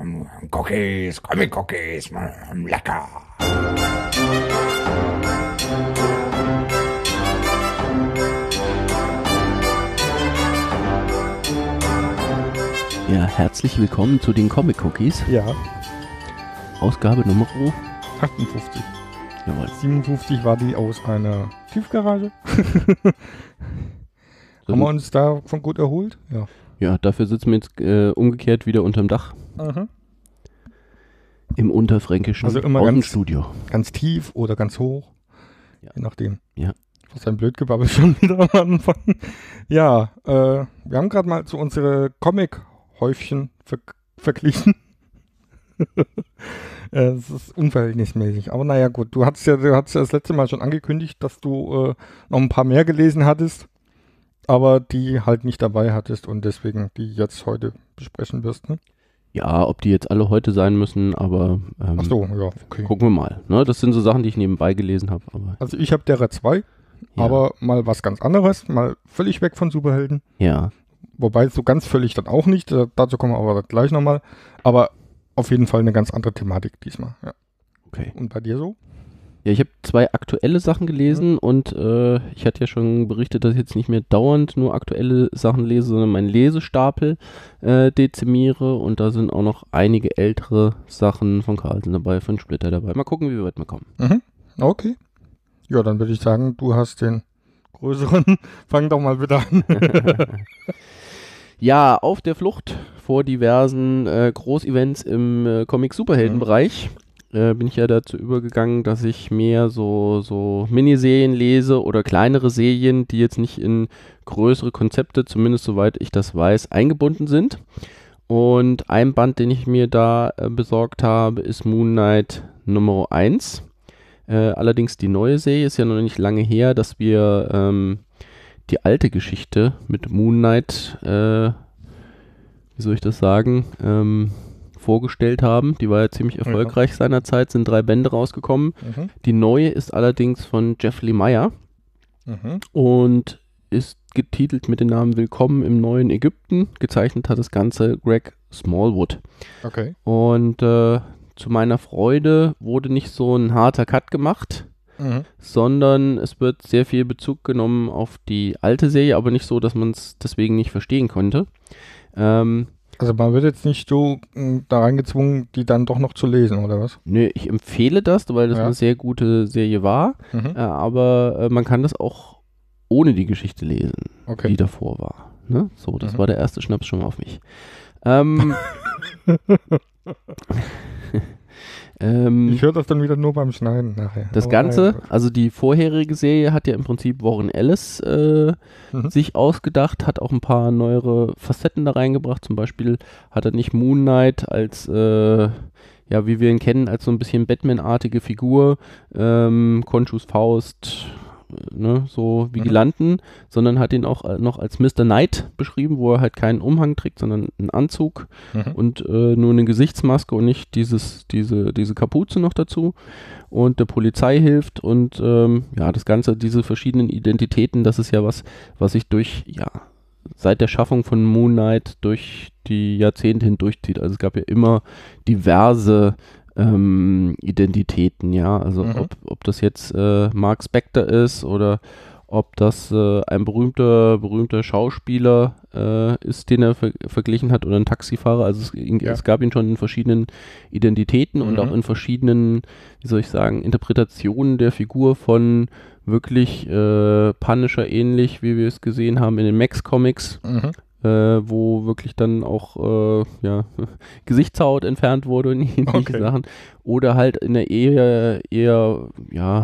Cookies, Comic-Cookies, lecker. Ja, herzlich willkommen zu den Comic-Cookies. Ja, Ausgabe Nummer 58. Jawohl. 57 war die aus einer Tiefgarage. Haben wir uns davon gut erholt? Ja. Ja, dafür sitzen wir jetzt umgekehrt wieder unterm Dach im unterfränkischen Also immer Außenstudio. Ganz tief oder ganz hoch. Ja. Je nachdem. Ja. Was ein Blödgebabbel schon wieder am Anfang. Ja, wir haben gerade mal zu unsere Comic-Häufchen verglichen. Es ist unverhältnismäßig. Aber naja, gut. Du hattest ja das letzte Mal schon angekündigt, dass du noch ein paar mehr gelesen hattest, aber die halt nicht dabei hattest und deswegen die jetzt heute besprechen wirst, ne? Ja, ob die jetzt alle heute sein müssen, aber Ach so, ja, okay. gucken wir mal. Ne? Das sind so Sachen, die ich nebenbei gelesen habe. Also ich habe derer 2, Ja. aber mal was ganz anderes, mal völlig weg von Superhelden. Ja, Wobei so ganz völlig dann auch nicht, dazu kommen wir aber gleich nochmal. Aber auf jeden Fall eine ganz andere Thematik diesmal. Ja. okay. Und bei dir so? Ja, ich habe 2 aktuelle Sachen gelesen und ich hatte ja schon berichtet, dass ich jetzt nicht mehr dauernd nur aktuelle Sachen lese, sondern meinen Lesestapel dezimiere und da sind auch noch einige ältere Sachen von Carlsen dabei, von Splitter dabei. Mal gucken, wie weit wir kommen. Mhm. Okay. Ja, dann würde ich sagen, du hast den größeren. Fang doch mal bitte an. Ja, auf der Flucht vor diversen Großevents im Comic-Superhelden-Bereich bin ich ja dazu übergegangen, dass ich mehr so Miniserien lese oder kleinere Serien, die jetzt nicht in größere Konzepte, zumindest soweit ich das weiß, eingebunden sind. Und ein Band, den ich mir da besorgt habe, ist Moon Knight Nummer 1. Allerdings die neue Serie ist ja noch nicht lange her, dass wir die alte Geschichte mit Moon Knight, wie soll ich das sagen, vorgestellt haben. Die war ja ziemlich erfolgreich seinerzeit, sind 3 Bände rausgekommen. Mhm. Die neue ist allerdings von Jeff Lemire Mhm. und ist getitelt mit dem Namen Willkommen im neuen Ägypten. Gezeichnet hat das Ganze Greg Smallwood. Okay. Und zu meiner Freude wurde nicht so ein harter Cut gemacht, Mhm. sondern es wird sehr viel Bezug genommen auf die alte Serie, aber nicht so, dass man es deswegen nicht verstehen konnte. Also man wird jetzt nicht so da reingezwungen, die dann doch noch zu lesen, oder was? Nö, ich empfehle das, weil das Ja. eine sehr gute Serie war, Mhm. aber man kann das auch ohne die Geschichte lesen, Okay. die davor war. Ne? So, das Mhm. war der erste Schnaps schon mal auf mich. Ich höre das dann wieder nur beim Schneiden nachher. Das Aber Ganze, naja, also die vorherige Serie hat ja im Prinzip Warren Ellis sich ausgedacht, hat auch ein paar neuere Facetten da reingebracht. Zum Beispiel hat er nicht Moon Knight als, ja, wie wir ihn kennen, als so ein bisschen Batman-artige Figur, Khonshu's Faust, ne, so Vigilanten, sondern hat ihn auch noch als Mr. Knight beschrieben, wo er halt keinen Umhang trägt, sondern einen Anzug und nur eine Gesichtsmaske und nicht diese Kapuze noch dazu und der Polizei hilft und ja, das Ganze, diese verschiedenen Identitäten, das ist ja was sich durch, ja, seit der Schaffung von Moon Knight durch die Jahrzehnte hindurchzieht. Also es gab ja immer diverse Identitäten, ja, also ob das jetzt Mark Spector ist oder ob das ein berühmter Schauspieler ist, den er verglichen hat, oder ein Taxifahrer, also es gab ihn schon in verschiedenen Identitäten und auch in verschiedenen, wie soll ich sagen, Interpretationen der Figur, von wirklich Punisher ähnlich, wie wir es gesehen haben in den Max-Comics, wo wirklich dann auch ja, Gesichtshaut entfernt wurde und ähnliche Sachen. Oder halt in der eher ja,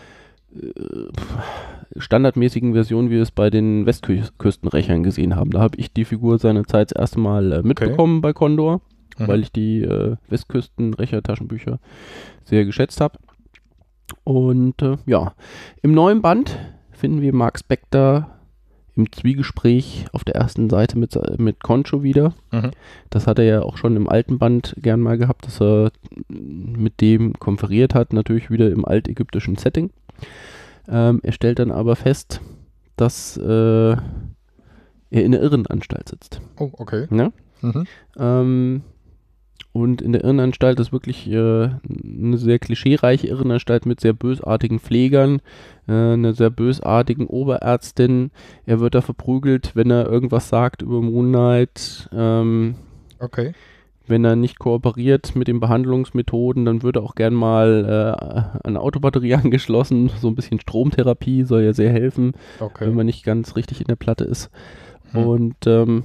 standardmäßigen Version, wie wir es bei den Westküstenrächern gesehen haben. Da habe ich die Figur seinerzeit das erste Mal mitbekommen bei Condor, weil ich die Westküstenrächer-Taschenbücher sehr geschätzt habe. Und ja, im neuen Band finden wir Mark Spector im Zwiegespräch auf der ersten Seite mit Khonshu wieder. Das hat er ja auch schon im alten Band gern mal gehabt, dass er mit dem konferiert hat, natürlich wieder im altägyptischen Setting. Er stellt dann aber fest, dass er in der Irrenanstalt sitzt. Oh, okay. Ja? Und in der Irrenanstalt ist wirklich eine sehr klischeereiche Irrenanstalt mit sehr bösartigen Pflegern, einer sehr bösartigen Oberärztin. Er wird da verprügelt, wenn er irgendwas sagt über Moon Knight. Okay. Wenn er nicht kooperiert mit den Behandlungsmethoden, dann würde auch gern mal eine Autobatterie angeschlossen. So ein bisschen Stromtherapie soll ja sehr helfen, Okay. wenn man nicht ganz richtig in der Platte ist. Und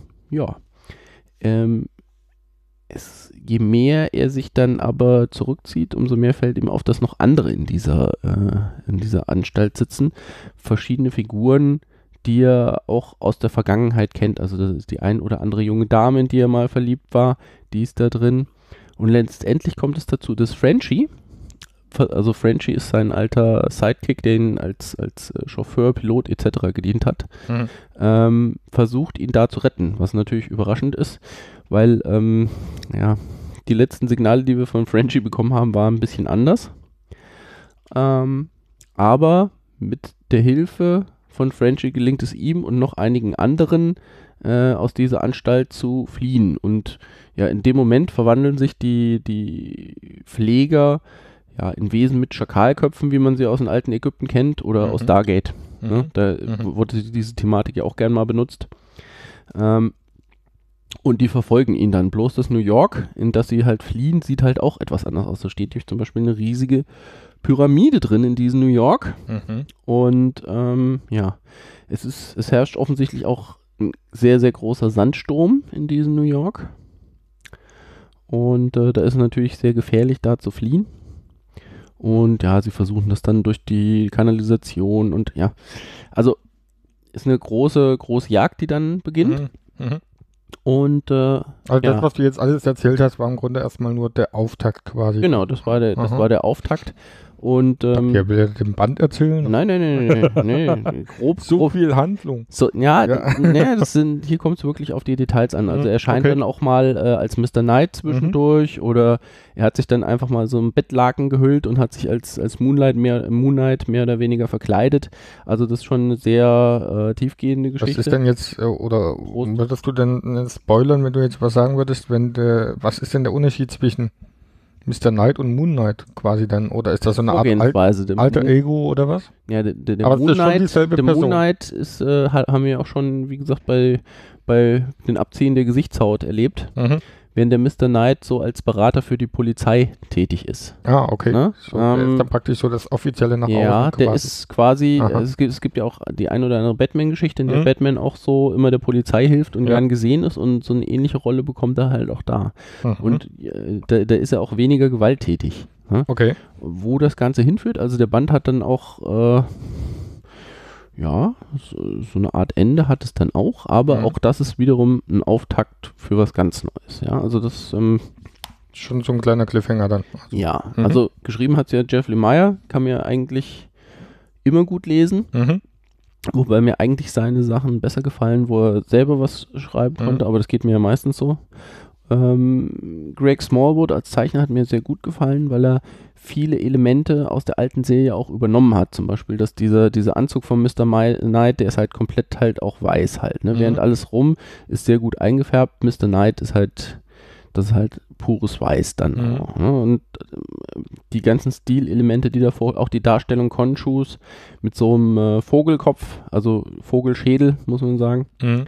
je mehr er sich dann aber zurückzieht, umso mehr fällt ihm auf, dass noch andere in dieser Anstalt sitzen. Verschiedene Figuren, die er auch aus der Vergangenheit kennt. Also das ist die ein oder andere junge Dame, in die er mal verliebt war, die ist da drin. Und letztendlich kommt es dazu, dass Frenchie, also Frenchie ist sein alter Sidekick, der ihn als Chauffeur, Pilot etc. gedient hat, versucht ihn da zu retten, was natürlich überraschend ist, weil die letzten Signale, die wir von Frenchie bekommen haben, waren ein bisschen anders. Aber mit der Hilfe von Frenchie gelingt es ihm und noch einigen anderen aus dieser Anstalt zu fliehen. Und ja, in dem Moment verwandeln sich die Pfleger in Wesen mit Schakalköpfen, wie man sie aus dem alten Ägypten kennt, oder aus Stargate. Ne? Da wurde diese Thematik ja auch gern mal benutzt. Und die verfolgen ihn dann. Bloß das New York, in das sie halt fliehen, sieht halt auch etwas anders aus. Da steht nämlich zum Beispiel eine riesige Pyramide drin in diesem New York. Und es herrscht offensichtlich auch ein sehr, sehr großer Sandsturm in diesem New York. Und da ist es natürlich sehr gefährlich, da zu fliehen. Und ja, sie versuchen das dann durch die Kanalisation und ja, also ist eine große Jagd, die dann beginnt. Und also das, was du jetzt alles erzählt hast, war im Grunde erstmal nur der Auftakt quasi. Genau, das war der Auftakt. Und will er den Band erzählen? Nein. Grob. Viel Handlung. So, hier kommt es wirklich auf die Details an. Also er erscheint dann auch mal als Mr. Knight zwischendurch oder er hat sich dann einfach mal so ein Bettlaken gehüllt und hat sich als Moon Knight mehr oder weniger verkleidet. Also das ist schon eine sehr tiefgehende Geschichte. Was ist denn jetzt, oder würdest du denn spoilern, wenn du jetzt was sagen würdest, was ist denn der Unterschied zwischen Mr. Knight und Moon Knight quasi dann? Oder ist das so eine Art alter Ego oder was? Ja, der Aber Moon das ist schon Knight, dieselbe der Person. Moon Knight ist, haben wir auch schon, wie gesagt, bei den Abziehen der Gesichtshaut erlebt, während der Mr. Knight so als Berater für die Polizei tätig ist. Ah, okay. Ne? So, der ist dann praktisch so das Offizielle nach außen. Ja, der ist quasi, es gibt ja auch die ein oder andere Batman-Geschichte, in der Batman auch so immer der Polizei hilft und gern gesehen ist und so eine ähnliche Rolle bekommt er halt auch da. Und da ist er auch weniger gewalttätig. Ne? Okay. Wo das Ganze hinführt, also der Band hat dann auch so eine Art Ende hat es dann auch, aber auch das ist wiederum ein Auftakt für was ganz Neues. Ja, also das schon so ein kleiner Cliffhanger dann. Also geschrieben hat es ja Jeff Lemire, kann mir eigentlich immer gut lesen, wobei mir eigentlich seine Sachen besser gefallen, wo er selber was schreiben konnte, aber das geht mir ja meistens so. Greg Smallwood als Zeichner hat mir sehr gut gefallen, weil er viele Elemente aus der alten Serie auch übernommen hat. Zum Beispiel, dass dieser Anzug von Mr. Knight, der ist halt komplett halt auch weiß halt. Ne? Während alles rum ist sehr gut eingefärbt. Mr. Knight ist halt, das ist halt pures Weiß dann auch. Ne? Und die ganzen Stilelemente, die davor, auch die Darstellung Khonshu's mit so einem Vogelkopf, also Vogelschädel, muss man sagen,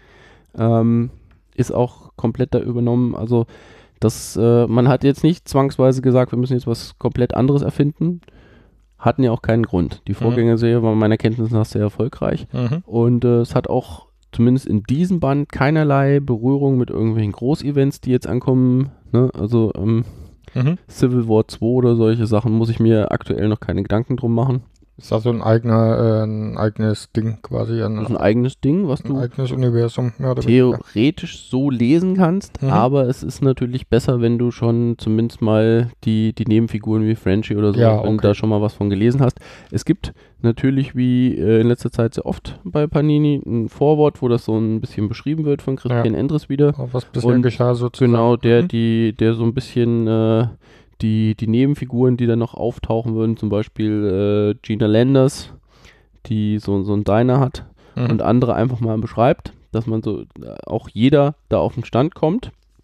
ist auch komplett da übernommen. Also man hat jetzt nicht zwangsweise gesagt, wir müssen jetzt was komplett anderes erfinden. Hatten ja auch keinen Grund. Die Vorgängerserie war meiner Kenntnis nach sehr erfolgreich. Und es hat auch zumindest in diesem Band keinerlei Berührung mit irgendwelchen Großevents, die jetzt ankommen. Ne? Also Civil War 2 oder solche Sachen muss ich mir aktuell noch keine Gedanken drum machen. Ist das so ein eigenes Ding quasi? Das ist ein eigenes Ding, was du eigenes Universum, theoretisch so lesen kannst, aber es ist natürlich besser, wenn du schon zumindest mal die Nebenfiguren wie Frenchie oder so, wenn du da schon mal was von gelesen hast. Es gibt natürlich, wie in letzter Zeit sehr oft bei Panini, ein Vorwort, wo das so ein bisschen beschrieben wird von Christian Endres wieder. Was bisher geschah sozusagen. Genau, der so ein bisschen die Nebenfiguren, die dann noch auftauchen würden, zum Beispiel Gina Landers, die so ein Diner hat und andere einfach mal beschreibt, dass man so auch jeder da auf den Stand kommt.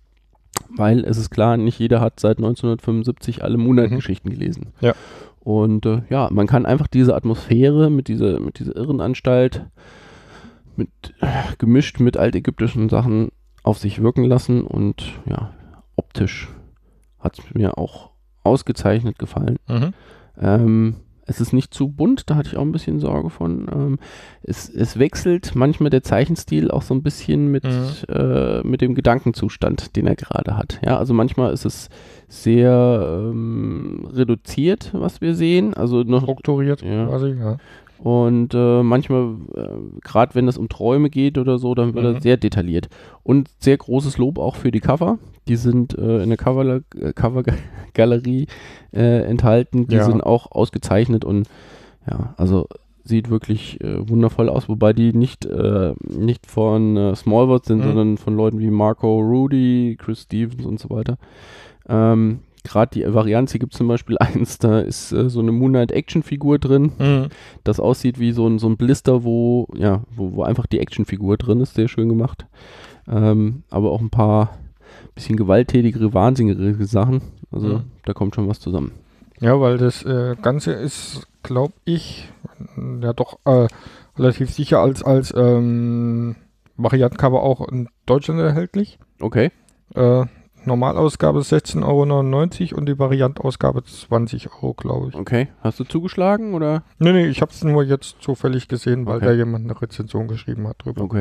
Weil es ist klar, nicht jeder hat seit 1975 alle Moon Knight-Geschichten gelesen. Ja. Und ja, man kann einfach diese Atmosphäre mit dieser Irrenanstalt gemischt mit altägyptischen Sachen auf sich wirken lassen und ja, optisch hat es mir auch ausgezeichnet gefallen. Es ist nicht zu bunt, da hatte ich auch ein bisschen Sorge von. Es wechselt manchmal der Zeichenstil auch so ein bisschen mit dem Gedankenzustand, den er gerade hat. Ja, also manchmal ist es sehr reduziert, was wir sehen. Also noch Strukturiert quasi, ja. Und manchmal, gerade wenn es um Träume geht oder so, dann wird er sehr detailliert. Und sehr großes Lob auch für die Cover. Die sind in der Covergalerie enthalten. Die sind auch ausgezeichnet und ja, also sieht wirklich wundervoll aus. Wobei die nicht von Smallwood sind, sondern von Leuten wie Marco Rudy, Chris Stevens und so weiter. Gerade die Variante, hier gibt es zum Beispiel eins, da ist so eine Moon Knight Actionfigur drin, das aussieht wie so ein Blister, wo einfach die Actionfigur drin ist, sehr schön gemacht. Aber auch ein paar bisschen gewalttätigere, wahnsinnigere Sachen, also da kommt schon was zusammen. Ja, weil das Ganze ist, glaube ich, ja doch relativ sicher als Variantencover auch in Deutschland erhältlich. Okay. Normalausgabe 16,99 € und die Variantausgabe 20 €, glaube ich. Okay. Hast du zugeschlagen, oder? Nee, ich habe es nur jetzt zufällig gesehen, weil da jemand eine Rezension geschrieben hat drüber. Okay.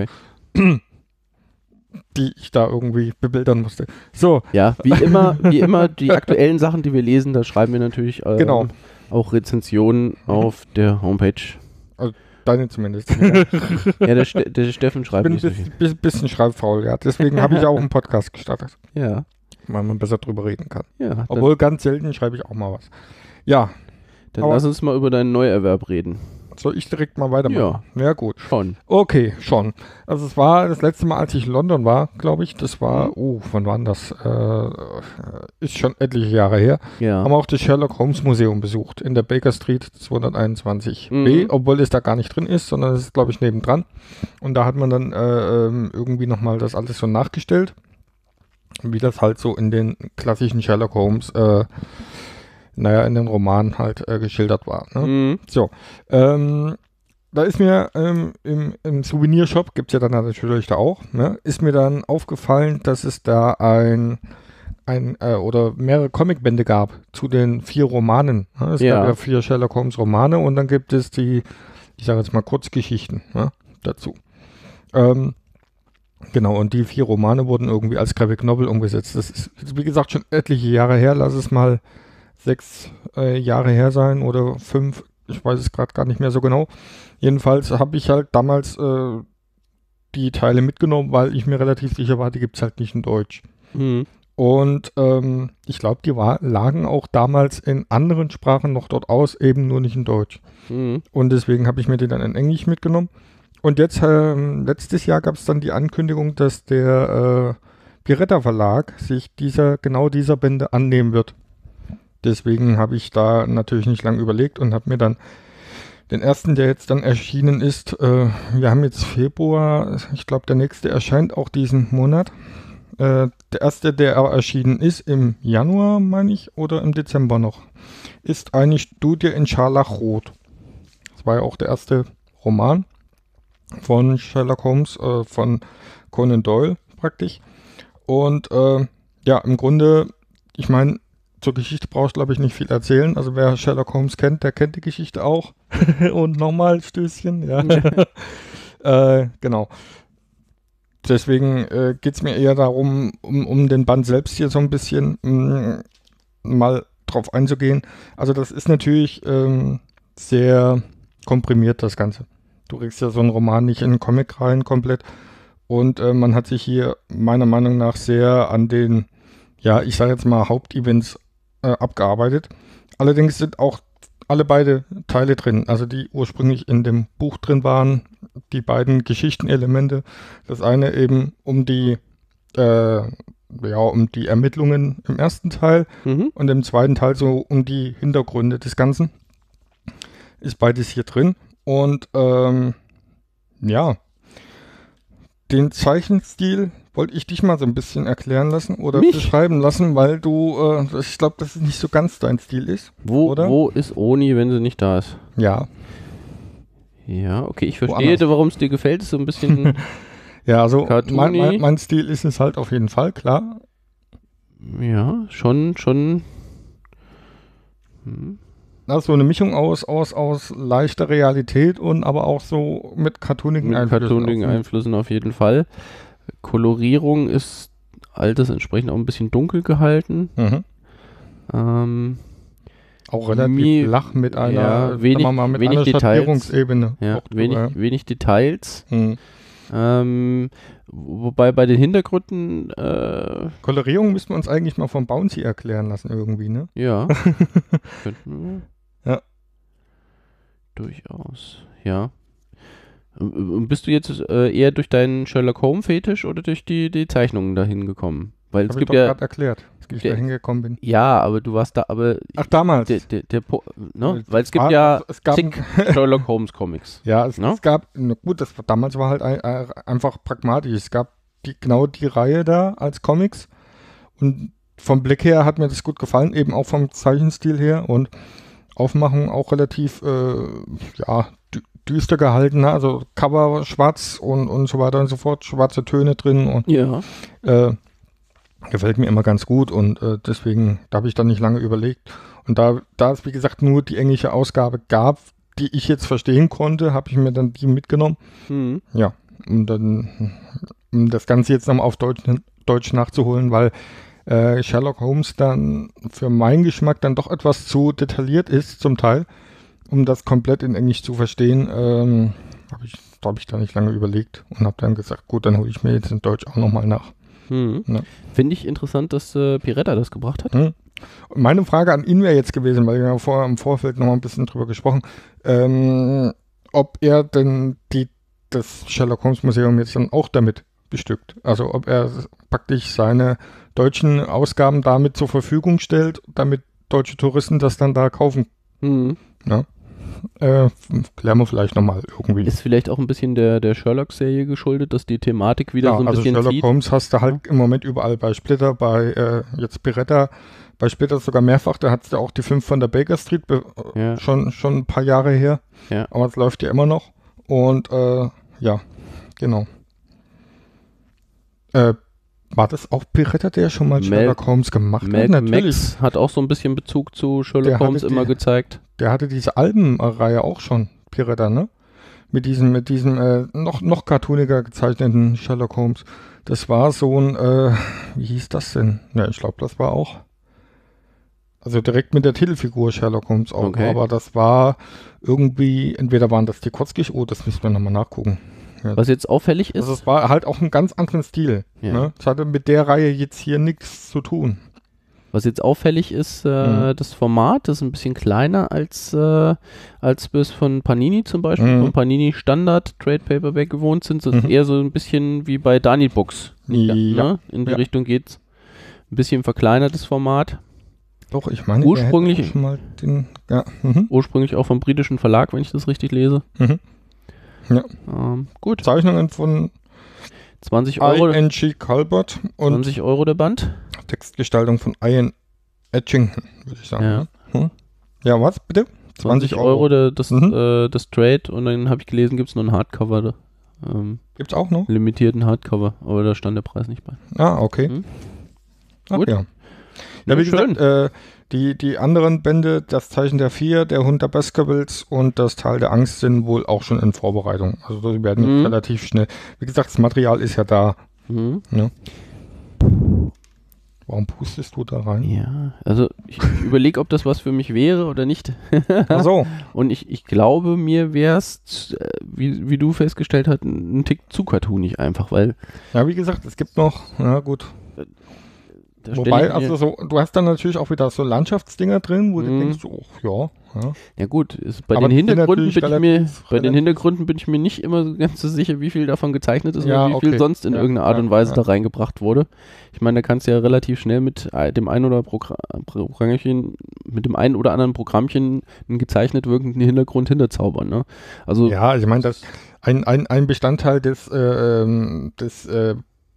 Die ich da irgendwie bebildern musste. So. Ja, wie immer die aktuellen Sachen, die wir lesen, da schreiben wir natürlich auch Rezensionen auf der Homepage. Also deine zumindest. Ja, der Steffen schreibt nicht so viel. Ich bin ein bisschen schreibfaul, ja. Deswegen habe ich auch einen Podcast gestartet. Ja. Weil man besser drüber reden kann. Ja. Obwohl ganz selten schreibe ich auch mal was. Ja. Dann lass uns mal über deinen Neuerwerb reden. Soll ich direkt mal weitermachen? Ja, gut. Schon. Okay, schon. Also es war das letzte Mal, als ich in London war, glaube ich. Das war, wann war das? Ist schon etliche Jahre her. Ja. Haben wir auch das Sherlock Holmes Museum besucht in der Baker Street 221b, obwohl es da gar nicht drin ist, sondern es ist, glaube ich, nebendran. Und da hat man dann irgendwie nochmal das alles so nachgestellt, wie das halt so in den klassischen Sherlock Holmes in den Romanen halt geschildert war. Ne? So, da ist mir im Souvenirshop, gibt es ja dann natürlich da auch, ne, ist mir dann aufgefallen, dass es da oder mehrere Comicbände gab zu den 4 Romanen. Ne? Es gab ja 4 Sherlock Holmes Romane und dann gibt es die, ich sage jetzt mal Kurzgeschichten, ne, dazu. Genau, und die 4 Romane wurden irgendwie als Graphic Novel umgesetzt. Das ist, wie gesagt, schon etliche Jahre her. Lass es mal 6 Jahre her sein oder 5, ich weiß es gerade gar nicht mehr so genau. Jedenfalls habe ich halt damals die Teile mitgenommen, weil ich mir relativ sicher war, die gibt es halt nicht in Deutsch. Und ich glaube, die lagen auch damals in anderen Sprachen noch dort aus, eben nur nicht in Deutsch. Und deswegen habe ich mir die dann in Englisch mitgenommen. Und jetzt, letztes Jahr gab es dann die Ankündigung, dass der Piretta Verlag sich dieser Bände annehmen wird. Deswegen habe ich da natürlich nicht lange überlegt und habe mir dann den ersten, der jetzt dann erschienen ist, wir haben jetzt Februar, ich glaube der nächste erscheint auch diesen Monat. Der erste, der erschienen ist im Januar, meine ich, oder im Dezember noch, ist eine Studie in Scharlachrot. Das war ja auch der erste Roman von Sherlock Holmes, von Conan Doyle praktisch. Und ja, im Grunde, ich meine, zur Geschichte brauche ich, glaube ich, nicht viel erzählen. Also wer Sherlock Holmes kennt, der kennt die Geschichte auch. Und nochmal Stößchen, ja. Genau. Deswegen geht es mir eher darum, um den Band selbst hier so ein bisschen mal drauf einzugehen. Also das ist natürlich sehr komprimiert, das Ganze. Du kriegst ja so einen Roman nicht in einen Comic rein komplett. Und man hat sich hier meiner Meinung nach sehr an den, ja, ich sage jetzt mal Hauptevents abgearbeitet. Allerdings sind auch alle beide Teile drin, also die ursprünglich in dem Buch drin waren, die beiden Geschichtenelemente. Das eine eben um die Ermittlungen im ersten Teil und im zweiten Teil so um die Hintergründe des Ganzen. Ist beides hier drin. Und ja, den Zeichenstil wollte ich dich mal so ein bisschen erklären lassen oder Mich? beschreiben lassen, weil du, ich glaube, dass es nicht so ganz dein Stil ist. Oder? Wo ist Oni, wenn sie nicht da ist? Ja. Ja, okay, ich verstehe, Woanders. warum es dir gefällt. Ist so ein bisschen, Ja, also Cartoony. mein Stil ist es halt auf jeden Fall, klar. ja, schon. Also so eine Mischung aus leichter Realität und aber auch so mit cartoonigen Mit Einflüssen. cartoonigen Einflüssen auf jeden Fall. Kolorierung ist alters entsprechend auch ein bisschen dunkel gehalten. Mhm. Auch relativ Mir- flach mit einer, ja, wenig- sagen wir mal, mit wenig einer Details. Schattierungsebene. Ja, auch drüber, wenig Details. ja. Wobei bei den Hintergründen, Kolorierung müssten wir uns eigentlich mal vom Bouncy erklären lassen irgendwie, ne? ja, könnten wir. Ja. Durchaus, ja. Bist du jetzt eher durch deinen Sherlock Holmes-Fetisch oder durch die Zeichnungen dahin gekommen? Weil es Hab ich gibt doch ja, gerade erklärt, wie ich da hingekommen bin. ja, aber du warst da, aber Ach, damals. ne? Weil es gibt ja es gab, zig Sherlock Holmes Comics. ja, es Ne? gab, na gut, damals war halt einfach pragmatisch. Es gab genau die Reihe da als Comics und vom Blick her hat mir das gut gefallen, eben auch vom Zeichenstil her und Aufmachung auch relativ, ja, düster gehalten, ne? Also Cover schwarz und so weiter und so fort, schwarze Töne drin und Ja. gefällt mir immer ganz gut und deswegen, da habe ich dann nicht lange überlegt. Und da es, wie gesagt, nur die englische Ausgabe gab, die ich jetzt verstehen konnte, habe ich mir dann die mitgenommen. Mhm. Ja, und dann, um das Ganze jetzt nochmal auf Deutsch nachzuholen, weil Sherlock Holmes dann für meinen Geschmack dann doch etwas zu detailliert ist, zum Teil, um das komplett in Englisch zu verstehen, habe ich da nicht lange überlegt und habe dann gesagt, gut, dann hole ich mir jetzt in Deutsch auch nochmal nach. Mhm. Ja. Finde ich interessant, dass Piretta das gebracht hat. Und meine Frage an ihn wäre jetzt gewesen, weil wir ja im Vorfeld noch mal ein bisschen drüber gesprochen, ob er denn das Sherlock Holmes Museum jetzt dann auch damit bestückt. Also ob er praktisch seine deutschen Ausgaben damit zur Verfügung stellt, damit deutsche Touristen das dann da kaufen. Mhm. Ja. Klären wir vielleicht nochmal irgendwie. Ist vielleicht auch ein bisschen der Sherlock-Serie geschuldet, dass die Thematik wieder so ein also bisschen Sherlock zieht. Holmes hast du halt im Moment überall bei Splitter, bei jetzt Piretta, bei Splitter sogar mehrfach, da hattest du auch die 5 von der Baker Street, Ja. schon ein paar Jahre her, Ja. aber es läuft ja immer noch und ja, genau. War das auch Piretta, der schon mal Sherlock Holmes gemacht hat? Max hat auch so ein bisschen Bezug zu Sherlock Der Holmes hatte immer gezeigt. Der hatte diese Albenreihe auch schon, Piretta, ne? Mit diesem noch cartooniger gezeichneten Sherlock Holmes. Das war so ein, wie hieß das denn? Ja, ich glaube, das war auch, also direkt mit der Titelfigur Sherlock Holmes auch, Okay. aber das war irgendwie, entweder waren das die Kurzgeschichten, das müssen wir nochmal nachgucken. Was jetzt auffällig ist, Also es war halt auch ein ganz anderen Stil. Ja. Ne? Es hatte mit der Reihe jetzt hier nichts zu tun. das Format ist ein bisschen kleiner als wir es von Panini zum Beispiel, Mhm. von Panini Standard Trade Paperback gewohnt sind. Das ist Mhm. eher so ein bisschen wie bei Daniel Books. Ja. Ne? In die Ja. Richtung geht's. Ein bisschen verkleinertes Format. Doch, ich meine, Ursprünglich- der hätte auch schon mal den, ja, mhm. Ursprünglich auch vom britischen Verlag, wenn ich das richtig lese. Mhm. Ja. Gut, Zeichnungen von 20 Euro, I.N.G. Colbert und 20 Euro der Band. Textgestaltung von Ian Etchington, würde ich sagen. Ja. Ne? Hm? Ja, was bitte? 20 Euro das Mhm. Trade und dann habe ich gelesen, gibt es noch ein Hardcover. Gibt's auch noch? Limitierten Hardcover, aber da stand der Preis nicht bei. Ah, okay. Mhm. Ach, Gut. ja. Ja, wie schön. gesagt, die anderen Bände, das Zeichen der 4, der Hund der Baskervilles und das Tal der Angst sind wohl auch schon in Vorbereitung. Also die werden Mhm. relativ schnell. Wie gesagt, das Material ist ja da. Mhm. Ne? Warum pustest du da rein? Ja, also ich überlege, ob das was für mich wäre oder nicht. Ach so. Und ich glaube, mir wäre es, wie du festgestellt hast, ein Tick zu cartoonig einfach, weil Ja, wie gesagt, es gibt noch, na gut. da stell Wobei, ich mir- also so, du hast dann natürlich auch wieder so Landschaftsdinger drin, wo Mhm. du denkst, oh, ja. ja gut, bei Aber den die sind Hintergründen natürlich bei den relativ- Hintergründen bin ich mir nicht immer so ganz so sicher, wie viel davon gezeichnet ist Ja, oder wie viel okay. sonst in Ja, irgendeiner Art ja, und Weise ja. da reingebracht wurde. Ich meine, da kannst du ja relativ schnell mit dem einen oder Programmchen, mit dem einen oder anderen Programmchen einen gezeichnet wirkenden Hintergrund hinterzaubern. Ne? Also Ja, ich meine, das ein Bestandteil des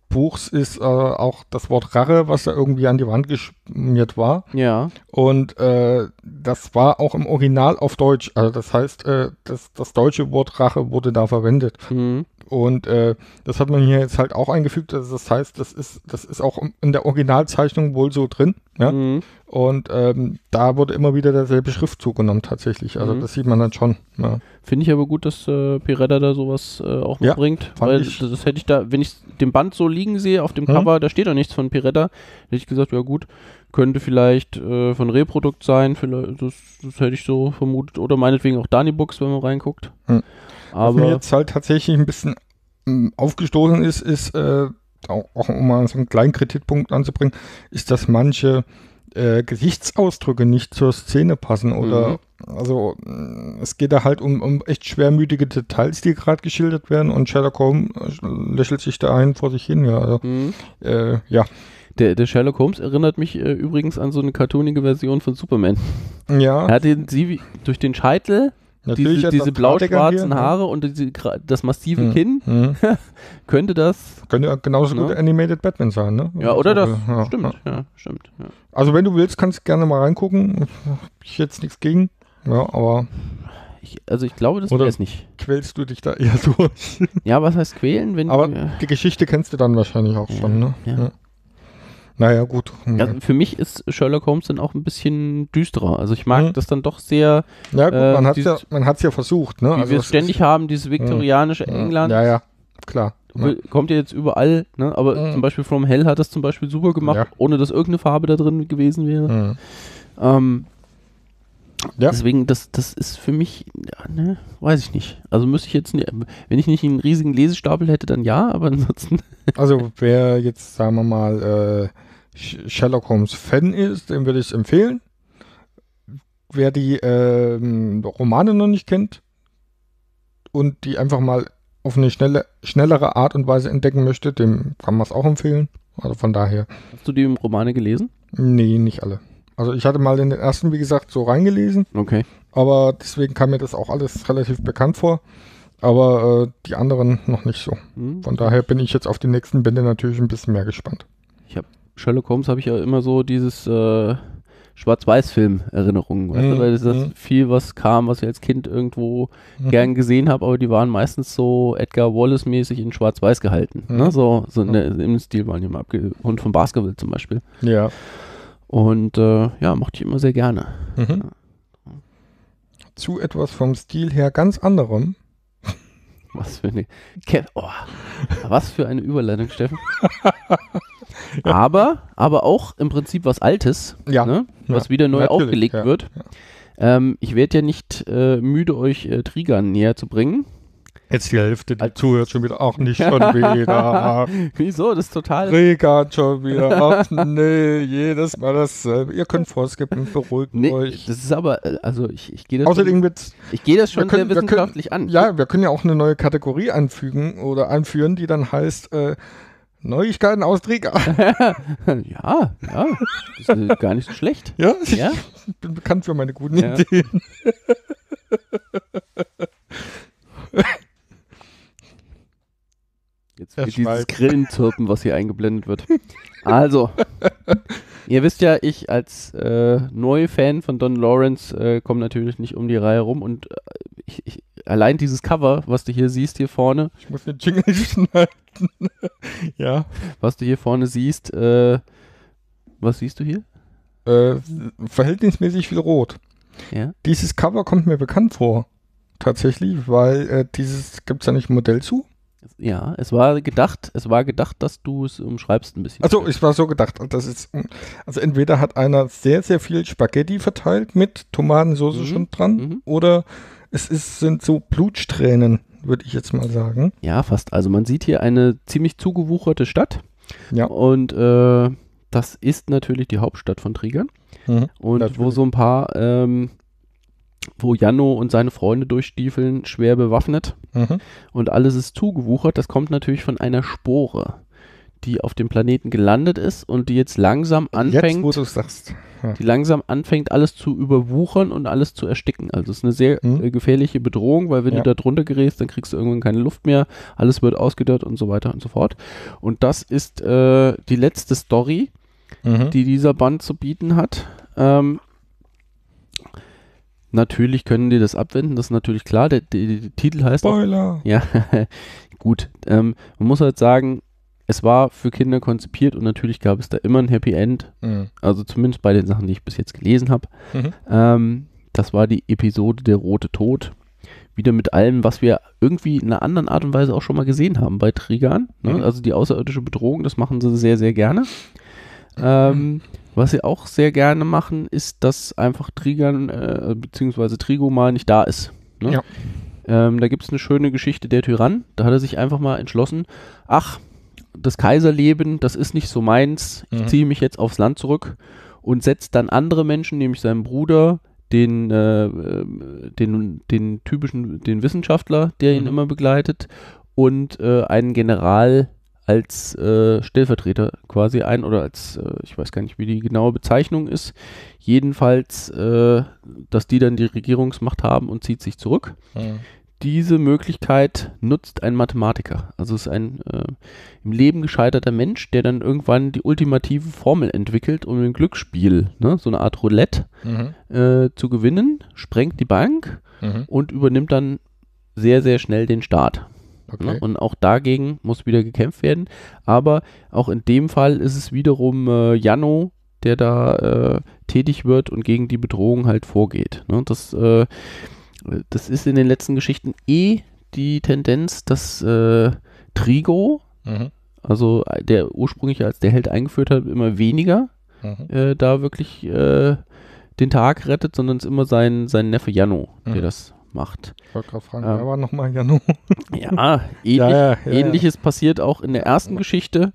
Buchs ist auch das Wort Rache, was da irgendwie an die Wand geschmiert war. Ja. Und das war auch im Original auf Deutsch. Also das heißt, das deutsche Wort Rache wurde da verwendet. Mhm. Und das hat man hier jetzt halt auch eingefügt. Also das heißt, das ist auch in der Originalzeichnung wohl so drin. Ja? Mhm. Und da wurde immer wieder derselbe Schriftzug genommen tatsächlich. Also das sieht man dann schon. Ja. Finde ich aber gut, dass Piretta da sowas auch noch bringt. Weil das hätte ich da, wenn ich den Band so liegen sehe auf dem Cover, da steht doch nichts von Piretta, hätte ich gesagt, ja gut, könnte vielleicht von Reprodukt sein, vielleicht, das hätte ich so vermutet. Oder meinetwegen auch Dani-Books, wenn man reinguckt. Was mir jetzt halt tatsächlich ein bisschen aufgestoßen ist auch um mal so einen kleinen Kritikpunkt anzubringen, ist, dass manche Gesichtsausdrücke nicht zur Szene passen oder also es geht da halt um echt schwermütige Details, die gerade geschildert werden und Sherlock Holmes lächelt sich da ein vor sich hin, ja. Also, ja. Der Sherlock Holmes erinnert mich übrigens an so eine cartoonige Version von Superman. Ja. Er hat sie durch den Scheitel, diese blau-schwarzen Haare und das massive Kinn. Könnte das... Könnte ja genauso gut Animated Batman sein, ne? Ja, oder das. Stimmt. Ja, stimmt. Ja. Also wenn du willst, kannst du gerne mal reingucken. Ich jetzt nichts gegen. Ja, aber... Ich glaube, das wäre es nicht. Quälst du dich da eher durch? Ja, was heißt quälen? Aber die Geschichte kennst du dann wahrscheinlich auch schon, ne? Ja. Naja, gut. Ja, für mich ist Sherlock Holmes dann auch ein bisschen düsterer. Also ich mag das dann doch sehr... Ja gut, man hat es ja versucht, ne? Wie wir es ständig haben, dieses viktorianische England. Ja, klar. Kommt ja jetzt überall, ne? Aber zum Beispiel From Hell hat das zum Beispiel super gemacht, ohne dass irgendeine Farbe da drin gewesen wäre. Deswegen, das ist für mich, weiß ich nicht. Also müsste ich jetzt, wenn ich nicht einen riesigen Lesestapel hätte, dann ja, aber ansonsten... Also wer jetzt, sagen wir mal, Sherlock Holmes Fan ist, dem würde ich es empfehlen. Wer die Romane noch nicht kennt und die einfach mal auf eine schnellere Art und Weise entdecken möchte, dem kann man es auch empfehlen. Also von daher. Hast du die Romane gelesen? Nee, nicht alle. Also ich hatte mal in den ersten, wie gesagt, so reingelesen. Okay. Aber deswegen kam mir das auch alles relativ bekannt vor. Aber die anderen noch nicht so. Von daher bin ich jetzt auf die nächsten Bände natürlich ein bisschen mehr gespannt. Sherlock Holmes habe ich ja immer so dieses Schwarz-Weiß-Film-Erinnerungen, weißt du? Weil das viel was kam, was ich als Kind irgendwo gern gesehen habe, aber die waren meistens so Edgar Wallace-mäßig in Schwarz-Weiß gehalten. Ne? So im Stil waren die mal Hund von Baskerville zum Beispiel. Ja. Und mochte ich immer sehr gerne. Zu etwas vom Stil her ganz anderem. Was für eine Überleitung, Steffen. Aber auch im Prinzip was Altes, was wieder neu aufgelegt wird. Ja. Ich werde ja nicht müde, euch Trigan näher zu bringen. Jetzt die Hälfte, die zuhört schon wieder, auch nicht schon wieder. Wieso? Das ist total... Trigan schon wieder, ach nee, jedes Mal dasselbe. Ihr könnt vorskippen, beruhigt euch. Das ist aber, also ich gehe das Außerdem schon sehr wissenschaftlich an. Ja, wir können ja auch eine neue Kategorie einführen, die dann heißt Neuigkeiten aus Trigan. Ja, das ist gar nicht so schlecht. Ja? Ich bin bekannt für meine guten Ideen. Jetzt wird dieses Grillenzirpen, was hier eingeblendet wird. Also, ihr wisst ja, ich als Neu-Fan von Don Lawrence komme natürlich nicht um die Reihe rum und allein dieses Cover, was du hier siehst, hier vorne. Ich muss den Jingle schneiden. Ja. Was du hier vorne siehst, was siehst du hier? Verhältnismäßig viel Rot. Ja. Dieses Cover kommt mir bekannt vor. Tatsächlich, weil gibt es da nicht ein Modell zu? Ja, es war gedacht, dass du es umschreibst ein bisschen. Also, es war so gedacht, also entweder hat einer sehr, sehr viel Spaghetti verteilt mit Tomatensauce schon dran, oder sind so Blutstränen, würde ich jetzt mal sagen. Ja, fast. Also man sieht hier eine ziemlich zugewucherte Stadt. Ja. Und das ist natürlich die Hauptstadt von Trigan. Und natürlich. Wo so ein paar wo Janno und seine Freunde durchstiefeln, schwer bewaffnet. Und alles ist zugewuchert. Das kommt natürlich von einer Spore, die auf dem Planeten gelandet ist und die jetzt langsam anfängt. Jetzt, wo du sagst. die langsam anfängt, alles zu überwuchern und alles zu ersticken. Also es ist eine sehr gefährliche Bedrohung, weil wenn du da drunter gerätst, dann kriegst du irgendwann keine Luft mehr, alles wird ausgedörrt und so weiter und so fort. Und das ist die letzte Story, die dieser Band zu bieten hat. Natürlich können die das abwenden, das ist natürlich klar. Der Titel heißt Spoiler! Auch, ja, gut. Man muss halt sagen, es war für Kinder konzipiert und natürlich gab es da immer ein Happy End. Also zumindest bei den Sachen, die ich bis jetzt gelesen habe. Das war die Episode Der Rote Tod. Wieder mit allem, was wir irgendwie in einer anderen Art und Weise auch schon mal gesehen haben bei Trigan. Ne? Also die außerirdische Bedrohung, das machen sie sehr, sehr gerne. Was sie auch sehr gerne machen, ist, dass einfach Trigan beziehungsweise Trigo mal nicht da ist. Ne? Ja. Da gibt es eine schöne Geschichte, der Tyrann. Da hat er sich einfach mal entschlossen, ach, das Kaiserleben, das ist nicht so meins, ich ziehe mich jetzt aufs Land zurück und setzt dann andere Menschen, nämlich seinen Bruder, den typischen, den Wissenschaftler, der ihn immer begleitet, und einen General als Stellvertreter quasi ein, oder als, ich weiß gar nicht, wie die genaue Bezeichnung ist, jedenfalls, dass die dann die Regierungsmacht haben und zieht sich zurück. Diese Möglichkeit nutzt ein Mathematiker. Also es ist ein im Leben gescheiterter Mensch, der dann irgendwann die ultimative Formel entwickelt, um ein Glücksspiel, ne, so eine Art Roulette, zu gewinnen, sprengt die Bank und übernimmt dann sehr, sehr schnell den Staat. Okay. Ne? Und auch dagegen muss wieder gekämpft werden. Aber auch in dem Fall ist es wiederum Janno, der da tätig wird und gegen die Bedrohung halt vorgeht. Ne? Das ist in den letzten Geschichten die Tendenz, dass Trigo, also der ursprünglich als der Held eingeführt hat, immer weniger da wirklich den Tag rettet, sondern es ist immer sein Neffe Janno, der das macht. Ich wollte gerade fragen, wer war nochmal Janno? Ja, Ähnliches passiert auch in der ersten Geschichte,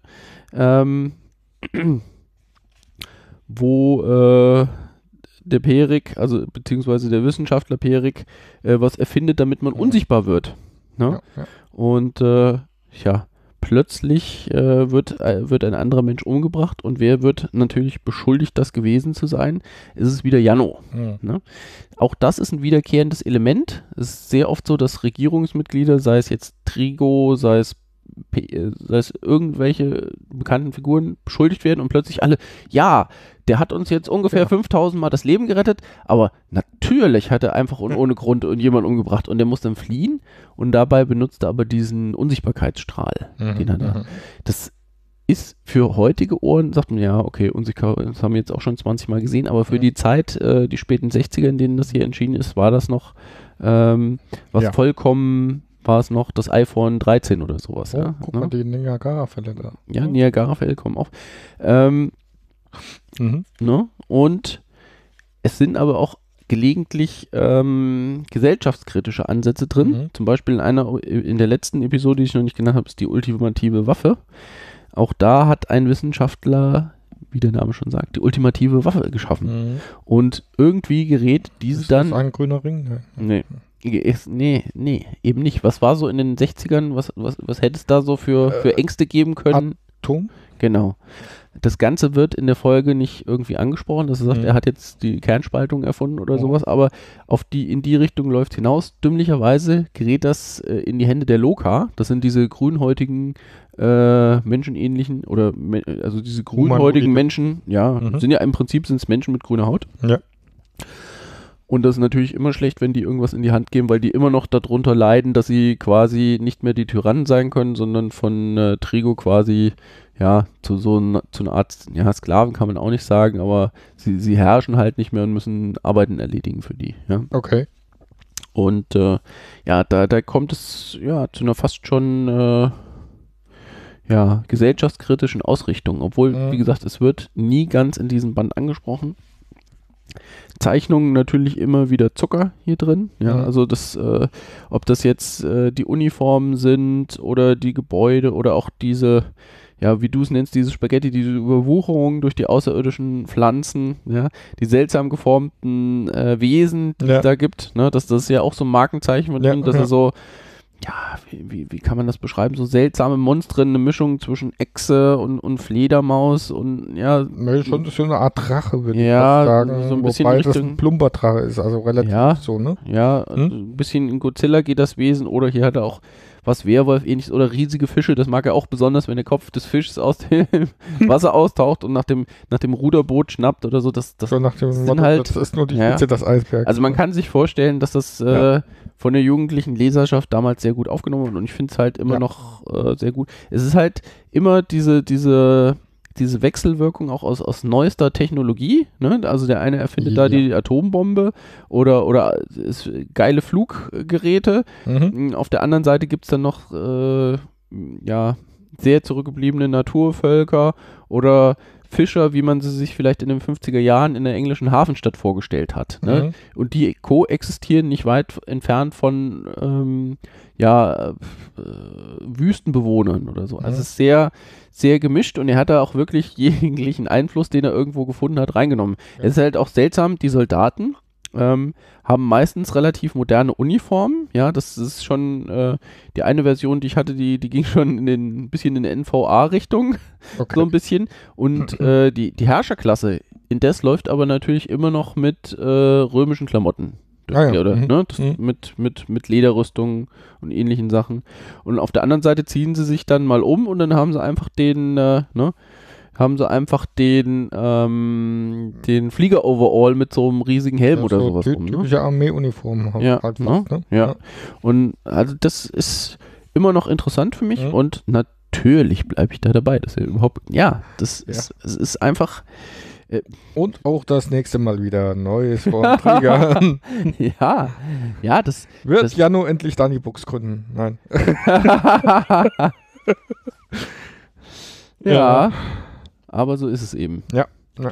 wo der Perik, also beziehungsweise der Wissenschaftler Perik, was erfindet, damit man unsichtbar wird. Ne? Ja. Und plötzlich wird ein anderer Mensch umgebracht und wer wird natürlich beschuldigt, das gewesen zu sein? Es ist wieder Janno. Ne? Auch das ist ein wiederkehrendes Element. Es ist sehr oft so, dass Regierungsmitglieder, sei es jetzt Trigo, sei es irgendwelche bekannten Figuren, beschuldigt werden und plötzlich alle, ja, der hat uns jetzt ungefähr 5000 Mal das Leben gerettet, aber natürlich hat er einfach ohne Grund jemanden umgebracht und der muss dann fliehen und dabei benutzt er aber diesen Unsichtbarkeitsstrahl, den er da. Das ist für heutige Ohren, sagt man, ja, okay, unsichtbar, das haben wir jetzt auch schon 20 Mal gesehen, aber für die Zeit, die späten 60er, in denen das hier erschienen ist, war das noch vollkommen, war es noch das iPhone 13 oder sowas. Oh, ja, guck mal, die Niagara-Fälle da. Ja, Niagara-Fälle kommen auf. Ne? Und es sind aber auch gelegentlich gesellschaftskritische Ansätze drin. Zum Beispiel in der letzten Episode, die ich noch nicht genannt habe, ist die ultimative Waffe. Auch da hat ein Wissenschaftler, wie der Name schon sagt, die ultimative Waffe geschaffen. Und irgendwie gerät diese ist dann... das ein grüner Ring? Nee, eben nicht. Was war so in den 60ern? Was hätte es da so für Ängste geben können? Atom? Genau. Das Ganze wird in der Folge nicht irgendwie angesprochen, dass er sagt, er hat jetzt die Kernspaltung erfunden oder sowas, aber in die Richtung läuft es hinaus. Dümmlicherweise gerät das in die Hände der Loka. Das sind diese grünhäutigen menschenähnlichen also diese grünhäutigen Menschen, sind ja im Prinzip sind's Menschen mit grüner Haut. Ja. Und das ist natürlich immer schlecht, wenn die irgendwas in die Hand geben, weil die immer noch darunter leiden, dass sie quasi nicht mehr die Tyrannen sein können, sondern von Trigo quasi zu einer Art, Sklaven kann man auch nicht sagen, aber sie herrschen halt nicht mehr und müssen Arbeiten erledigen für die. Ja. Okay. Und da kommt es zu einer fast schon gesellschaftskritischen Ausrichtung, obwohl, wie gesagt, es wird nie ganz in diesem Band angesprochen. Zeichnungen natürlich immer wieder Zucker hier drin, also das, ob das jetzt die Uniformen sind oder die Gebäude oder auch diese, wie du es nennst, diese Spaghetti, diese Überwucherung durch die außerirdischen Pflanzen, die seltsam geformten Wesen, die es da gibt, ne, das ist ja auch so ein Markenzeichen von ihm, dass er so, ja, wie kann man das beschreiben? So seltsame Monstren, eine Mischung zwischen Echse und Fledermaus und ja. Ne, schon so eine Art Drache, würde ich Ja, fast sagen. so ein bisschen wobei Richtung, das ein Plumperdrache ist, also relativ ja, so, ne? ja, ein bisschen in Godzilla geht das Wesen oder hier hat er auch was Werwolf-ähnliches oder riesige Fische, das mag er auch besonders, wenn der Kopf des Fischs aus dem Wasser austaucht und nach dem Ruderboot schnappt oder so. Das So nach dem sind Motto, halt, das ist nur die ja. Spitze des Eisbergs. Also man kann sich vorstellen, dass das von der jugendlichen Leserschaft damals sehr gut aufgenommen wird und ich finde es halt immer noch sehr gut. Es ist halt immer diese Wechselwirkung auch aus neuester Technologie, ne? Also der eine erfindet da die Atombombe oder geile Fluggeräte. Auf der anderen Seite gibt es dann noch sehr zurückgebliebene Naturvölker oder Fischer, wie man sie sich vielleicht in den 50er Jahren in der englischen Hafenstadt vorgestellt hat. Ne? Und die koexistieren nicht weit entfernt von Wüstenbewohnern oder so. Also es ist sehr, sehr gemischt und er hat da auch wirklich jeglichen Einfluss, den er irgendwo gefunden hat, reingenommen. Es ist halt auch seltsam, die Soldaten haben meistens relativ moderne Uniformen. Ja, das ist schon die eine Version, die ich hatte, die ging schon ein bisschen in die NVA-Richtung, so ein bisschen. Und die Herrscherklasse indes läuft aber natürlich immer noch mit römischen Klamotten. Mit Lederrüstungen und ähnlichen Sachen. Und auf der anderen Seite ziehen sie sich dann mal um und dann haben sie einfach den Flieger-Overall mit so einem riesigen Helm oder so sowas rum. Typische Armeeuniform halt fast, ne? Ja. Und also das ist immer noch interessant für mich und natürlich bleibe ich da dabei. Das ist einfach. Und auch das nächste Mal wieder Neues von Träger. Das wird Jano endlich Dani Books gründen. Nein. Ja. Aber so ist es eben. Ja,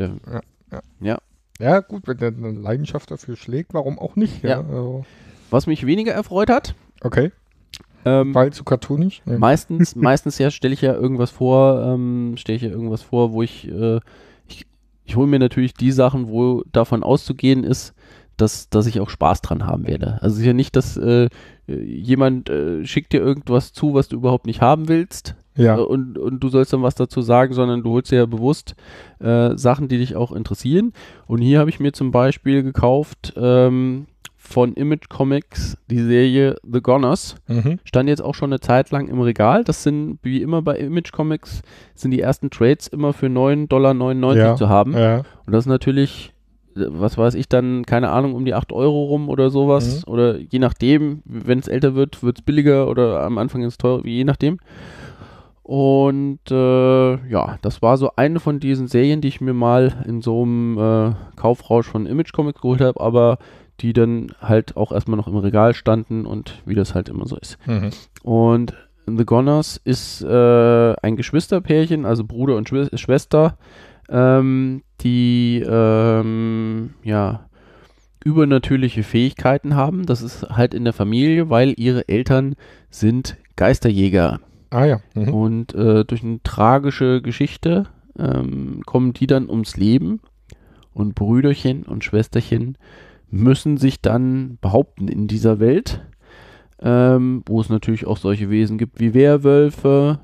gut, wenn der eine Leidenschaft dafür schlägt, warum auch nicht? Ja. Also. Was mich weniger erfreut hat. Okay. Weil zu cartoonisch? Nee. Meistens stelle ich ja irgendwas vor, wo ich hole mir natürlich die Sachen, wo davon auszugehen ist, dass ich auch Spaß dran haben werde. Also es ist ja nicht, dass jemand schickt dir irgendwas zu, was du überhaupt nicht haben willst. Ja. Und du sollst dann was dazu sagen, sondern du holst dir ja bewusst Sachen, die dich auch interessieren. Und hier habe ich mir zum Beispiel gekauft von Image Comics die Serie The Goners. Stand jetzt auch schon eine Zeit lang im Regal. Das sind, wie immer bei Image Comics, sind die ersten Trades immer für $9,99 zu haben. Ja. Und das ist natürlich, was weiß ich dann, keine Ahnung, um die 8 Euro rum oder sowas. Oder je nachdem, wenn es älter wird, wird es billiger oder am Anfang ist es teuer, je nachdem. Und das war so eine von diesen Serien, die ich mir mal in so einem Kaufrausch von Image Comics geholt habe, aber die dann halt auch erstmal noch im Regal standen und wie das halt immer so ist. Und The Goners ist ein Geschwisterpärchen, also Bruder und Schwester, die übernatürliche Fähigkeiten haben. Das ist halt in der Familie, weil ihre Eltern sind Geisterjäger. Ah ja. Und durch eine tragische Geschichte kommen die dann ums Leben und Brüderchen und Schwesterchen müssen sich dann behaupten in dieser Welt, wo es natürlich auch solche Wesen gibt wie Werwölfe,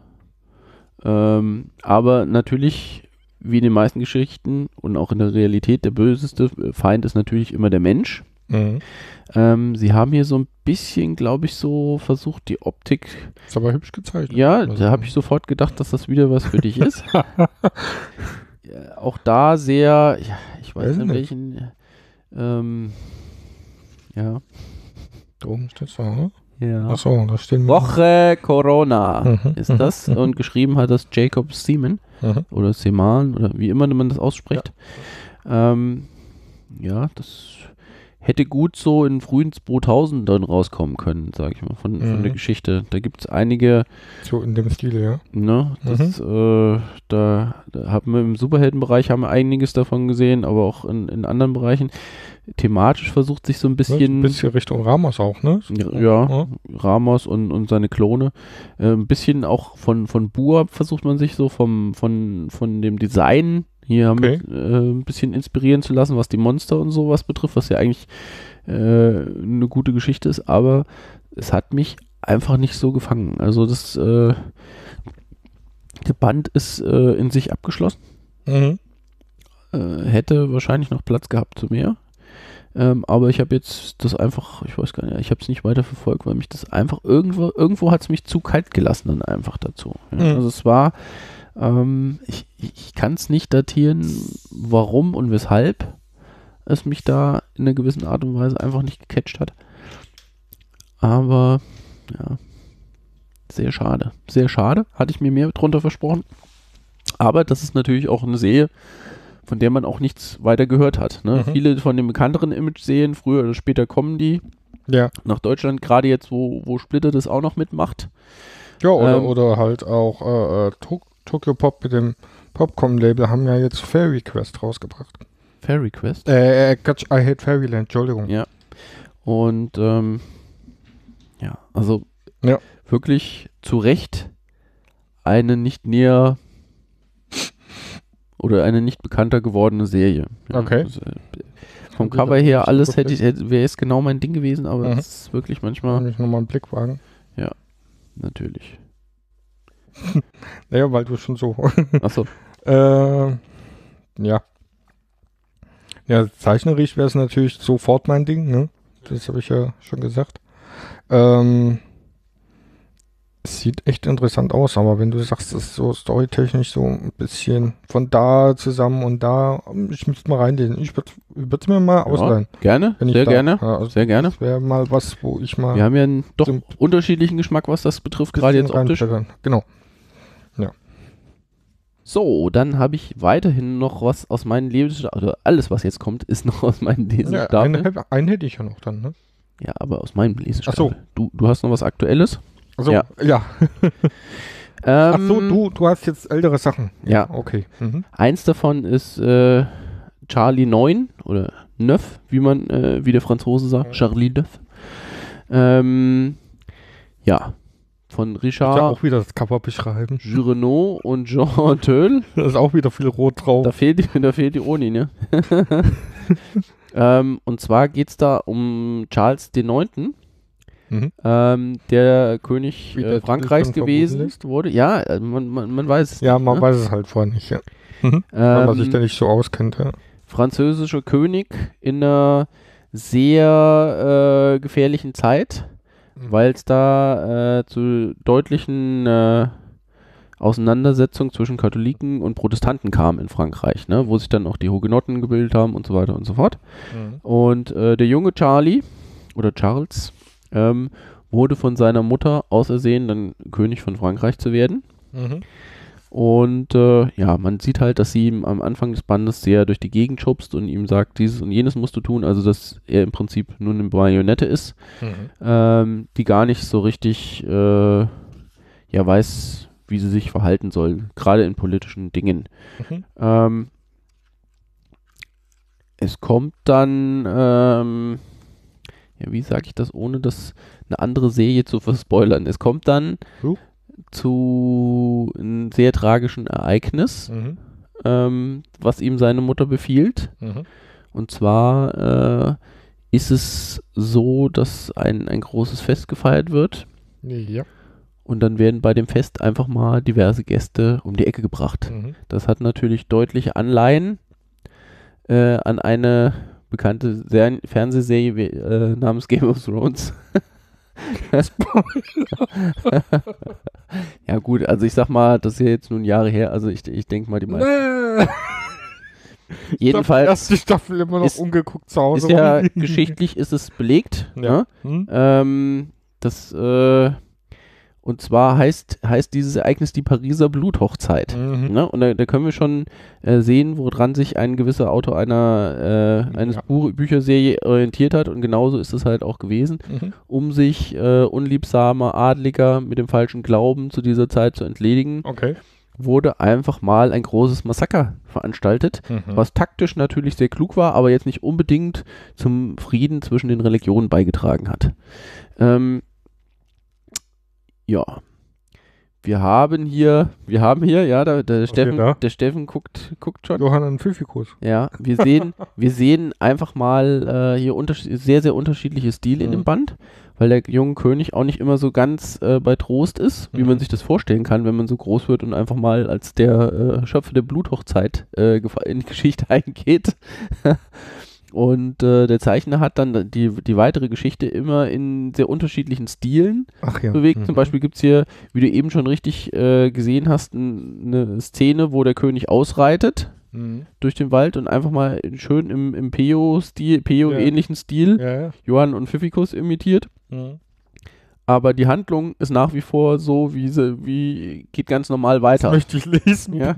aber natürlich, wie in den meisten Geschichten und auch in der Realität, der böseste Feind ist natürlich immer der Mensch. Sie haben hier so ein bisschen, glaube ich, so versucht, die Optik. Ist aber hübsch gezeichnet. Ja, also, da habe ich sofort gedacht, dass das wieder was für dich ist. Auch da sehr, ich weiß nicht, welchen. Drogen steht da, ne? Ja. Achso, da stehen Woche Corona ist das. Und geschrieben hat das Jacob Seaman oder Seaman oder wie immer man das ausspricht. Das hätte gut so in frühen 2000ern rauskommen können, sage ich mal, von der Geschichte. Da gibt es einige. So in dem Stil, ja. Ne, das, da haben wir im Superheldenbereich haben wir einiges davon gesehen, aber auch in anderen Bereichen. Thematisch versucht sich so ein bisschen. Ein bisschen Richtung Ramos auch, ne? Ja. Ramos und seine Klone. Ein bisschen auch von Buab versucht man sich so von dem Design hier ein bisschen inspirieren zu lassen, was die Monster und sowas betrifft, was ja eigentlich eine gute Geschichte ist, aber es hat mich einfach nicht so gefangen. Also der Band ist in sich abgeschlossen. Hätte wahrscheinlich noch Platz gehabt zu mehr. Aber ich habe jetzt das einfach, ich weiß gar nicht, ich habe es nicht weiter verfolgt, weil mich das einfach irgendwo hat es mich zu kalt gelassen dann einfach dazu. Ja. Also es war, ich kann es nicht datieren, warum und weshalb es mich da in einer gewissen Art und Weise einfach nicht gecatcht hat. Aber ja, sehr schade. Sehr schade. Hatte ich mir mehr drunter versprochen. Aber das ist natürlich auch eine Serie, von der man auch nichts weiter gehört hat. Ne? Viele von den bekannteren Image-Serien, früher oder später kommen die nach Deutschland, gerade jetzt, wo Splitter das auch noch mitmacht. Ja, oder halt auch Tokyo Pop mit dem Popcom-Label haben ja jetzt Fairy Quest rausgebracht. Fairy Quest? I Hate Fairyland, Entschuldigung. Ja. Und also wirklich zu Recht eine nicht näher oder eine nicht bekannter gewordene Serie. Ja, okay. Also, vom Cover her alles wäre es genau mein Ding gewesen, aber es ist wirklich manchmal... Kann ich nochmal einen Blick wagen? Ja, natürlich. Naja, weil du schon so... Achso. Ja. Ja, zeichnerisch wäre es natürlich sofort mein Ding, ne? Das habe ich ja schon gesagt. Es sieht echt interessant aus, aber wenn du sagst, das ist so storytechnisch so ein bisschen von da zusammen und da, ich müsste mal reinlesen. Ich würde es mir mal ausleihen. Gerne, sehr gerne. Ja, also sehr gerne. Das wäre mal was, wo ich mal... Wir haben ja einen doch unterschiedlichen Geschmack, was das betrifft, gerade jetzt optisch. Genau. Ja. So, dann habe ich weiterhin noch was aus meinen Lebensstapeln, also alles, was jetzt kommt, ist noch aus meinen Lesestapeln. Ja, einen hätte ich ja noch dann, ne? Ja, aber aus meinem Lesestapel. Ach so. Du hast noch was Aktuelles? Also, ja. Ach so, du hast jetzt ältere Sachen. Ja. Okay. Eins davon ist Charlie 9 oder 9, wie der Franzose sagt. Charlie 9. Ja. Von Richard. Ich auch wieder das Cover beschreiben. Giraud und Jean Teul. Da ist auch wieder viel Rot drauf. Da fehlt die Uni, ne? Und zwar geht es da um Charles IX., der König Frankreichs gewesen wurde. Ja, man weiß es nicht. Ja, man ne? weiß es halt vorher nicht, ja. Weil man sich da nicht so auskennt, ja. Französischer König in einer sehr gefährlichen Zeit, weil es da zu deutlichen Auseinandersetzungen zwischen Katholiken und Protestanten kam in Frankreich, ne? Wo sich dann auch die Hugenotten gebildet haben und so weiter und so fort. Und der junge Charlie oder Charles wurde von seiner Mutter ausersehen, dann König von Frankreich zu werden. Und man sieht halt, dass sie ihm am Anfang des Bandes sehr durch die Gegend schubst und ihm sagt, dieses und jenes musst du tun, also dass er im Prinzip nur eine Marionette ist, die gar nicht so richtig weiß, wie sie sich verhalten soll, gerade in politischen Dingen. Es kommt dann wie sage ich das, ohne das eine andere Serie zu verspoilern? Es kommt dann zu einem sehr tragischen Ereignis, was ihm seine Mutter befiehlt. Und zwar ist es so, dass ein großes Fest gefeiert wird. Ja. Und dann werden bei dem Fest einfach mal diverse Gäste um die Ecke gebracht. Das hat natürlich deutliche Anleihen an eine bekannte Fernsehserie namens Game of Thrones. Ja gut, also ich sag mal, das ist ja jetzt nun Jahre her, also ich denke mal die meisten. Jedenfalls erste Staffel immer noch umgeguckt zu Hause. Ist ja geschichtlich ist es belegt. Ja. Ne? Und zwar heißt dieses Ereignis die Pariser Bluthochzeit. Ne? Und da können wir schon sehen, woran sich ein gewisser Autor eines Bücherserie orientiert hat. Und genauso ist es halt auch gewesen, um sich unliebsamer Adliger mit dem falschen Glauben zu dieser Zeit zu entledigen. Okay. Wurde einfach mal ein großes Massaker veranstaltet, was taktisch natürlich sehr klug war, aber jetzt nicht unbedingt zum Frieden zwischen den Religionen beigetragen hat. Wir Wir haben hier, ja, der da? Steffen guckt schon. Johann und Pfiffikus. Ja, wir sehen einfach mal hier sehr, sehr unterschiedliche Stile in dem Band, weil der junge König auch nicht immer so ganz bei Trost ist, wie man sich das vorstellen kann, wenn man so groß wird und einfach mal als der Schöpfer der Bluthochzeit in die Geschichte eingeht. Und der Zeichner hat dann die weitere Geschichte immer in sehr unterschiedlichen Stilen bewegt. Zum Beispiel gibt es hier, wie du eben schon richtig gesehen hast, eine Szene, wo der König ausreitet durch den Wald und einfach mal schön im Peo-ähnlichen Stil Johann und Pfiffikus imitiert. Aber die Handlung ist nach wie vor so, wie geht ganz normal weiter. Das möchte ich lesen. Ja.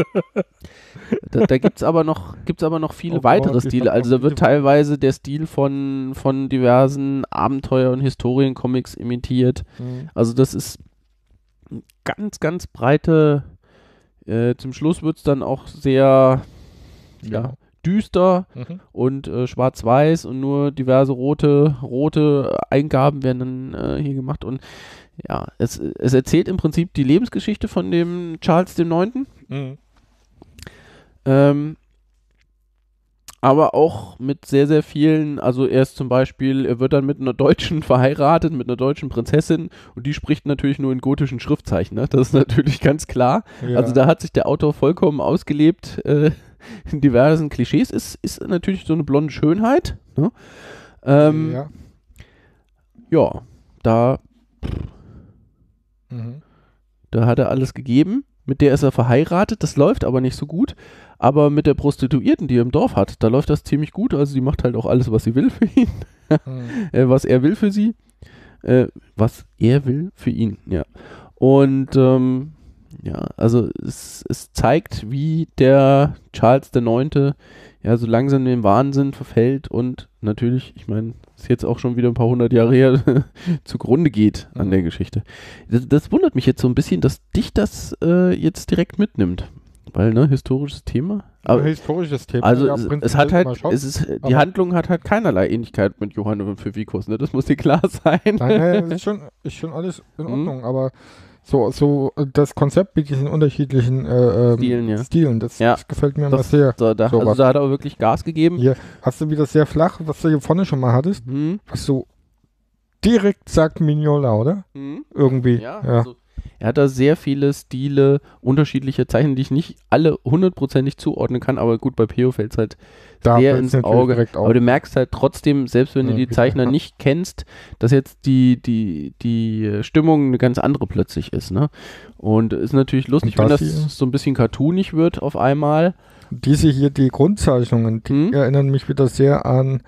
Da gibt's aber noch viele weitere Stile. Also da wird teilweise der Stil von diversen Abenteuer- und Historiencomics imitiert. Also das ist ganz, ganz breite. Zum Schluss wird es dann auch sehr düster und schwarz-weiß und nur diverse rote Eingaben werden dann hier gemacht. Und ja, es erzählt im Prinzip die Lebensgeschichte von dem Charles IX. Aber auch mit sehr, sehr vielen, also er wird dann mit einer Deutschen verheiratet, mit einer deutschen Prinzessin und die spricht natürlich nur in gotischen Schriftzeichen, ne? Das ist natürlich ganz klar. Ja. Also da hat sich der Autor vollkommen ausgelebt in diversen Klischees. Ist natürlich so eine blonde Schönheit. Ne? Ja, da hat er alles gegeben. Mit der ist er verheiratet, das läuft aber nicht so gut. Aber mit der Prostituierten, die er im Dorf hat, da läuft das ziemlich gut. Also die macht halt auch alles, was sie will für ihn. Was er will für sie. Was er will für ihn, ja. Und also es zeigt, wie der Charles IX. Ja so langsam in den Wahnsinn verfällt und natürlich, ich meine, ist jetzt auch schon wieder ein paar hundert Jahre her, zugrunde geht an der Geschichte. Das wundert mich jetzt so ein bisschen, dass dich das jetzt direkt mitnimmt. Weil, ne, historisches Thema. Aber, historisches Thema. Also ja, die Handlung hat halt keinerlei Ähnlichkeit mit Johann und Pfiffikus, ne? Das muss dir klar sein. Nein, ist schon alles in Ordnung, aber so das Konzept mit diesen unterschiedlichen Stilen, das gefällt mir immer sehr. Da hat er auch wirklich Gas gegeben. Hier hast du wieder sehr flach, was du hier vorne schon mal hattest, was so direkt sagt Mignola, oder? Irgendwie. Ja. Also, er hat da sehr viele Stile, unterschiedliche Zeichen, die ich nicht alle hundertprozentig zuordnen kann, aber gut, bei Peo fällt es halt sehr ins Auge. Aber du merkst halt trotzdem, selbst wenn du die Zeichner nicht kennst, dass jetzt die Stimmung eine ganz andere plötzlich ist. Ne? Und ist natürlich lustig, wenn das so ein bisschen cartoonig wird auf einmal. Diese hier, die Grundzeichnungen, die erinnern mich wieder sehr an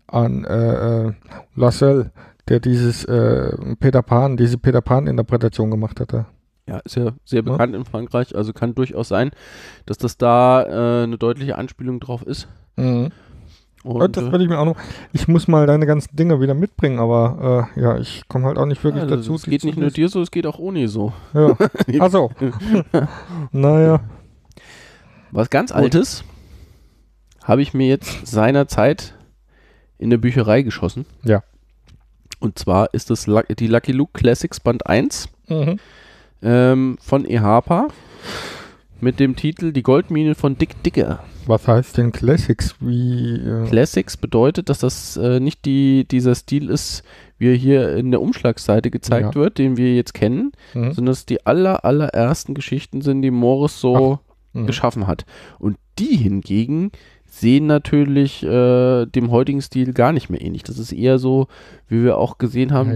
Lascelles, der diese Peter Pan-Interpretation gemacht hatte. Ja, ist ja sehr bekannt in Frankreich, also kann durchaus sein, dass das da eine deutliche Anspielung drauf ist. Und das werde ich mir auch noch. Ich muss mal deine ganzen Dinger wieder mitbringen, aber ich komme halt auch nicht wirklich dazu. Es geht nicht nur dir so, es geht auch Oni so. Ja. Achso. Naja. Was ganz Altes habe ich mir jetzt seinerzeit in der Bücherei geschossen. Ja. Und zwar ist es die Lucky Luke Classics Band 1 von Ehapa mit dem Titel Die Goldmine von Dick Dicker. Was heißt denn Classics? Classics bedeutet, dass das nicht dieser Stil ist, wie er hier in der Umschlagsseite gezeigt wird, den wir jetzt kennen, sondern dass die allerersten Geschichten sind, die Morris so geschaffen hat. Und die hingegen sehen natürlich dem heutigen Stil gar nicht mehr ähnlich. Das ist eher so, wie wir auch gesehen haben,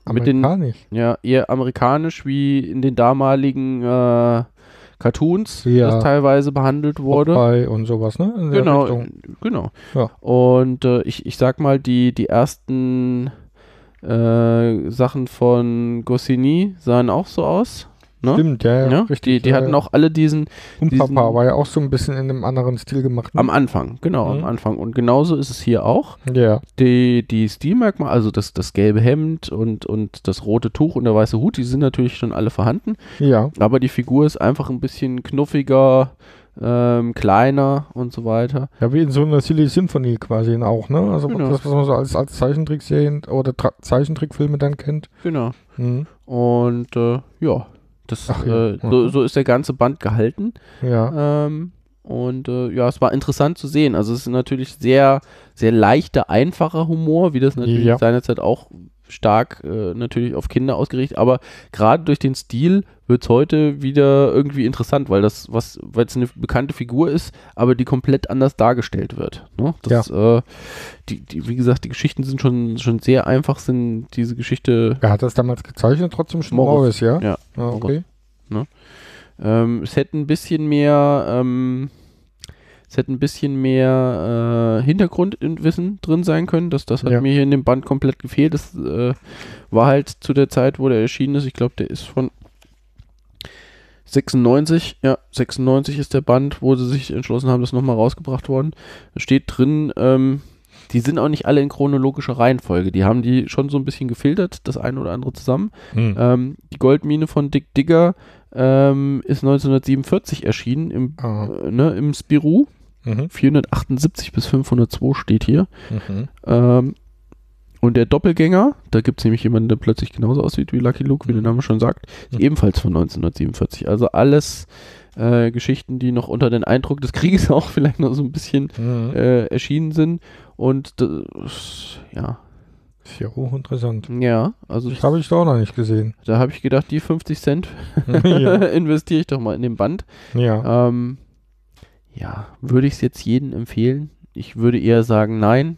eher amerikanisch, wie in den damaligen Cartoons, das teilweise behandelt wurde. Popeye und sowas, ne? In der genau. Ja. Und ich sag mal, die ersten Sachen von Goscinny sahen auch so aus. Ne? Stimmt, ja, richtig. Die hatten auch alle diesen... Papa war ja auch so ein bisschen in einem anderen Stil gemacht. Ne? Am Anfang, genau, am Anfang. Und genauso ist es hier auch. Ja. Die Stilmerkmale, also das gelbe Hemd und das rote Tuch und der weiße Hut, die sind natürlich schon alle vorhanden. Ja. Aber die Figur ist einfach ein bisschen knuffiger, kleiner und so weiter. Ja, wie in so einer Silly Symphony quasi auch, ne? Also das, was man so als Zeichentrickserien oder Zeichentrickfilme dann kennt. Genau. Und Das, Ach ja. so ist der ganze Band gehalten. Ja. Ja, es war interessant zu sehen. Also es ist natürlich sehr, sehr leichter, einfacher Humor, wie das natürlich seinerzeit auch stark natürlich auf Kinder ausgerichtet, aber gerade durch den Stil wird es heute wieder irgendwie interessant, weil es eine bekannte Figur ist, aber die komplett anders dargestellt wird. Ne? Wie gesagt, die Geschichten sind schon sehr einfach, sind diese Geschichte. Wer hat das damals gezeichnet? Trotzdem schon Morris, ja? Ja. Ah, okay. Ne? Es hätte ein bisschen mehr Hintergrundwissen drin sein können. Das hat mir hier in dem Band komplett gefehlt. Das war halt zu der Zeit, wo der erschienen ist. Ich glaube, der ist von 96. Ja, 96 ist der Band, wo sie sich entschlossen haben, das nochmal rausgebracht worden. Da steht drin, die sind auch nicht alle in chronologischer Reihenfolge. Die haben die schon so ein bisschen gefiltert, das eine oder andere zusammen. Die Goldmine von Dick Digger ist 1947 erschienen im Spirou. 478 bis 502 steht hier. Und der Doppelgänger, da gibt es nämlich jemanden, der plötzlich genauso aussieht wie Lucky Luke, wie der Name schon sagt, ist ebenfalls von 1947. Also alles Geschichten, die noch unter den Eindruck des Krieges auch vielleicht noch so ein bisschen erschienen sind. Und das, ja. Ist ja hochinteressant. Ja, also das habe ich doch noch nicht gesehen. Da habe ich gedacht, die 50 Cent investiere ich doch mal in den Band. Ja. Würde ich es jetzt jedem empfehlen? Ich würde eher sagen, nein.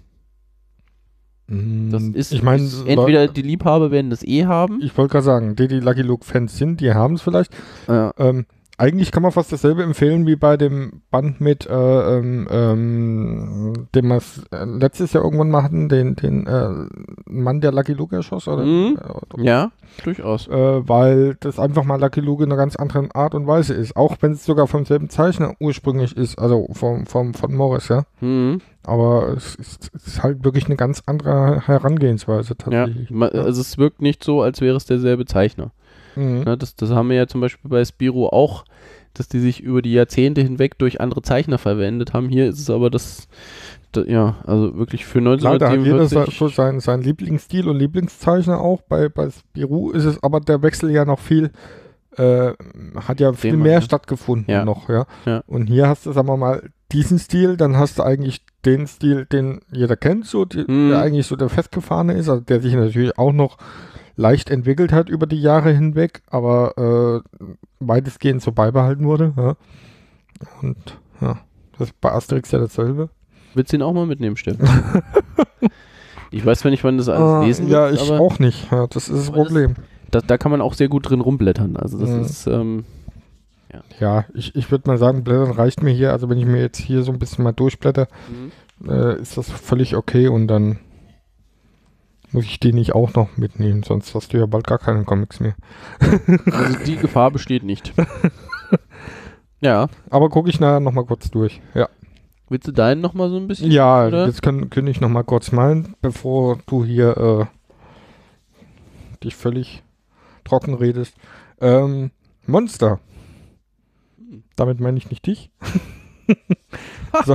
Das ist, ich meine, entweder die Liebhaber werden das haben. Ich wollte gerade sagen, die Lucky Luke-Fans sind, die haben es vielleicht. Ja. Eigentlich kann man fast dasselbe empfehlen wie bei dem Band mit, den wir letztes Jahr irgendwann mal hatten, den Mann, der Lucky Luke erschoss, oder? Ja, durchaus. Weil das einfach mal Lucky Luke in einer ganz anderen Art und Weise ist. Auch wenn es sogar vom selben Zeichner ursprünglich ist, also von Morris, ja. Aber es ist halt wirklich eine ganz andere Herangehensweise tatsächlich. Ja, also es wirkt nicht so, als wäre es derselbe Zeichner. Ja, das haben wir ja zum Beispiel bei Spirou auch, dass die sich über die Jahrzehnte hinweg durch andere Zeichner verwendet haben. Hier ist es aber also wirklich für 1947. Da hat jeder sein Lieblingsstil und Lieblingszeichner auch. Bei Spirou ist es aber der Wechsel ja noch hat ja viel mehr stattgefunden noch, ja. Und hier hast du, sagen wir mal, diesen Stil, dann hast du eigentlich den Stil, den jeder kennt, so, der eigentlich so der festgefahrene ist, also der sich natürlich auch noch leicht entwickelt hat über die Jahre hinweg, aber weitestgehend so beibehalten wurde. Ja. Und ja, das ist bei Asterix ja dasselbe. Willst du ihn auch mal mitnehmen, Steffen? Ich weiß zwar nicht, wann das alles lesen wird. Ja, ich auch nicht. Ja, das ist das Problem. Da kann man auch sehr gut drin rumblättern. Also das ist, ja, ich würde mal sagen, Blättern reicht mir hier. Also wenn ich mir jetzt hier so ein bisschen mal durchblätter, ist das völlig okay und dann muss ich die nicht auch noch mitnehmen, sonst hast du ja bald gar keine Comics mehr. Also die Gefahr besteht nicht. Ja. Aber gucke ich nachher nochmal kurz durch, ja. Willst du deinen nochmal so ein bisschen? Ja, oder? Jetzt können ich nochmal kurz meinen, bevor du hier dich völlig trocken redest. Monster. Damit meine ich nicht dich. So.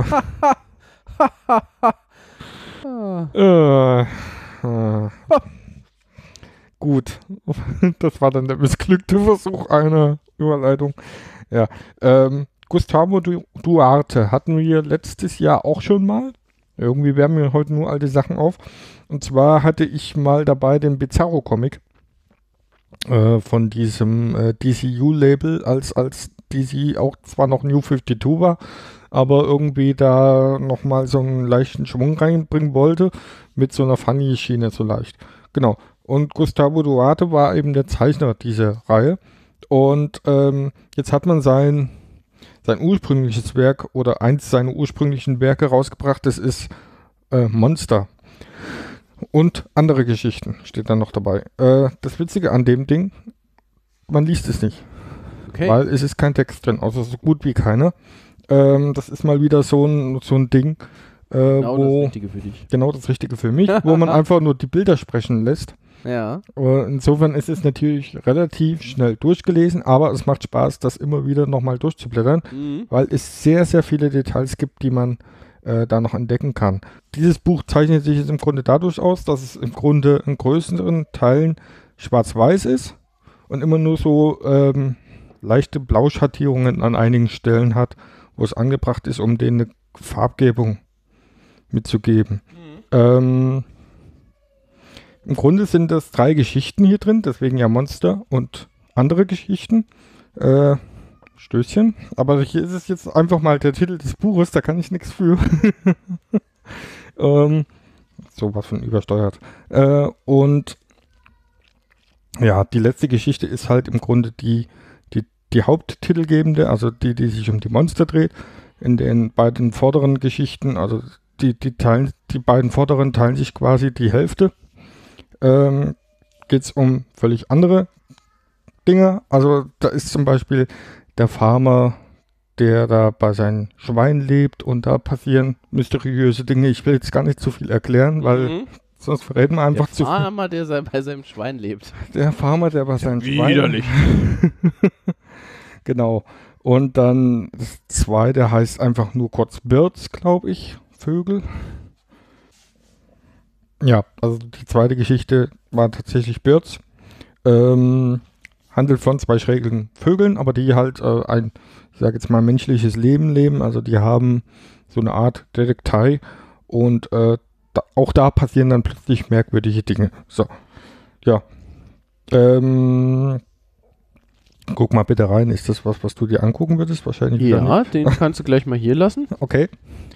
Gut, das war dann der missglückte Versuch einer Überleitung. Ja, Gustavo Duarte hatten wir letztes Jahr auch schon mal. Irgendwie wärmen mir heute nur alte Sachen auf. Und zwar hatte ich mal dabei den Bizarro-Comic von diesem DCU-Label, als DC auch zwar noch New 52 war, aber irgendwie da nochmal so einen leichten Schwung reinbringen wollte, mit so einer Funny-Schiene so leicht. Genau. Und Gustavo Duarte war eben der Zeichner dieser Reihe. Und jetzt hat man sein ursprüngliches Werk oder eins seiner ursprünglichen Werke rausgebracht. Das ist Monster. Und andere Geschichten steht dann noch dabei. Das Witzige an dem Ding, man liest es nicht. Okay. Weil es ist kein Text drin, also so gut wie keiner. Das ist mal wieder so ein Ding, Genau das Richtige für dich. Genau das Richtige für mich, wo man einfach nur die Bilder sprechen lässt. Ja. Insofern ist es natürlich relativ schnell durchgelesen, aber es macht Spaß, das immer wieder nochmal durchzublättern, weil es sehr, sehr viele Details gibt, die man da noch entdecken kann. Dieses Buch zeichnet sich jetzt im Grunde dadurch aus, dass es im Grunde in größeren Teilen schwarz-weiß ist und immer nur so leichte Blauschattierungen an einigen Stellen hat, wo es angebracht ist, um denen eine Farbgebung mitzugeben. Im Grunde sind das 3 Geschichten hier drin, deswegen ja Monster und andere Geschichten. Stößchen. Aber hier ist es jetzt einfach mal der Titel des Buches, da kann ich nichts für. Sowas von übersteuert. Und ja, die letzte Geschichte ist halt im Grunde die Haupttitelgebende, also die sich um die Monster dreht. In den beiden vorderen Geschichten, also die beiden vorderen teilen sich quasi die Hälfte. Geht es um völlig andere Dinge. Also da ist zum Beispiel der Farmer, der da bei seinen Schweinen lebt und da passieren mysteriöse Dinge. Ich will jetzt gar nicht zu viel erklären, weil sonst verrät man einfach zu viel. Der Farmer, der bei seinem Schwein lebt. Der Farmer, der bei seinen Schweinen... Widerlich. Genau. Und dann das zweite heißt einfach nur kurz Birds, glaube ich. Vögel. Ja, also die zweite Geschichte war tatsächlich Birds. Handelt von 2 schrägen Vögeln, aber die halt ich sage jetzt mal, menschliches Leben leben. Also die haben so eine Art Detektei und auch da passieren dann plötzlich merkwürdige Dinge. So, ja. Guck mal bitte rein. Ist das was du dir angucken würdest? Wahrscheinlich wieder nicht. Ja, den kannst du gleich mal hier lassen. Okay.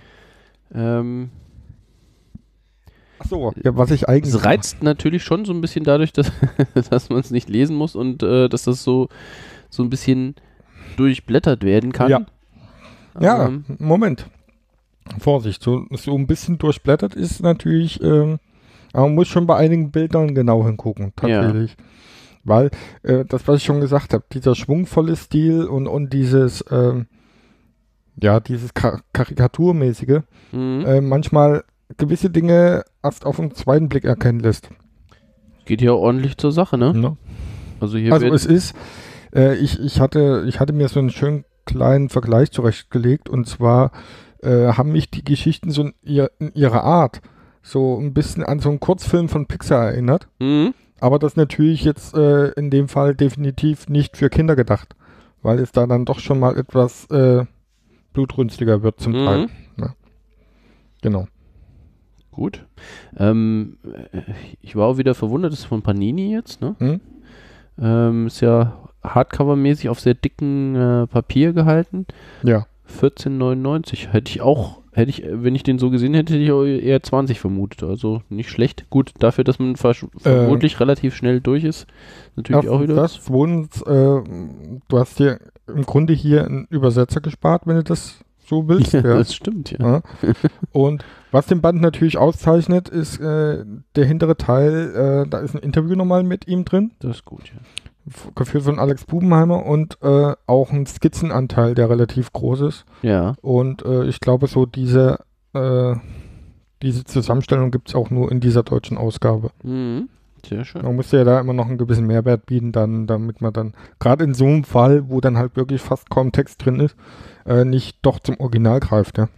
Achso, ja, was ich eigentlich... Es reizt natürlich schon so ein bisschen dadurch, dass, dass man es nicht lesen muss und dass das so ein bisschen durchblättert werden kann. Ja. Ja, Moment. Vorsicht, so ein bisschen durchblättert ist natürlich, aber man muss schon bei einigen Bildern genau hingucken, tatsächlich. Ja. Weil, das, was ich schon gesagt habe, dieser schwungvolle Stil und dieses, dieses Karikaturmäßige, manchmal gewisse Dinge erst auf den zweiten Blick erkennen lässt. Geht ja ordentlich zur Sache, ne? Ja. Also es ist, ich hatte mir so einen schönen kleinen Vergleich zurechtgelegt und zwar haben mich die Geschichten so in ihrer Art so ein bisschen an so einen Kurzfilm von Pixar erinnert. Aber das natürlich jetzt in dem Fall definitiv nicht für Kinder gedacht, weil es da dann doch schon mal etwas blutrünstiger wird zum Teil. Ja. Genau. Gut. Ich war auch wieder verwundert, das ist von Panini jetzt, ne? Ist ja Hardcover-mäßig auf sehr dicken Papier gehalten. Ja. 14,99. Hätte ich, wenn ich den so gesehen hätte, hätte ich auch eher 20 vermutet. Also nicht schlecht. Gut, dafür, dass man vermutlich relativ schnell durch ist. Natürlich auch wieder. Du hast dir im Grunde hier einen Übersetzer gespart, wenn du das so willst. Ja, das stimmt, ja. Und was den Band natürlich auszeichnet, ist der hintere Teil, da ist ein Interview nochmal mit ihm drin. Das ist gut, ja. Geführt von Alex Bubenheimer und auch ein Skizzenanteil, der relativ groß ist. Ja. Und ich glaube, so diese Zusammenstellung gibt es auch nur in dieser deutschen Ausgabe. Sehr schön. Man muss ja da immer noch einen gewissen Mehrwert bieten, damit man dann, gerade in so einem Fall, wo dann halt wirklich fast kaum Text drin ist, nicht doch zum Original greift, ja.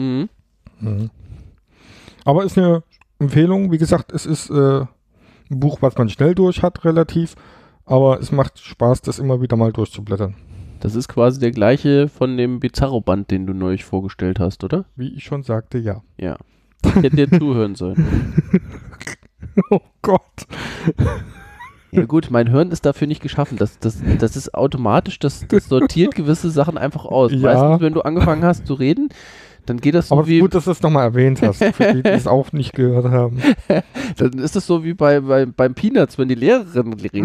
Aber ist eine Empfehlung, wie gesagt, es ist ein Buch, was man schnell durch hat, relativ. Aber es macht Spaß, das immer wieder mal durchzublättern. Das ist quasi der gleiche von dem Bizarro-Band, den du neulich vorgestellt hast, oder? Wie ich schon sagte, ja. Ja. Ich hätte dir zuhören sollen. Oh Gott. Ja gut, mein Hirn ist dafür nicht geschaffen. Das ist automatisch, das sortiert gewisse Sachen einfach aus. Ja. Meistens, wenn du angefangen hast zu reden, dann geht das so aber wie... gut, dass du es nochmal erwähnt hast, für die es auch nicht gehört haben. Dann ist es so wie beim Peanuts, wenn die Lehrerin redet.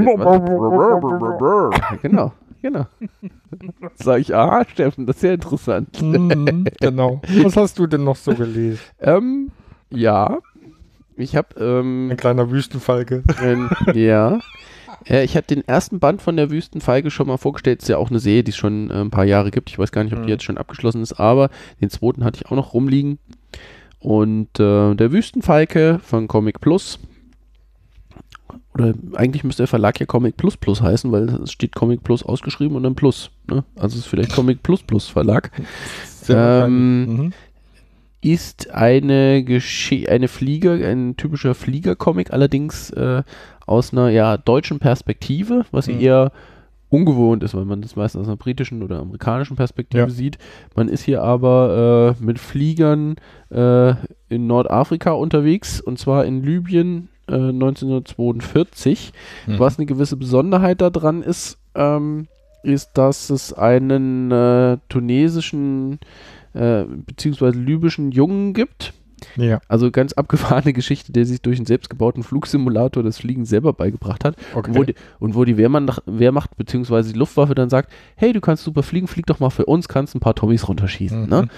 Genau. Sag ich, Steffen, das ist ja interessant. Genau. Was hast du denn noch so gelesen? Ja, ich habe... ein kleiner Wüstenfalke. Ja. Ich habe den ersten Band von der Wüstenfalke schon mal vorgestellt. Ist ja auch eine Serie, die es schon ein paar Jahre gibt. Ich weiß gar nicht, ob die jetzt schon abgeschlossen ist, aber den zweiten hatte ich auch noch rumliegen. Und der Wüstenfalke von Comic Plus, oder eigentlich müsste der Verlag ja Comic Plus Plus heißen, weil es steht Comic Plus ausgeschrieben und dann Plus. Ne? Also es ist vielleicht Comic Plus Plus Verlag. ist ein typischer Flieger-Comic, allerdings aus einer deutschen Perspektive, was eher ungewohnt ist, weil man das meistens aus einer britischen oder amerikanischen Perspektive sieht. Man ist hier aber mit Fliegern in Nordafrika unterwegs, und zwar in Libyen 1942. Was eine gewisse Besonderheit daran ist, ist, dass es einen tunesischen beziehungsweise libyschen Jungen gibt. Ja. Also ganz abgefahrene Geschichte, der sich durch einen selbstgebauten Flugsimulator das Fliegen selber beigebracht hat. Okay. Und wo die Wehrmacht beziehungsweise die Luftwaffe dann sagt, hey, du kannst super fliegen, flieg doch mal für uns, kannst ein paar Tommys runterschießen. Ne?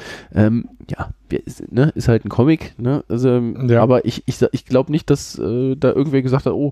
Ist halt ein Comic. Ne? Also, aber ich glaube nicht, dass da irgendwer gesagt hat,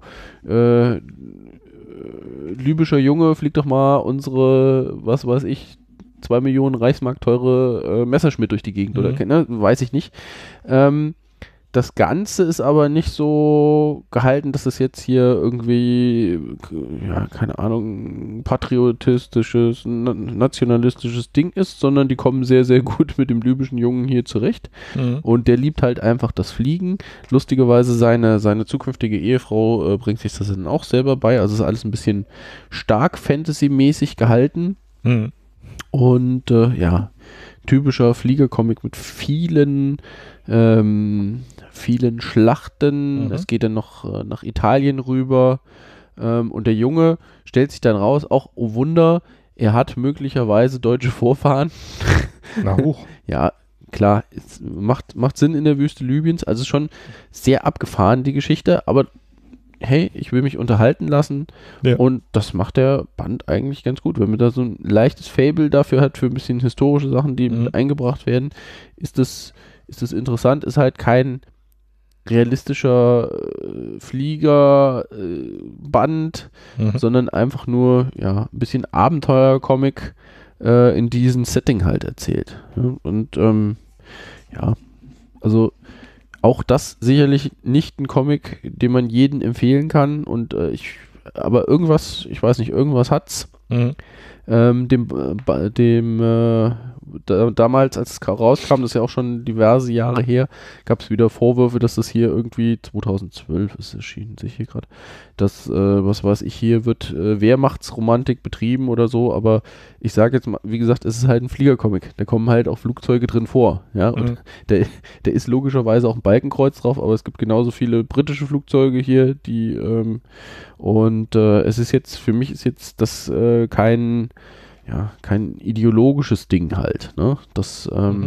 libyscher Junge, flieg doch mal unsere, was weiß ich, 2 Millionen Reichsmark teure Messerschmitt durch die Gegend, oder weiß ich nicht. Das Ganze ist aber nicht so gehalten, dass es jetzt hier irgendwie, keine Ahnung, patriotistisches, nationalistisches Ding ist, sondern die kommen sehr, sehr gut mit dem libyschen Jungen hier zurecht. Und der liebt halt einfach das Fliegen. Lustigerweise seine zukünftige Ehefrau bringt sich das dann auch selber bei. Also ist alles ein bisschen stark Fantasy-mäßig gehalten. Und typischer Fliegercomic mit vielen Schlachten. Es geht dann noch nach Italien rüber. Und der Junge stellt sich dann raus, auch, oh Wunder, er hat möglicherweise deutsche Vorfahren. Na hoch. Ja, klar, es macht Sinn in der Wüste Libyens. Also schon sehr abgefahren, die Geschichte, aber hey, ich will mich unterhalten lassen, und das macht der Band eigentlich ganz gut. Wenn man da so ein leichtes Faible dafür hat, für ein bisschen historische Sachen, die mit eingebracht werden, ist das interessant. Ist halt kein realistischer Fliegerband, sondern einfach nur ein bisschen Abenteuer-Comic in diesem Setting halt erzählt. Und also auch das sicherlich nicht ein Comic, den man jedem empfehlen kann, und aber irgendwas, ich weiß nicht, irgendwas hat's. Damals, als es rauskam, das ist ja auch schon diverse Jahre her, gab es wieder Vorwürfe, dass das hier irgendwie 2012 ist erschienen, sehe ich hier gerade, dass, was weiß ich, hier wird Wehrmachtsromantik betrieben oder so, aber ich sage jetzt mal, wie gesagt, es ist halt ein Fliegercomic, da kommen halt auch Flugzeuge drin vor, und der ist logischerweise auch ein Balkenkreuz drauf, aber es gibt genauso viele britische Flugzeuge hier, die es ist jetzt, für mich ist jetzt das kein ideologisches Ding halt, ne? Das,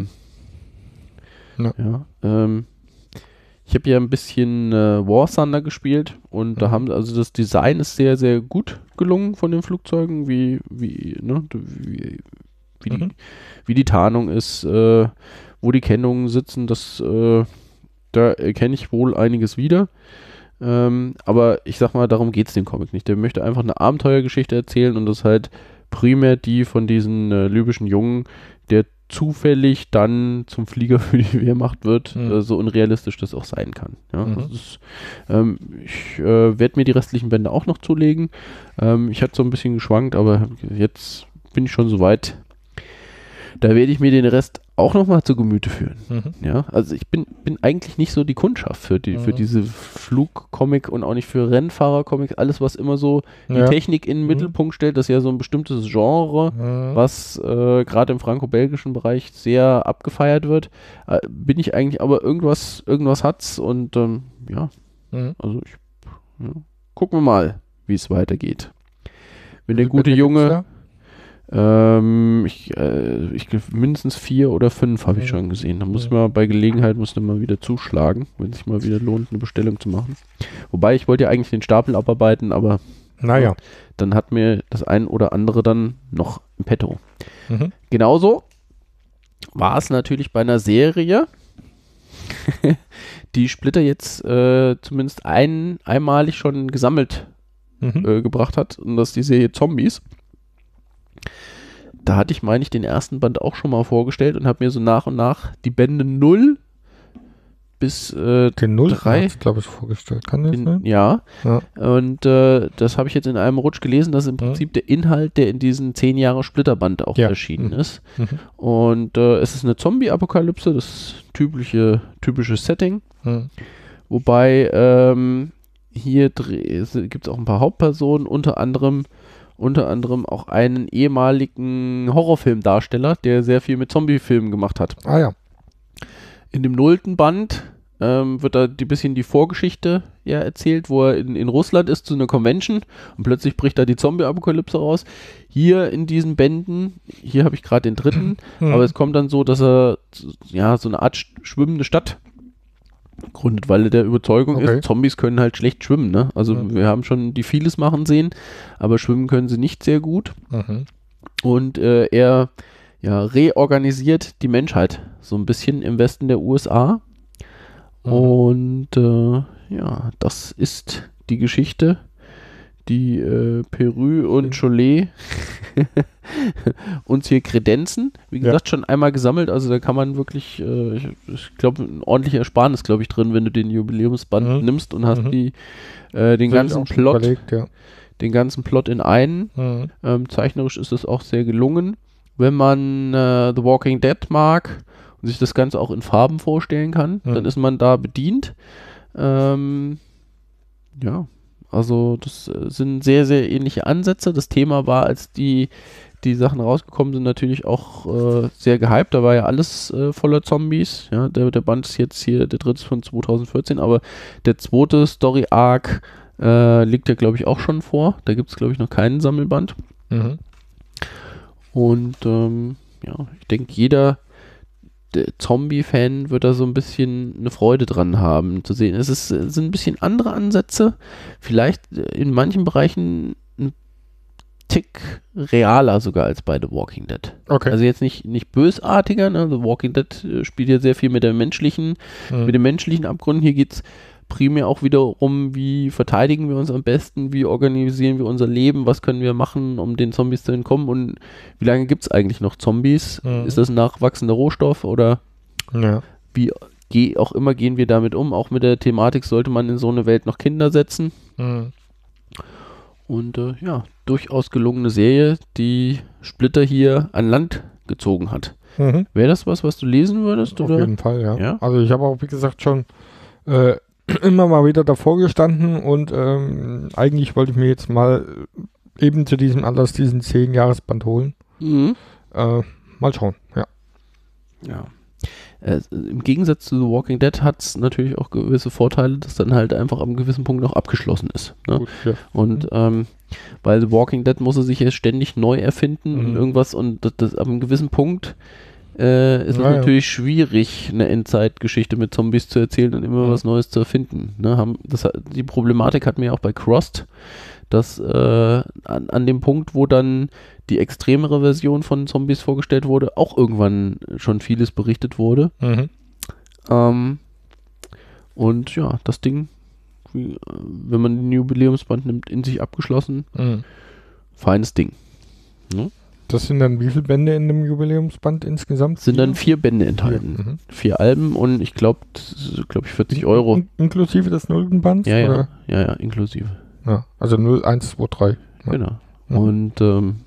ich habe ja ein bisschen War Thunder gespielt, und da also das Design ist sehr, sehr gut gelungen von den Flugzeugen, wie die Tarnung ist, wo die Kennungen sitzen, da erkenne ich wohl einiges wieder. Aber ich sag mal, darum geht es dem Comic nicht. Der möchte einfach eine Abenteuergeschichte erzählen, und das halt primär die von diesen libyschen Jungen, der zufällig dann zum Flieger für die Wehrmacht wird, so unrealistisch das auch sein kann. Ja, das ist, ich werde mir die restlichen Bände auch noch zulegen. Ich hatte so ein bisschen geschwankt, aber jetzt bin ich schon so weit. Da werde ich mir den Rest auch nochmal zu Gemüte führen. Ja, also ich bin eigentlich nicht so die Kundschaft für diese Flugcomic und auch nicht für Rennfahrer-Comics. Alles, was immer so die Technik in den Mittelpunkt stellt, das ist ja so ein bestimmtes Genre, was gerade im franco-belgischen Bereich sehr abgefeiert wird. Bin ich eigentlich, aber irgendwas hat's, und also gucken wir mal, wie es weitergeht. Wenn der gute Junge... ich mindestens 4 oder 5 habe ich schon gesehen. Da muss man bei Gelegenheit mal wieder zuschlagen, wenn es sich mal wieder lohnt, eine Bestellung zu machen. Wobei, ich wollte ja eigentlich den Stapel abarbeiten, aber dann hat mir das ein oder andere dann noch im Petto. Genauso war es natürlich bei einer Serie, die Splitter jetzt zumindest einmalig schon gesammelt gebracht hat, und das ist die Serie Zombies. Da hatte ich, meine ich, den ersten Band auch schon mal vorgestellt und habe mir so nach und nach die Bände 0 bis Den 0. 3. glaube ich, vorgestellt. Kann das sein? Ja. Ja. Und das habe ich jetzt in einem Rutsch gelesen, dass im Prinzip der Inhalt, der in diesen 10 Jahre Splitterband auch erschienen ist. Und es ist eine Zombie-Apokalypse, das typische Setting. Wobei hier gibt es auch ein paar Hauptpersonen, unter anderem auch einen ehemaligen Horrorfilmdarsteller, der sehr viel mit Zombie-Filmen gemacht hat. Ah ja. In dem 0. Band wird da ein bisschen die Vorgeschichte erzählt, wo er in Russland ist zu einer Convention und plötzlich bricht da die Zombie-Apokalypse raus. Hier in diesen Bänden, hier habe ich gerade den 3., aber es kommt dann so, dass er so eine Art schwimmende Stadt gründet, weil er der Überzeugung ist, Zombies können halt schlecht schwimmen. Ne? Also wir haben schon die vieles machen sehen, aber schwimmen können sie nicht sehr gut. Und er reorganisiert die Menschheit so ein bisschen im Westen der USA. Und das ist die Geschichte, die Perry und Cholet uns hier kredenzen. Wie gesagt, schon einmal gesammelt, also da kann man wirklich, ich glaube, ein ordentlicher Ersparnis, glaube ich, drin, wenn du den Jubiläumsband nimmst und hast den ganzen Plot, den ganzen Plot in einen. Zeichnerisch ist es auch sehr gelungen. Wenn man The Walking Dead mag und sich das Ganze auch in Farben vorstellen kann, dann ist man da bedient. Also das sind sehr, sehr ähnliche Ansätze. Das Thema war, als die Sachen rausgekommen sind, natürlich auch sehr gehypt. Da war ja alles voller Zombies. Ja, der Band ist jetzt hier, der 3. von 2014, aber der 2. Story-Arc liegt ja, glaube ich, auch schon vor. Da gibt es, glaube ich, noch keinen Sammelband. Und ich denke, jeder Zombie-Fan wird da so ein bisschen eine Freude dran haben, zu sehen. Es sind ein bisschen andere Ansätze, vielleicht in manchen Bereichen ein Tick realer sogar als bei The Walking Dead. Okay. Also jetzt nicht bösartiger, ne? The Walking Dead spielt ja sehr viel mit dem menschlichen Abgrund. Hier geht es primär auch wieder um, wie verteidigen wir uns am besten, wie organisieren wir unser Leben, was können wir machen, um den Zombies zu entkommen und wie lange gibt es eigentlich noch Zombies? Ist das ein nachwachsender Rohstoff oder wie auch immer gehen wir damit um? Auch mit der Thematik sollte man in so eine Welt noch Kinder setzen. Und durchaus gelungene Serie, die Splitter hier an Land gezogen hat. Wäre das was du lesen würdest? Auf oder? jeden Fall, ja. Also ich habe auch, wie gesagt, schon immer mal wieder davor gestanden und eigentlich wollte ich mir jetzt mal eben zu diesem Anlass diesen 10-Jahres-Band holen. Mal schauen, Ja. Im Gegensatz zu The Walking Dead hat es natürlich auch gewisse Vorteile, dass dann halt einfach am gewissen Punkt noch abgeschlossen ist. Ne? Gut, ja. Und weil The Walking Dead muss er sich jetzt ständig neu erfinden und irgendwas und das ab einem gewissen Punkt ist es natürlich schwierig, eine Endzeitgeschichte mit Zombies zu erzählen und immer was Neues zu erfinden. Ne? Die Problematik hatten wir ja auch bei Crossed, dass an dem Punkt, wo dann die extremere Version von Zombies vorgestellt wurde, auch irgendwann schon vieles berichtet wurde. Und ja, das Ding, wenn man den Jubiläumsband nimmt, in sich abgeschlossen. Feines Ding. Ne? Das sind dann wie viele Bände in dem Jubiläumsband insgesamt? Sind dann 4 Bände enthalten. 4 Alben und ich glaube 40 Euro. Inklusive des 0. Bands? Ja, inklusive. Ja, also 0, 1, 2, 3. Ja. Genau. Und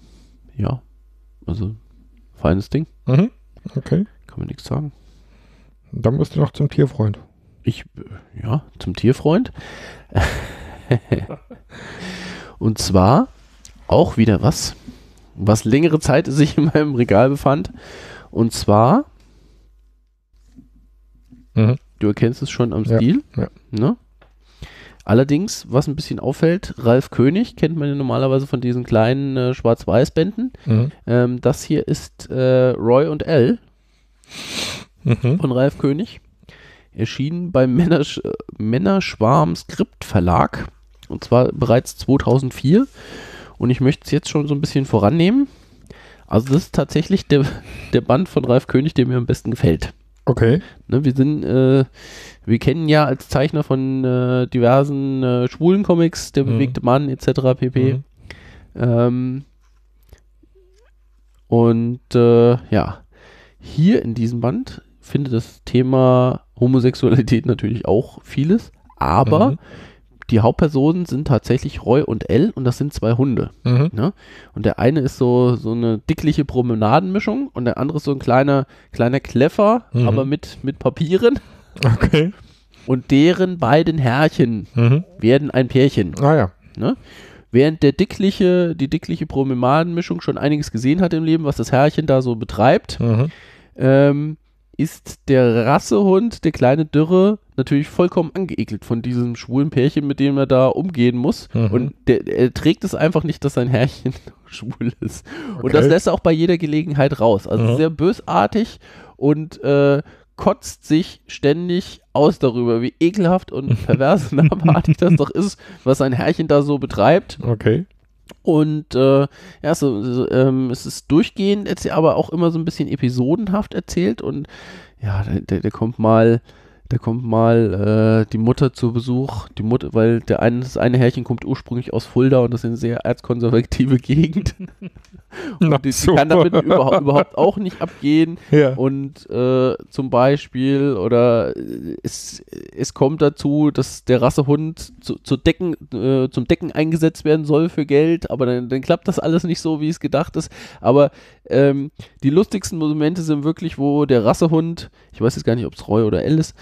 also feines Ding. Okay. Kann man nichts sagen. Dann musst du noch zum Tierfreund. Zum Tierfreund. Und zwar auch wieder was längere Zeit sich in meinem Regal befand. Und zwar, du erkennst es schon am Stil. Ja. Ne? Allerdings, was ein bisschen auffällt, Ralf König kennt man ja normalerweise von diesen kleinen Schwarz-Weiß-Bänden. Das hier ist Roy und L von Ralf König. Erschienen beim Männerschwarm Skript Verlag. Und zwar bereits 2004. Und ich möchte es jetzt schon so ein bisschen vorannehmen. Also das ist tatsächlich der Band von Ralf König, der mir am besten gefällt. Okay. Ne, wir kennen ja als Zeichner von diversen schwulen Comics, der bewegte Mann etc. pp. Hier in diesem Band finde das Thema Homosexualität natürlich auch vieles, aber die Hauptpersonen sind tatsächlich Roy und Elle und das sind 2 Hunde. Ne? Und der eine ist so eine dickliche Promenadenmischung und der andere ist so ein kleiner Kleffer, aber mit Papieren. Okay. Und deren beiden Herrchen werden ein Pärchen. Ah ja. Ne? Während die dickliche Promenadenmischung schon einiges gesehen hat im Leben, was das Herrchen da so betreibt, ist der Rassehund, der kleine Dürre, natürlich vollkommen angeekelt von diesem schwulen Pärchen, mit dem er da umgehen muss. Und er trägt es einfach nicht, dass sein Herrchen schwul ist. Und das lässt er auch bei jeder Gelegenheit raus. Also sehr bösartig und kotzt sich ständig aus darüber, wie ekelhaft und pervers und abartig das doch ist, was sein Herrchen da so betreibt. Okay. Und es ist durchgehend, aber auch immer so ein bisschen episodenhaft erzählt und ja, da kommt mal die Mutter zu Besuch, weil das eine Herrchen kommt ursprünglich aus Fulda und das ist eine sehr erzkonservative Gegend. Und die kann damit überhaupt auch nicht abgehen. Ja. Und zum Beispiel, oder es kommt dazu, dass der Rassehund zum Decken eingesetzt werden soll für Geld, aber dann klappt das alles nicht so, wie es gedacht ist. Aber die lustigsten Momente sind wirklich, wo der Rassehund, ich weiß jetzt gar nicht, ob es Roy oder Elle ist,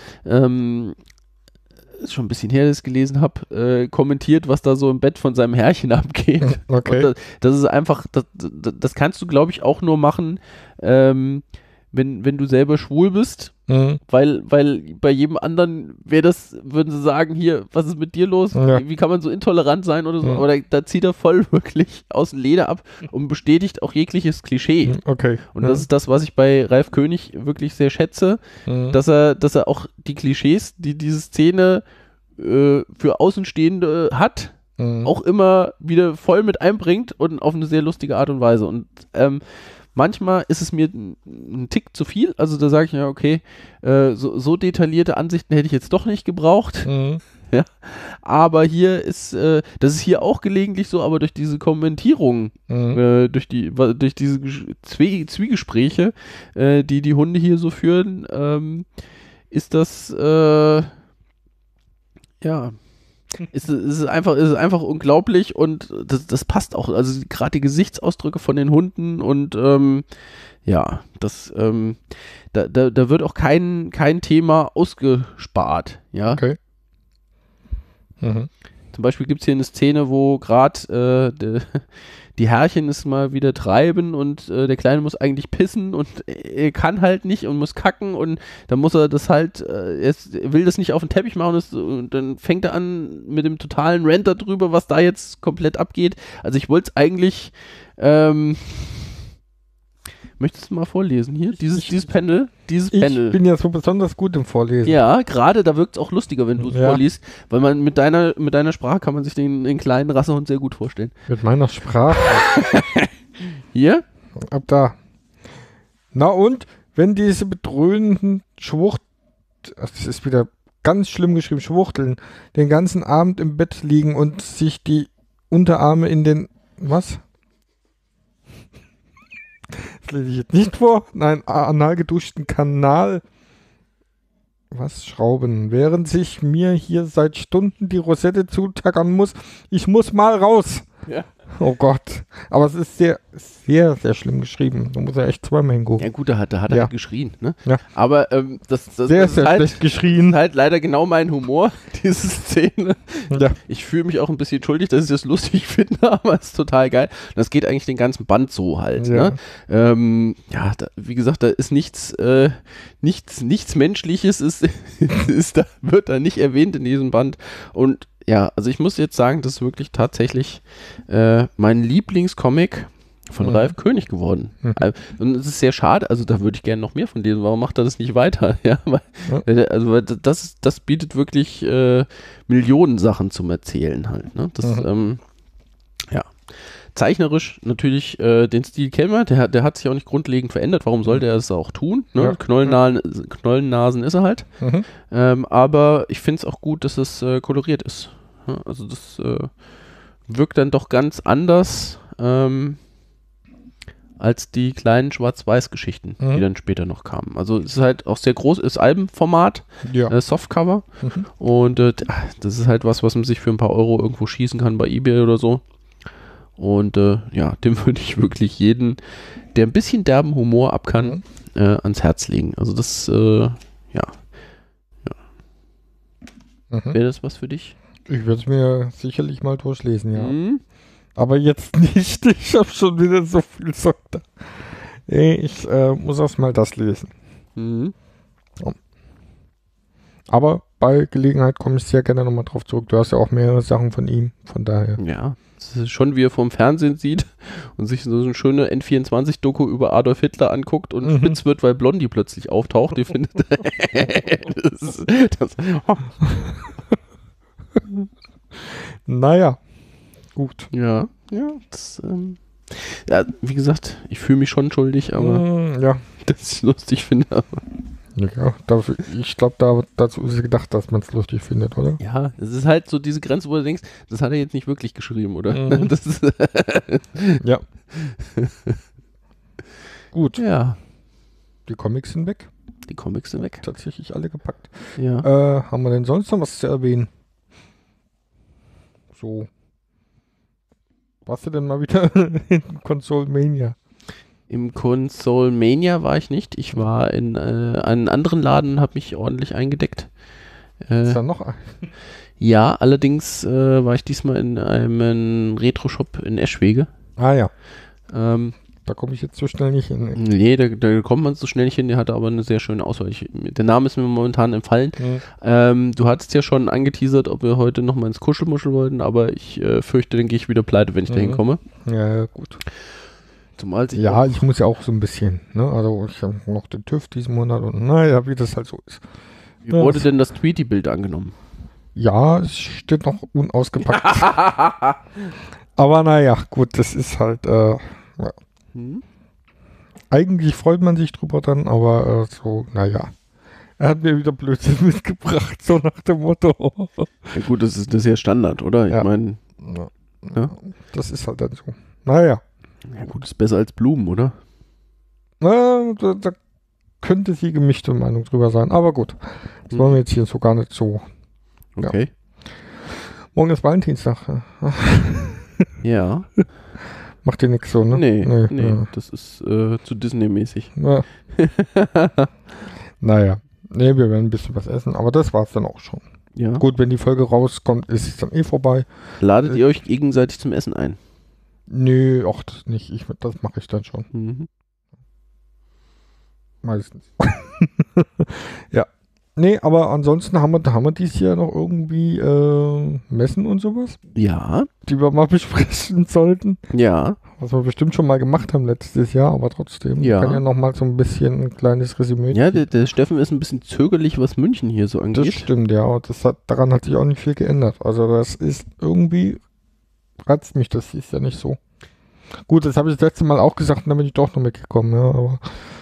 ist schon ein bisschen her, dass ich es gelesen habe, kommentiert, was da so im Bett von seinem Herrchen abgeht. Okay. Das ist einfach, das kannst du, glaube ich, auch nur machen, wenn du selber schwul bist, weil bei jedem anderen würden sie sagen, hier, was ist mit dir los? Ja. Wie kann man so intolerant sein oder so? Aber da zieht er voll wirklich aus dem Leder ab und bestätigt auch jegliches Klischee. Okay. Und das ist das, was ich bei Ralf König wirklich sehr schätze, dass er auch die Klischees, die diese Szene für Außenstehende hat, auch immer wieder voll mit einbringt und auf eine sehr lustige Art und Weise. Und manchmal ist es mir ein Tick zu viel, also da sage ich ja, okay, so detaillierte Ansichten hätte ich jetzt doch nicht gebraucht. Ja. Aber hier ist, das ist hier auch gelegentlich so, aber durch diese Kommentierungen, durch diese Zwiegespräche, die Hunde hier so führen, ist das, ja, es ist einfach unglaublich und das passt auch. Also gerade die Gesichtsausdrücke von den Hunden und ja, da wird auch kein Thema ausgespart. Ja. Okay. Zum Beispiel gibt es hier eine Szene, wo gerade die Herrchen es mal wieder treiben und der Kleine muss eigentlich pissen und er kann halt nicht und muss kacken und dann muss er das halt, er will das nicht auf den Teppich machen und dann fängt er an mit dem totalen Rant darüber, was da jetzt komplett abgeht. Also ich wollte es eigentlich, möchtest du mal vorlesen hier? Dieses Panel? Ich bin ja so besonders gut im Vorlesen. Ja, gerade da wirkt es auch lustiger, wenn du es vorliest, weil man mit deiner Sprache kann man sich den kleinen Rassehund sehr gut vorstellen. Mit meiner Sprache? Hier? Ab da. Na und, wenn diese bedröhnenden das ist wieder ganz schlimm geschrieben, Schwuchteln, den ganzen Abend im Bett liegen und sich die Unterarme in den, was? Das lese ich jetzt nicht vor. Nein, anal geduschten Kanal. Was? Schrauben. Während sich mir hier seit Stunden die Rosette zutackern muss. Ich muss mal raus. Ja. Oh Gott. Aber es ist sehr, sehr, sehr schlimm geschrieben. Da muss er echt zweimal hingucken. Ja gut, da hat er geschrien. Ne? Ja. Aber das sehr ist halt, schlecht geschrien. Ist halt leider genau mein Humor, diese Szene. Ja. Ich fühle mich auch ein bisschen schuldig, dass ich das lustig finde, aber es ist total geil. Das geht eigentlich den ganzen Band so halt. Ja. Ne? Wie gesagt, da ist nichts Menschliches wird da nicht erwähnt in diesem Band. Und ja, also ich muss jetzt sagen, das ist wirklich tatsächlich mein Lieblingscomic von Ralf König geworden. Und es ist sehr schade, also da würde ich gerne noch mehr von lesen. Warum macht er das nicht weiter? Ja, weil das bietet wirklich Millionen Sachen zum Erzählen halt. Ne? Das, zeichnerisch natürlich den Stil kennen wir, der hat sich auch nicht grundlegend verändert. Warum sollte er es auch tun? Ne? Ja. Knollennasen ist er halt. Aber ich finde es auch gut, dass es koloriert ist. Ja, also das wirkt dann doch ganz anders als die kleinen Schwarz-Weiß-Geschichten, Mhm. die dann später noch kamen. Also es ist halt auch sehr groß, ist Albenformat, Ja. Softcover. Mhm. Und das ist halt was man sich für ein paar Euro irgendwo schießen kann bei eBay oder so. Und ja, dem würde ich wirklich jeden, der ein bisschen derben Humor ab kann, ans Herz legen. Also das, ja, Mhm. wäre das was für dich? Ich werde es mir sicherlich mal durchlesen, ja. Mhm. Aber jetzt nicht. Ich habe schon wieder so viel Zeug da. Nee, ich muss erst mal das lesen. Mhm. Aber bei Gelegenheit komme ich sehr gerne nochmal drauf zurück. Du hast ja auch mehrere Sachen von ihm, von daher. Ja, das ist schon, wie er vom Fernsehen sieht und sich so eine schöne N24-Doku über Adolf Hitler anguckt und spitz wird, weil Blondie plötzlich auftaucht. Die findet das Naja, gut. ja, das, ja, wie gesagt, ich fühle mich schon schuldig, aber Ja, das ich lustig finde. ja ich glaube, dazu ist es gedacht, dass man es lustig findet, oder? Ja, es ist halt so diese Grenze, wo du denkst, das hat er jetzt nicht wirklich geschrieben, oder? Mhm. Das ist Ja. Gut, ja, die Comics sind weg. die Comics sind weg. Tatsächlich alle gepackt. Ja. Haben wir denn sonst noch was zu erwähnen? So. Warst du denn mal wieder in Console Mania? Im Console Mania war ich nicht. Ich war in einem anderen Laden und habe mich ordentlich eingedeckt. Ist da noch ein? Ja, allerdings war ich diesmal in einem Retro-Shop in Eschwege. Ah ja, Ähm, da komme ich jetzt so schnell nicht hin. nee, da kommt man so schnell nicht hin. Der hatte aber eine sehr schöne Auswahl. Der Name ist mir momentan entfallen. Du hattest ja schon angeteasert, ob wir heute noch mal ins Kuschelmuschel wollten, aber ich fürchte, dann gehe ich wieder pleite, wenn ich da hinkomme. Ja, gut. Zumal sich Ja, ich muss ja auch so ein bisschen, ne? Also ich habe noch den TÜV diesen Monat und naja, wie das halt so ist. wie wurde denn das Tweety-Bild angenommen? Ja, es steht noch unausgepackt. Aber naja, gut, das ist halt, Hm? eigentlich freut man sich drüber dann, aber so, naja. Er hat mir wieder Blödsinn mitgebracht, so nach dem Motto. Ja gut, das ist ja Standard, oder? Ja. Ich meine, Ja. Das ist halt dann so. Naja. ja gut, ist besser als Blumen, oder? Da könnte sie gemischte Meinung drüber sein, aber gut. Das wollen wir jetzt hier so gar nicht so. Okay. Morgen ist Valentinstag. Ja. Macht dir nichts so, ne? Nee, Ja. das ist zu Disney-mäßig. Ja. Naja. Nee, wir werden ein bisschen was essen, aber das war's dann auch schon. Ja. Gut, wenn die Folge rauskommt, ist es dann eh vorbei. Ladet ihr euch gegenseitig zum Essen ein? Nö, auch das nicht. Das mache ich dann schon. Mhm. Meistens. Ja. Nee, aber ansonsten haben wir dieses Jahr noch irgendwie Messen und sowas, Ja, die wir mal besprechen sollten. ja. Was wir bestimmt schon mal gemacht haben letztes Jahr, aber trotzdem. Ja. Ich kann ja noch mal so ein bisschen ein kleines Resümee. Ja, der Steffen ist ein bisschen zögerlich, was München hier so Das angeht. stimmt, ja. Und daran hat sich auch nicht viel geändert. Also das ist irgendwie, reizt mich, das ist ja nicht so. Gut, das habe ich das letzte Mal auch gesagt und dann bin ich doch noch mitgekommen, ja, aber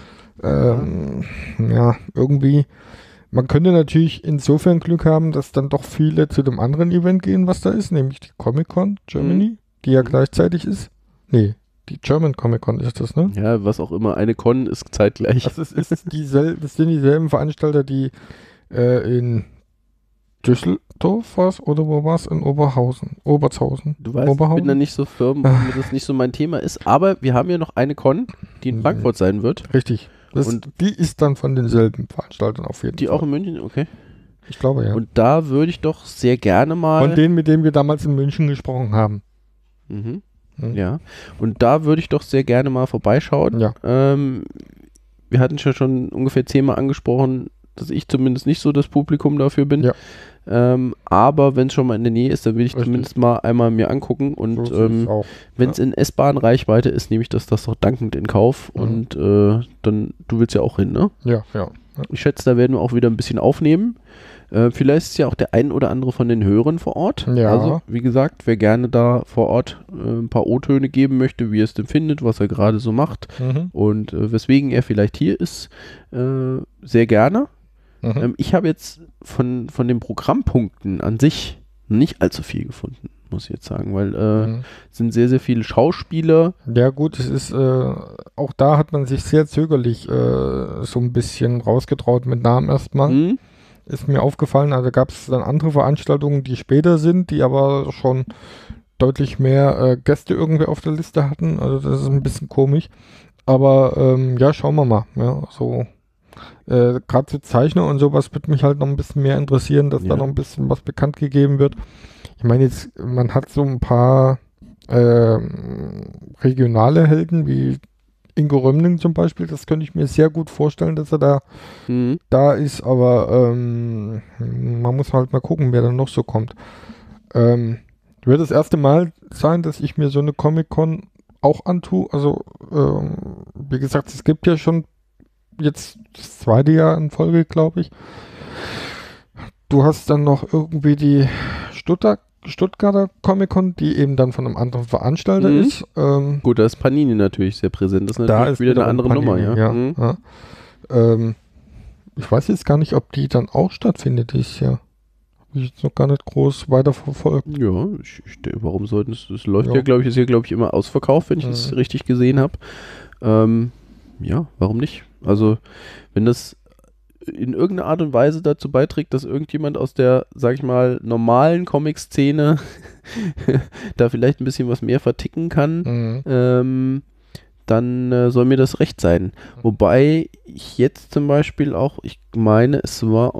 ja, irgendwie, man könnte natürlich insofern Glück haben, dass dann doch viele zu dem anderen Event gehen, was da ist, nämlich die Comic-Con Germany, die ja gleichzeitig ist. Nee, die German Comic-Con ist das, ne? Ja, was auch immer. Eine Con ist zeitgleich. Das sind dieselben Veranstalter, die in Düsseldorf war's oder wo war's? In Obertshausen. Du weißt, ich bin da nicht so firm, weil mir das nicht so mein Thema ist. Aber wir haben ja noch eine Con, die in Frankfurt sein wird. Richtig. Die ist dann von denselben Veranstaltern auf jeden Die Fall. auch in München, okay. Ich glaube, ja. Und da würde ich doch sehr gerne mal... Von denen, mit denen wir damals in München gesprochen haben. Mhm. Mhm. Ja. Und da würde ich doch sehr gerne mal vorbeischauen. Ja. Wir hatten schon ungefähr 10-mal angesprochen, dass ich zumindest nicht so das Publikum dafür bin. Ja. Aber wenn es schon mal in der Nähe ist, dann will ich Richtig. zumindest mal einmal mir angucken. Und So sehe ich's auch. wenn es in S-Bahn-Reichweite ist, nehme ich das doch dankend in Kauf. Mhm. Und dann, du willst ja auch hin, ne? Ja. Ich schätze, da werden wir auch wieder ein bisschen aufnehmen. Vielleicht ist ja auch der ein oder andere von den Hörern vor Ort. Ja. Also, wie gesagt, wer gerne da vor Ort ein paar O-Töne geben möchte, wie er es denn findet, was er gerade so macht und weswegen er vielleicht hier ist, sehr gerne. Ich habe jetzt von den Programmpunkten an sich nicht allzu viel gefunden. muss ich jetzt sagen, weil es sind sehr, sehr viele Schauspieler. Ja gut, es ist, auch da hat man sich sehr zögerlich so ein bisschen rausgetraut mit Namen erstmal. Ist mir aufgefallen, also gab es dann andere Veranstaltungen, die später sind, die aber schon deutlich mehr Gäste irgendwie auf der Liste hatten. Also das ist ein bisschen komisch. Aber ja, schauen wir mal. Ja, so gerade so Zeichner und sowas wird mich halt noch ein bisschen mehr interessieren, dass da noch ein bisschen was bekannt gegeben wird. Ich meine jetzt, man hat so ein paar regionale Helden wie Ingo Römling zum Beispiel, das könnte ich mir sehr gut vorstellen, dass er da ist, aber man muss halt mal gucken, wer dann noch so kommt. Wird das erste Mal sein, dass ich mir so eine Comic-Con auch antue. Also, wie gesagt, es gibt ja schon jetzt das zweite Jahr in Folge, glaube ich. Du hast dann noch irgendwie die Stuttgarter Comic-Con, die eben dann von einem anderen Veranstalter ist. Gut, da ist Panini natürlich sehr präsent. Das ist natürlich wieder eine andere Panini, Nummer, ja. Ich weiß jetzt gar nicht, ob die dann auch stattfindet dieses Jahr. Habe ich jetzt noch gar nicht groß weiterverfolgt. Ja, ich denke, warum sollten es? Es läuft ja, glaube ich, ist hier, glaube ich, immer ausverkauft, wenn ich es richtig gesehen habe. Ja, warum nicht? Also, wenn das in irgendeiner Art und Weise dazu beiträgt, dass irgendjemand aus der, sag ich mal, normalen Comic-Szene da vielleicht ein bisschen was mehr verticken kann, dann soll mir das recht sein. Wobei ich jetzt zum Beispiel auch, ich meine, es war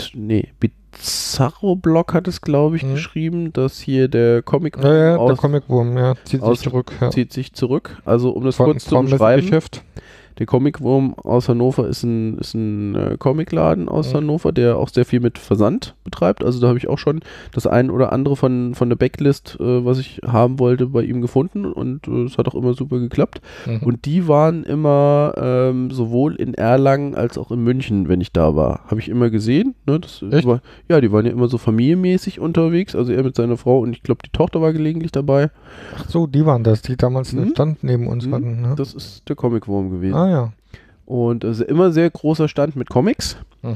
Bizarro-Blog hat es, glaube ich, geschrieben, dass hier der Comicwurm der Comicwurm, zieht sich zurück. Also um das kurz zu umschreiben, der Comicwurm aus Hannover ist ein Comicladen aus Hannover, der auch sehr viel mit Versand betreibt. Also da habe ich auch schon das ein oder andere von der Backlist, was ich haben wollte, bei ihm gefunden und es hat auch immer super geklappt. Und die waren immer sowohl in Erlangen als auch in München, wenn ich da war. Habe ich immer gesehen. Ne? Die waren ja immer so familienmäßig unterwegs. Also er mit seiner Frau und ich glaube, die Tochter war gelegentlich dabei. Ach so, die waren das, die damals einen Stand neben uns hatten. Ne? Das ist der Comicwurm gewesen. Ah ja. Und es ist immer sehr großer Stand mit Comics.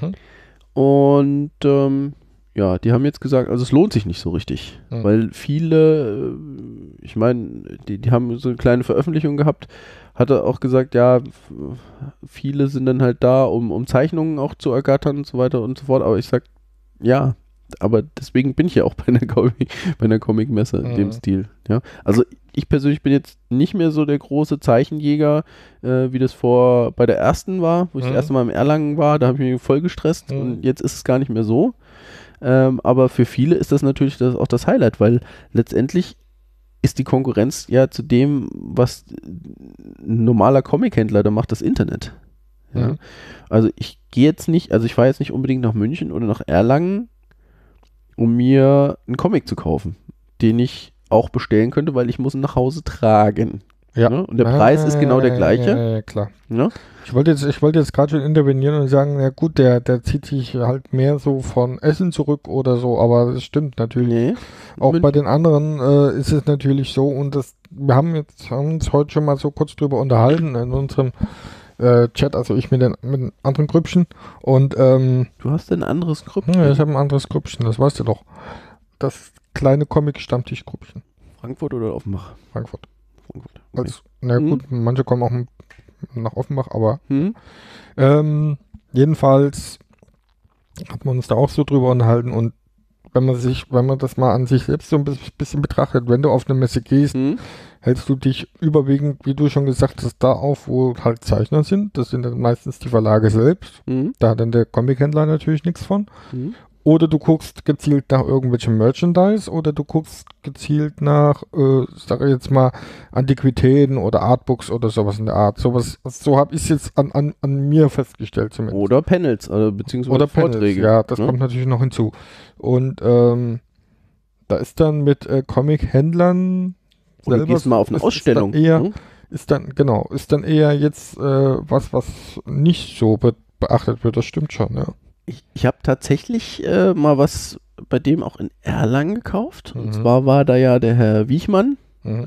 Und die haben jetzt gesagt, also es lohnt sich nicht so richtig, weil viele, ich meine, die haben so eine kleine Veröffentlichung gehabt, hat er auch gesagt, ja, viele sind dann halt da, um Zeichnungen auch zu ergattern und so weiter und so fort, aber ich sag, ja, aber deswegen bin ich ja auch bei einer Comic-Messe in dem Stil, ja. Also ich persönlich bin jetzt nicht mehr so der große Zeichenjäger, wie das bei der ersten war, wo ich das erste Mal im Erlangen war, da habe ich mich voll gestresst und jetzt ist es gar nicht mehr so. Aber für viele ist das natürlich auch das Highlight, weil letztendlich ist die Konkurrenz ja zu dem, was ein normaler Comic-Händler da macht, das Internet. Ja? Also ich fahre jetzt nicht unbedingt nach München oder nach Erlangen, um mir einen Comic zu kaufen, den ich auch bestellen könnte, weil ich muss ihn nach Hause tragen. Ja. Ne? Und der Preis ist genau der gleiche. Ja, klar. Ne? Ich wollte jetzt gerade schon intervenieren und sagen, ja gut, der zieht sich halt mehr so von Essen zurück oder so, aber das stimmt natürlich. Nee. Auch bei den anderen ist es natürlich so und wir haben uns heute schon mal so kurz drüber unterhalten in unserem Chat, also ich mit einem anderen Grüppchen und du hast ein anderes Grüppchen? Ja, ich habe ein anderes Grüppchen, das weißt du doch. Das kleine Comic-Stammtisch-Grüppchen. Frankfurt oder Offenbach? Frankfurt. Okay. Na gut, manche kommen auch nach Offenbach, aber jedenfalls hat man uns da auch so drüber unterhalten und wenn man das mal an sich selbst so ein bisschen betrachtet, wenn du auf eine Messe gehst, hältst du dich überwiegend, wie du schon gesagt hast, da auf, wo halt Zeichner sind. Das sind dann meistens die Verlage selbst. Da hat dann der Comic-Händler natürlich nichts von. Oder du guckst gezielt nach irgendwelchem Merchandise oder du guckst gezielt nach, sag ich jetzt mal, Antiquitäten oder Artbooks oder sowas in der Art. So habe ich es jetzt an mir festgestellt zumindest. Oder Panels, beziehungsweise Vorträge. Ja, das kommt natürlich noch hinzu. Und da ist dann mit Comic-Händlern oder du gehst mal auf eine Ausstellung. Ist dann eher jetzt was nicht so beachtet wird. Das stimmt schon, ja. Ich habe tatsächlich mal was bei dem auch in Erlangen gekauft. Und zwar war da ja der Herr Wiechmann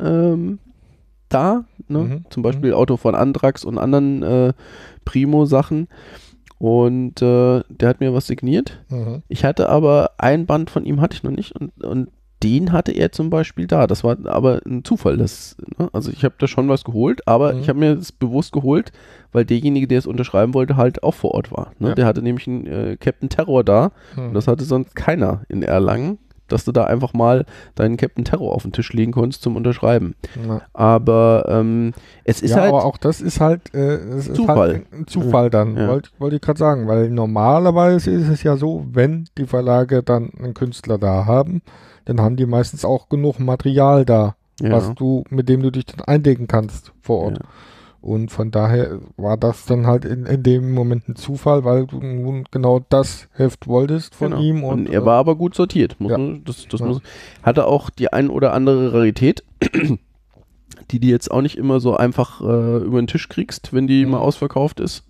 da. Ne? Zum Beispiel Autor von Anthrax und anderen Primo-Sachen. Und der hat mir was signiert. Ich hatte aber ein Band von ihm hatte ich noch nicht. Und den hatte er zum Beispiel da. Das war aber ein Zufall. Ne? Also ich habe da schon was geholt, aber ich habe mir das bewusst geholt, weil derjenige, der es unterschreiben wollte, halt auch vor Ort war. Ne? Ja. Der hatte nämlich einen Captain Terror da und das hatte sonst keiner in Erlangen, dass du da einfach mal deinen Captain Terror auf den Tisch legen konntest zum Unterschreiben. Ja. Aber es ist halt aber auch das ist halt, es Zufall. Ist halt ein Zufall dann, Ja. wollte ich gerade sagen, weil normalerweise ist es ja so, wenn die Verlage dann einen Künstler da haben, dann haben die meistens auch genug Material da, ja. mit dem du dich dann eindecken kannst vor Ort. Ja. Und von daher war das dann halt in dem Moment ein Zufall, weil du nun genau das Heft wolltest von Genau. ihm. Und er war aber gut sortiert. Hatte auch die ein oder andere Rarität, die du jetzt auch nicht immer so einfach über den Tisch kriegst, wenn die mal ausverkauft ist.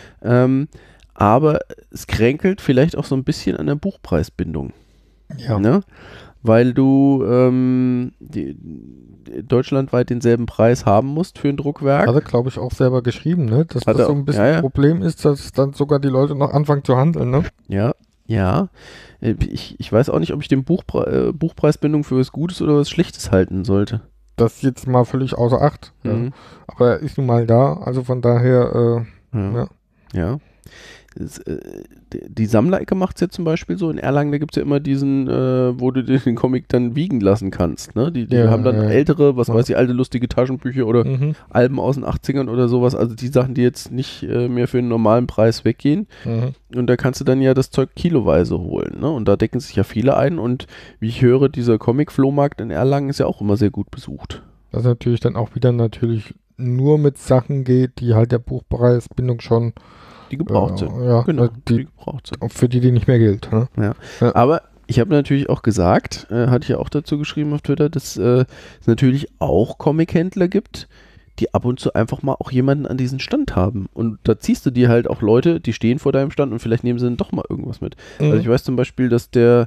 Aber es kränkelt vielleicht auch so ein bisschen an der Buchpreisbindung. Ja. Ne? Weil du deutschlandweit denselben Preis haben musst für ein Druckwerk. Hat er, glaube ich, auch selber geschrieben, ne? Dass Hat das er- so ein bisschen ja, ja. ein Problem ist, dass dann sogar die Leute noch anfangen zu handeln, ne? Ja, ja. Ich weiß auch nicht, ob ich den Buchpreisbindung für was Gutes oder was Schlechtes halten sollte. Das jetzt mal völlig außer Acht. Ja. Mhm. Aber er ist nun mal da, also von daher, Ja. Ja. Die Sammlerecke macht es ja zum Beispiel so. In Erlangen, da gibt es ja immer diesen, wo du den Comic dann wiegen lassen kannst. Ne? Die Ja, haben dann ja. ältere, was weiß ich, alte lustige Taschenbücher oder mhm. Alben aus den 80ern oder sowas. Also die Sachen, die jetzt nicht mehr für einen normalen Preis weggehen. Mhm. Und da kannst du dann ja das Zeug kiloweise holen. Ne? Und da decken sich ja viele ein. Und wie ich höre, dieser Comic-Flohmarkt in Erlangen ist ja auch immer sehr gut besucht. Das natürlich dann auch wieder natürlich nur mit Sachen geht, die halt der Buchpreisbindung schon Die gebraucht sind. Ja, Genau, die gebraucht sind. für die nicht mehr gilt. Ne? Aber ich habe natürlich auch gesagt, hatte ich ja auch dazu geschrieben auf Twitter, dass es natürlich auch Comic-Händler gibt, die ab und zu einfach mal auch jemanden an diesen Stand haben. Und da ziehst du dir halt auch Leute, die stehen vor deinem Stand und vielleicht nehmen sie dann doch mal irgendwas mit. Also ich weiß zum Beispiel, dass der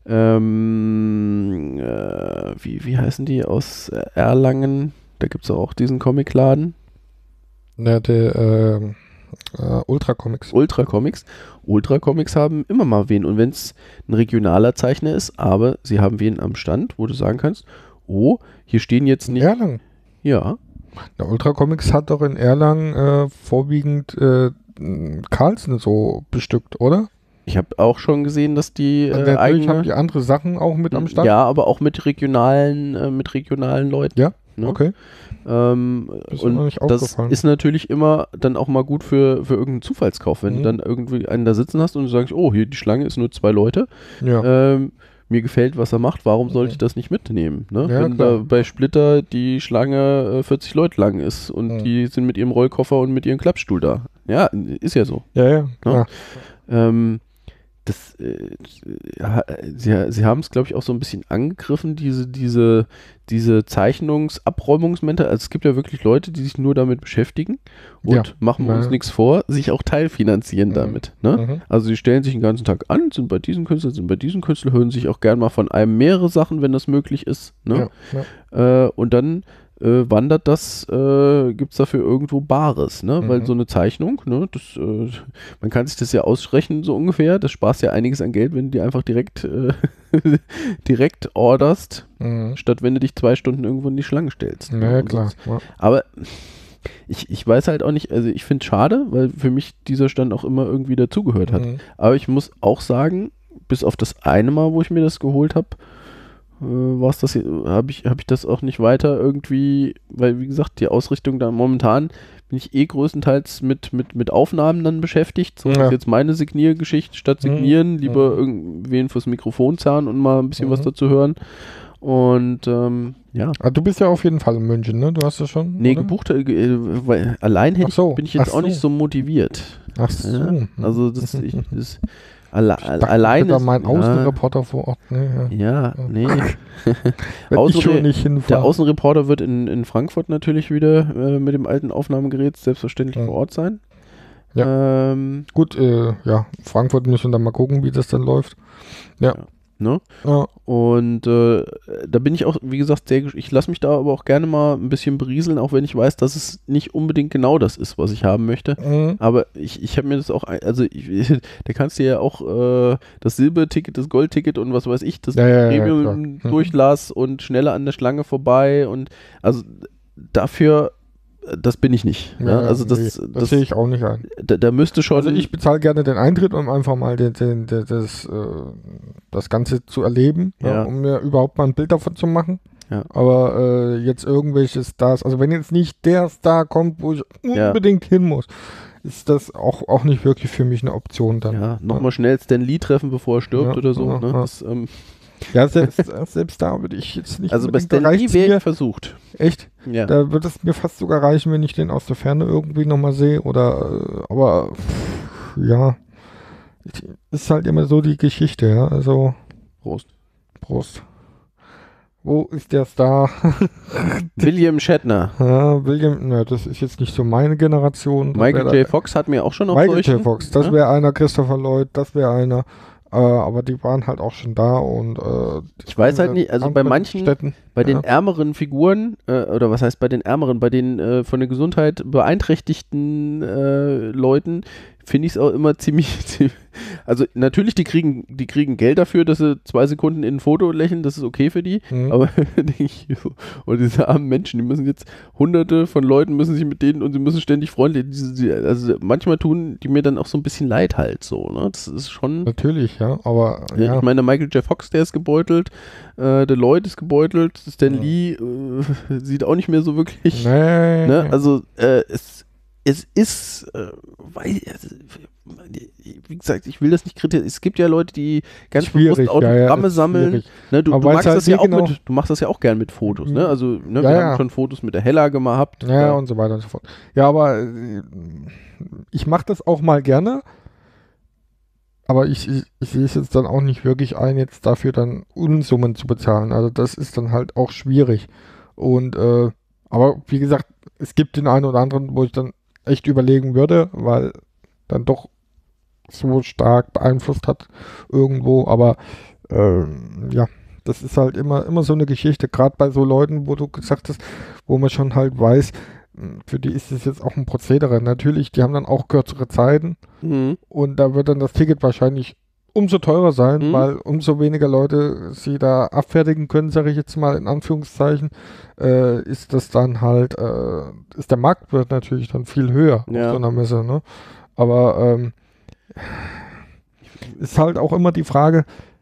wie heißen die aus Erlangen? Da gibt es auch diesen Comicladen. Ja, der Ultra Comics. Ultra Comics haben immer mal wen. Und wenn es ein regionaler Zeichner ist, aber sie haben wen am Stand, wo du sagen kannst, oh, hier stehen jetzt nicht. Erlangen. Ja. Der Ultra Comics hat doch in Erlangen vorwiegend Carlsen so bestückt, oder? Ich habe auch schon gesehen, dass die Natürlich haben die andere Sachen auch mit am Stand. Ja, aber auch mit regionalen Leuten. Ja, ne? okay. Ist mir noch Und nicht das aufgefallen. ist natürlich immer dann auch mal gut für irgendeinen Zufallskauf, wenn du dann irgendwie einen da sitzen hast und du sagst, oh, hier die Schlange ist nur 2 Leute. Ja. Mir gefällt, was er macht, warum sollte ich das nicht mitnehmen? Ne? Ja, wenn klar. da bei Splitter die Schlange 40 Leute lang ist und die sind mit ihrem Rollkoffer und mit ihrem Klappstuhl da. Ja, ist ja so. Ja, klar. Sie haben es, glaube ich, auch so ein bisschen angegriffen, diese Zeichnungsabräumungsmentalität. Also es gibt ja wirklich Leute, die sich nur damit beschäftigen und machen wir uns nichts vor, sich auch teilfinanzieren damit. Ne? Mhm. Also sie stellen sich den ganzen Tag an, sind bei diesen Künstlern, hören sich auch gern mal von einem mehrere Sachen, wenn das möglich ist. Ne? Und dann wandert das, gibt es dafür irgendwo Bares, ne? Weil so eine Zeichnung, ne, man kann sich das ja ausrechnen, so ungefähr, das sparst ja einiges an Geld, wenn du die einfach direkt orderst, statt wenn du dich 2 Stunden irgendwo in die Schlange stellst. Ja, klar. Ja. Aber ich weiß halt auch nicht, also ich finde es schade, weil für mich dieser Stand auch immer irgendwie dazugehört hat. Aber ich muss auch sagen, bis auf das eine Mal, wo ich mir das geholt habe, habe ich das auch nicht weiter irgendwie, weil wie gesagt, die Ausrichtung da momentan bin ich größtenteils mit Aufnahmen dann beschäftigt. So ist jetzt meine Signiergeschichte statt signieren, lieber irgendwen fürs Mikrofon zerren und mal ein bisschen was dazu hören. Und ja. Ah, du bist ja auf jeden Fall in München, ne? Du hast das schon? Nee, oder? gebucht, weil allein bin ich jetzt auch nicht so motiviert. Ach so. Ja? Also alleine. Da mein ja. Außenreporter vor Ort. Ne, ja, nee. Wenn ich schon nicht hinfahre. Der Außenreporter wird in Frankfurt natürlich wieder mit dem alten Aufnahmegerät selbstverständlich vor Ort sein. Ja. Gut, Frankfurt müssen wir dann mal gucken, wie das dann läuft. Ja. Ne? Ja. Und da bin ich auch, wie gesagt, ich lasse mich da aber auch gerne mal ein bisschen berieseln, auch wenn ich weiß, dass es nicht unbedingt genau das ist, was ich haben möchte. Aber ich habe mir das auch, also da kannst du ja auch das Silberticket, das Goldticket und was weiß ich, das Premium durchlass und schneller an der Schlange vorbei und also dafür, das bin ich nicht. Ja, also das sehe ich auch nicht ein. Da müsste schon. Also ich bezahle gerne den Eintritt, um einfach mal das Ganze zu erleben, um mir überhaupt mal ein Bild davon zu machen. Ja. Aber jetzt irgendwelche Stars, also wenn jetzt nicht der Star kommt, wo ich unbedingt hin muss, ist das auch nicht wirklich für mich eine Option dann. Ja, nochmal schnell Stan Lee treffen, bevor er stirbt oder so. Ne? Das, ja, selbst da würde ich jetzt nicht. Also bei Stan Lee wäre ich versucht. Echt? Ja. Da würde es mir fast sogar reichen, wenn ich den aus der Ferne irgendwie nochmal sehe. Oder, aber ja, ist halt immer so die Geschichte, ja. Also. Prost. Wo ist der Star? William Shatner. Ja, das ist jetzt nicht so meine Generation. Michael J. Fox hat mir auch schon noch Michael J. Fox, das wäre einer. Christopher Lloyd, das wäre einer. Aber die waren halt auch schon da und ich weiß halt nicht, also bei manchen, Städten, bei den ärmeren Figuren, oder was heißt bei den ärmeren, bei den von der Gesundheit beeinträchtigten Leuten, finde ich es auch immer ziemlich, also natürlich, die kriegen Geld dafür, dass sie 2 Sekunden in ein Foto lächeln, das ist okay für die, aber denke ich, und diese armen Menschen, die müssen jetzt, hunderte von Leuten müssen sich mit denen und sie müssen ständig freundlich, also manchmal tun die mir dann auch so ein bisschen leid halt so, ne, das ist schon. Natürlich, ja, aber ja. Ich meine, Michael J. Fox, der ist gebeutelt, der Lloyd ist gebeutelt, Stan Lee sieht auch nicht mehr so wirklich, ne, also es ist, wie gesagt, ich will das nicht kritisieren. Es gibt ja Leute, die ganz bewusst Autogramme sammeln. Ne, du machst das ja auch du machst das ja auch gern mit Fotos. Ne? Also wir haben schon Fotos mit der Hella gehabt. Ja, und so weiter und so fort. Ja, aber ich mache das auch mal gerne. Aber ich sehe es jetzt dann auch nicht wirklich ein, jetzt dafür dann Unsummen zu bezahlen. Also das ist dann halt auch schwierig. Und aber wie gesagt, es gibt den einen oder anderen, wo ich dann echt überlegen würde, weil dann doch so stark beeinflusst hat irgendwo, aber ja, das ist halt immer so eine Geschichte, gerade bei so Leuten, wo du gesagt hast, wo man schon halt weiß, für die ist es jetzt auch ein Prozedere. Natürlich, die haben dann auch kürzere Zeiten und da wird dann das Ticket wahrscheinlich umso teurer sein, weil umso weniger Leute sie da abfertigen können, sage ich jetzt mal in Anführungszeichen, ist das dann halt, ist der Marktwert natürlich dann viel höher auf so einer Messe, ne? Aber ist halt auch immer die Frage,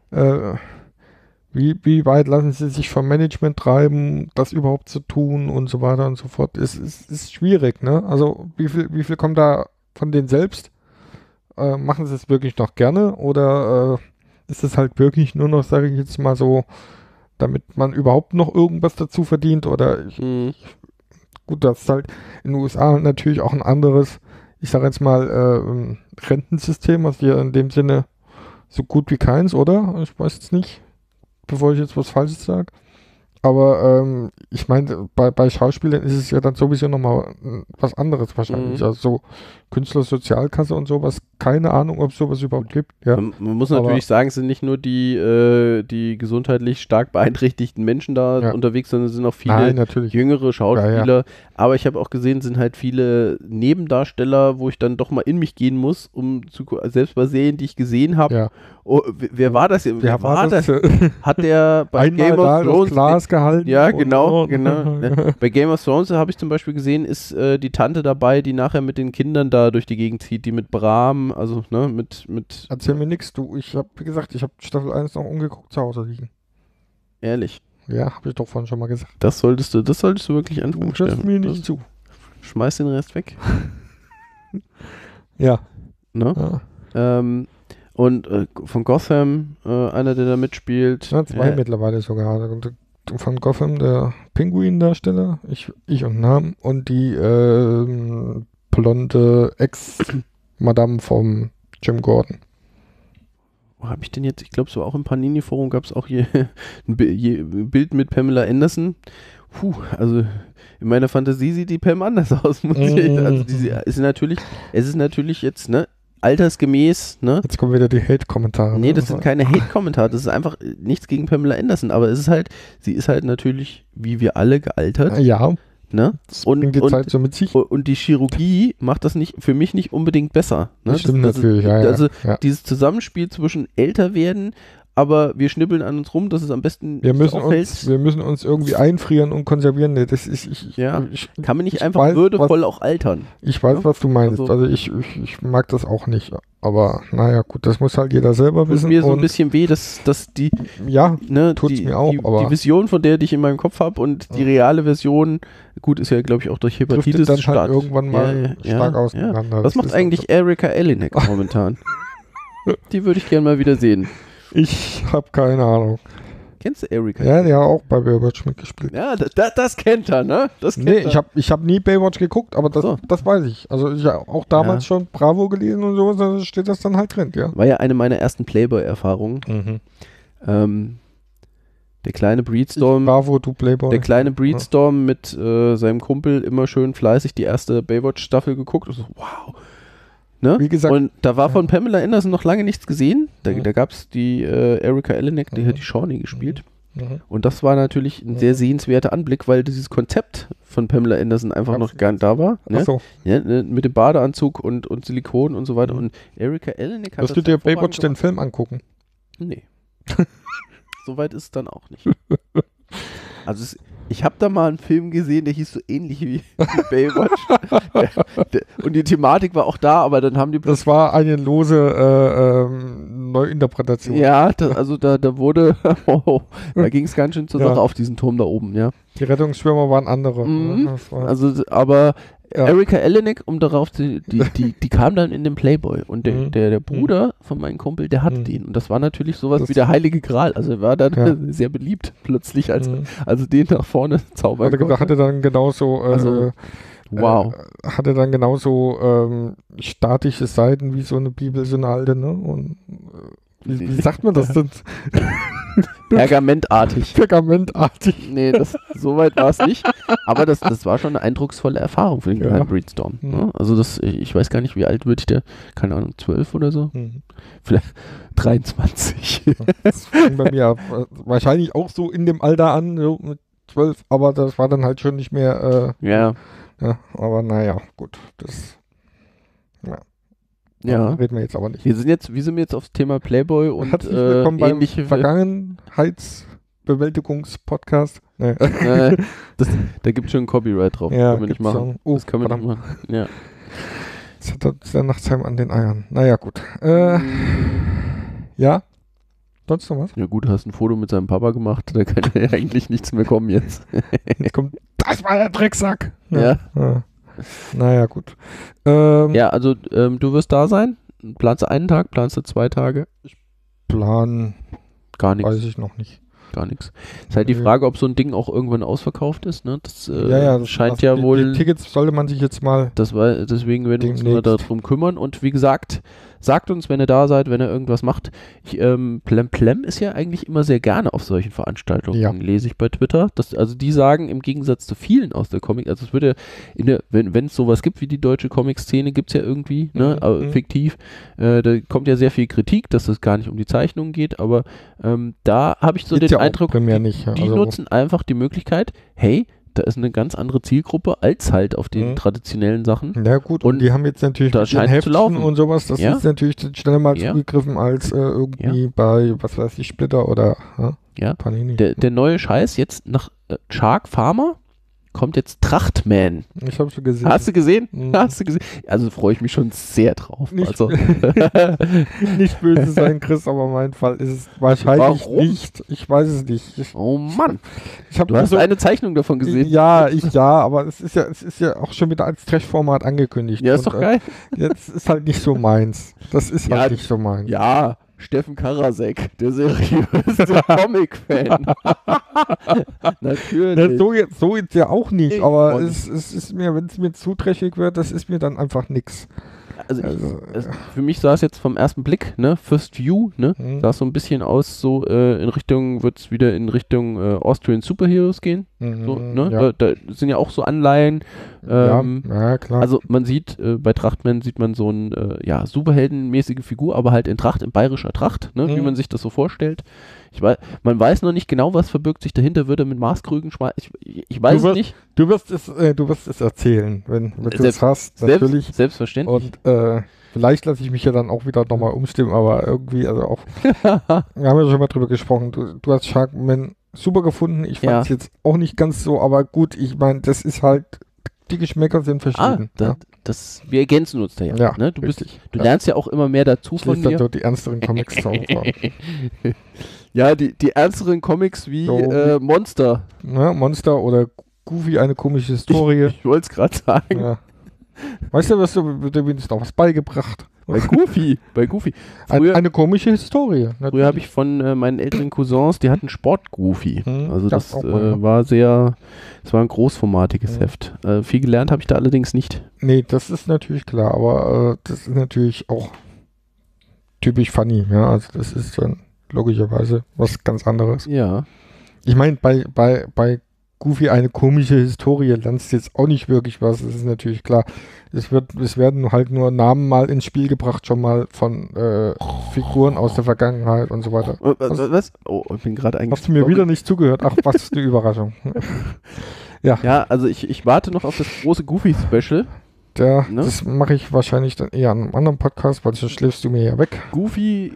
wie weit lassen sie sich vom Management treiben, das überhaupt zu tun und so weiter und so fort. Es ist schwierig, ne? Also wie viel kommt da von denen selbst? Machen sie es wirklich noch gerne oder ist es halt wirklich nur noch, sage ich jetzt mal so, damit man überhaupt noch irgendwas dazu verdient oder gut, das ist halt in den USA natürlich auch ein anderes, ich sage jetzt mal Rentensystem, was wir in dem Sinne so gut wie keins, oder? Ich weiß jetzt nicht, bevor ich jetzt was Falsches sage. Aber ich meine, bei Schauspielern ist es ja dann sowieso nochmal was anderes wahrscheinlich. Also so Künstlersozialkasse und sowas, keine Ahnung, ob es sowas überhaupt gibt. Ja. Man muss natürlich sagen, es sind nicht nur die gesundheitlich stark beeinträchtigten Menschen da unterwegs, sondern es sind auch viele jüngere Schauspieler. Ja. Aber ich habe auch gesehen, sind halt viele Nebendarsteller, wo ich dann doch mal in mich gehen muss, selbst bei Serien, die ich gesehen habe. Ja. Oh, wer war das? Wer war das? Hat der bei Game of Thrones Glas gehalten? Ja, genau. Bei Game of Thrones habe ich zum Beispiel gesehen, ist die Tante dabei, die nachher mit den Kindern da durch die Gegend zieht, die mit Bram, also ne, mit Erzähl mir nichts, du. Ich habe, wie gesagt, ich habe Staffel 1 noch umgeguckt zu Hause liegen. Ehrlich? Ja, habe ich doch vorhin schon mal gesagt. Das solltest du wirklich anfangen. Du hörst mir nicht zu. Schmeiß den Rest weg. Ja. Ne? Ja. Und von Gotham, einer, der da mitspielt. Ja, 2 mittlerweile sogar. Von Gotham, der Pinguin-Darsteller, ich und Namen, und die blonde Ex-Madame vom Jim Gordon. Wo habe ich denn jetzt? Ich glaube, so auch im Panini-Forum gab es auch hier ein Bild mit Pamela Anderson. Also in meiner Fantasie sieht die Pam anders aus. Also es ist natürlich jetzt, ne? altersgemäß, ne? Jetzt kommen wieder die Hate-Kommentare. Nee, das sind keine Hate-Kommentare, das ist einfach nichts gegen Pamela Anderson, aber es ist halt, sie ist halt natürlich, wie wir alle, gealtert. Ja, Ne? das bringt die Zeit so mit sich. Und die Chirurgie macht das nicht für mich nicht unbedingt besser. Ne? Das stimmt natürlich, ja. Also ja. dieses Zusammenspiel zwischen älter werden, aber wir schnippeln an uns rum, dass es am besten Wir müssen auffällt. uns irgendwie einfrieren und konservieren. Nee, das ist, kann man nicht einfach würdevoll auch altern. Ich weiß, was du meinst. Also ich mag das auch nicht. Aber naja, gut, das muss halt jeder selber wissen. Tut mir so ein bisschen weh, dass die, ja, ne, tut's mir auch, aber die Vision, von der ich in meinem Kopf habe und die reale Version, gut, ist ja, glaube ich, auch durch Hepatitis dann halt irgendwann mal stark auseinander. Was macht eigentlich Erika Eleniak momentan? Die würde ich gerne mal wieder sehen. Ich habe keine Ahnung. Kennst du Erika? Ja, der hat auch bei Baywatch mitgespielt. Ja, das kennt er, ne? Ich hab nie Baywatch geguckt, aber das weiß ich. Also ich habe auch damals schon Bravo gelesen und so, da steht das dann halt drin, ja. War ja eine meiner ersten Playboy-Erfahrungen. Der kleine Breedstorm. Bravo, du Playboy. Der kleine Breedstorm mit seinem Kumpel immer schön fleißig die erste Baywatch-Staffel geguckt. Und so, wow. Ne? Wie gesagt, und da war von Pamela Anderson noch lange nichts gesehen. Da gab es die Erika Eleniak, die hat die Shawnee gespielt. Und das war natürlich ein sehr sehenswerter Anblick, weil dieses Konzept von Pamela Anderson einfach noch gar nicht da war. Ne? Ach so. Ja, ne? Mit dem Badeanzug und Silikon und so weiter. Und Erika Eleniak hat Wirst du dir Baywatch den Film angucken? Nee. Soweit ist es dann auch nicht. Also ich habe da mal einen Film gesehen, der hieß so ähnlich wie Baywatch. Und die Thematik war auch da, aber dann haben die... Das war eine lose Neuinterpretation. Ja, da wurde... da ging es ganz schön zur Sache auf diesen Turm da oben, ja. Die Rettungsschwimmer waren andere. Aber Erika Eleniak, um darauf zu... Die kam dann in den Playboy. Und der Bruder von meinem Kumpel, der hatte den. Und das war natürlich sowas wie der Heilige Gral. Also er war dann sehr beliebt plötzlich, als den nach vorne zaubern konnte. Hatte dann genauso... wow. Hatte dann genauso statische Seiten wie so eine Bibel, so eine alte, ne? Und wie sagt man das denn? Pergamentartig. Pergamentartig. Nee, so weit war es nicht. Aber das war schon eine eindrucksvolle Erfahrung für den kleinen Breedstorm. Ne? Also ich weiß gar nicht, wie alt würde ich der, keine Ahnung, 12 oder so? Vielleicht 23. Das fing bei mir wahrscheinlich auch so in dem Alter an, so mit 12, aber das war dann halt schon nicht mehr ja, aber naja, gut, das reden wir jetzt aber nicht. Wie sind wir jetzt aufs Thema Playboy und herzlich willkommen beim Vergangenheitsbewältigungspodcast. Nee. Da gibt es schon ein Copyright drauf. Ja, können wir nicht machen. Das können wir nicht machen. Ja. Jetzt hat er der Nachtsheim an den Eiern. Naja, gut. Ja? Sonst noch was? Ja gut, du hast ein Foto mit seinem Papa gemacht, da kann ja eigentlich nichts mehr kommen jetzt. Jetzt kommt, das war der Drecksack! Ja. Naja, gut. Ja, also du wirst da sein? Planst du einen Tag, planst du 2 Tage? Ich plan gar nichts. Weiß ich noch nicht. Gar nichts. Ist halt die Frage, ob so ein Ding auch irgendwann ausverkauft ist, ne? Das das scheint ja wohl... Die Tickets sollte man sich jetzt mal... Deswegen werden wir uns mal darum kümmern. Und wie gesagt, sagt uns, wenn ihr da seid, wenn ihr irgendwas macht. Plem ist ja eigentlich immer sehr gerne auf solchen Veranstaltungen, lese ich bei Twitter. Also die sagen, im Gegensatz zu vielen aus der Comic, also es würde wenn es sowas gibt wie die deutsche Comic-Szene, gibt es ja irgendwie, ne, fiktiv, da kommt ja sehr viel Kritik, dass es gar nicht um die Zeichnungen geht, aber da habe ich so den Eindruck, die nutzen einfach die Möglichkeit, hey, da ist eine ganz andere Zielgruppe als halt auf den traditionellen Sachen. Ja gut, und die haben jetzt natürlich da scheint Heften zu laufen und sowas, das ist natürlich schneller mal zugegriffen als irgendwie bei, was weiß ich, Splitter oder Panini. Der neue Scheiß jetzt nach Shark Pharma kommt jetzt Trachtman. Ich habe schon gesehen. Hast du gesehen? Hast du gesehen? Also freue ich mich schon sehr drauf. Nicht böse sein, Chris, aber mein Fall ist es wahrscheinlich nicht. Ich weiß es nicht. Oh Mann. Du hast eine Zeichnung davon gesehen. Ja, aber es ist ja auch schon wieder als Trash-Format angekündigt. Ja, ist doch geil. Jetzt ist halt nicht so meins. Das ist halt nicht so meins. Ja. Steffen Karasek, der seriöse Comic-Fan. Natürlich. So jetzt ja auch nicht, aber es ist mir, wenn es mir zu trashig wird, das ist mir dann einfach nix. Also für mich sah es jetzt vom ersten Blick, ne, First View, ne, sah es so ein bisschen aus, so wird es wieder in Richtung Austrian Superheroes gehen. So, ne? Da sind ja auch so Anleihen Ja, klar. Also man sieht, bei Trachtman sieht man so eine superheldenmäßige Figur, aber halt in Tracht, in bayerischer Tracht, ne, wie man sich das so vorstellt. Man weiß noch nicht genau, was verbirgt sich dahinter, würde mit Maßkrügen schmeißen. Ich weiß es nicht. Du wirst es erzählen, wenn du es hast, natürlich. Selbstverständlich. Und vielleicht lasse ich mich ja dann auch wieder nochmal umstimmen, aber irgendwie, also auch, wir haben ja schon mal drüber gesprochen, du hast Sharkman super gefunden, ich fand es jetzt auch nicht ganz so, aber gut, ich meine, das ist halt, die Geschmäcker sind verschieden. Wir ergänzen uns da ja. Ja, ne? Du lernst ja auch immer mehr dazu von mir. Dann die ernsteren Comics zu Ja, die ernsteren Comics wie Monster. Ja, Monster oder Goofy, eine komische Historie. Ich wollte es gerade sagen. Ja. Weißt du, wird wenigstens noch was beigebracht. Bei Goofy. Eine komische Historie. Früher habe ich von meinen älteren Cousins, die hatten Sport-Goofy. Also das war ein großformatiges Heft. Viel gelernt habe ich da allerdings nicht. Nee, das ist natürlich klar, aber das ist natürlich auch typisch funny. Ja, also das ist dann logischerweise was ganz anderes. Ja. Ich meine, bei Goofy eine komische Historie lernst du jetzt auch nicht wirklich was, das ist natürlich klar. Es werden halt nur Namen mal ins Spiel gebracht, schon mal von Figuren aus der Vergangenheit und so weiter. Was? Oh, ich bin gerade eigentlich. Hast du mir wieder nicht zugehört? Ach, was ist eine Überraschung. Ja, also ich warte noch auf das große Goofy-Special. Ja, ne? Das mache ich wahrscheinlich dann eher an einem anderen Podcast, weil sonst schläfst du mir ja weg. Goofy,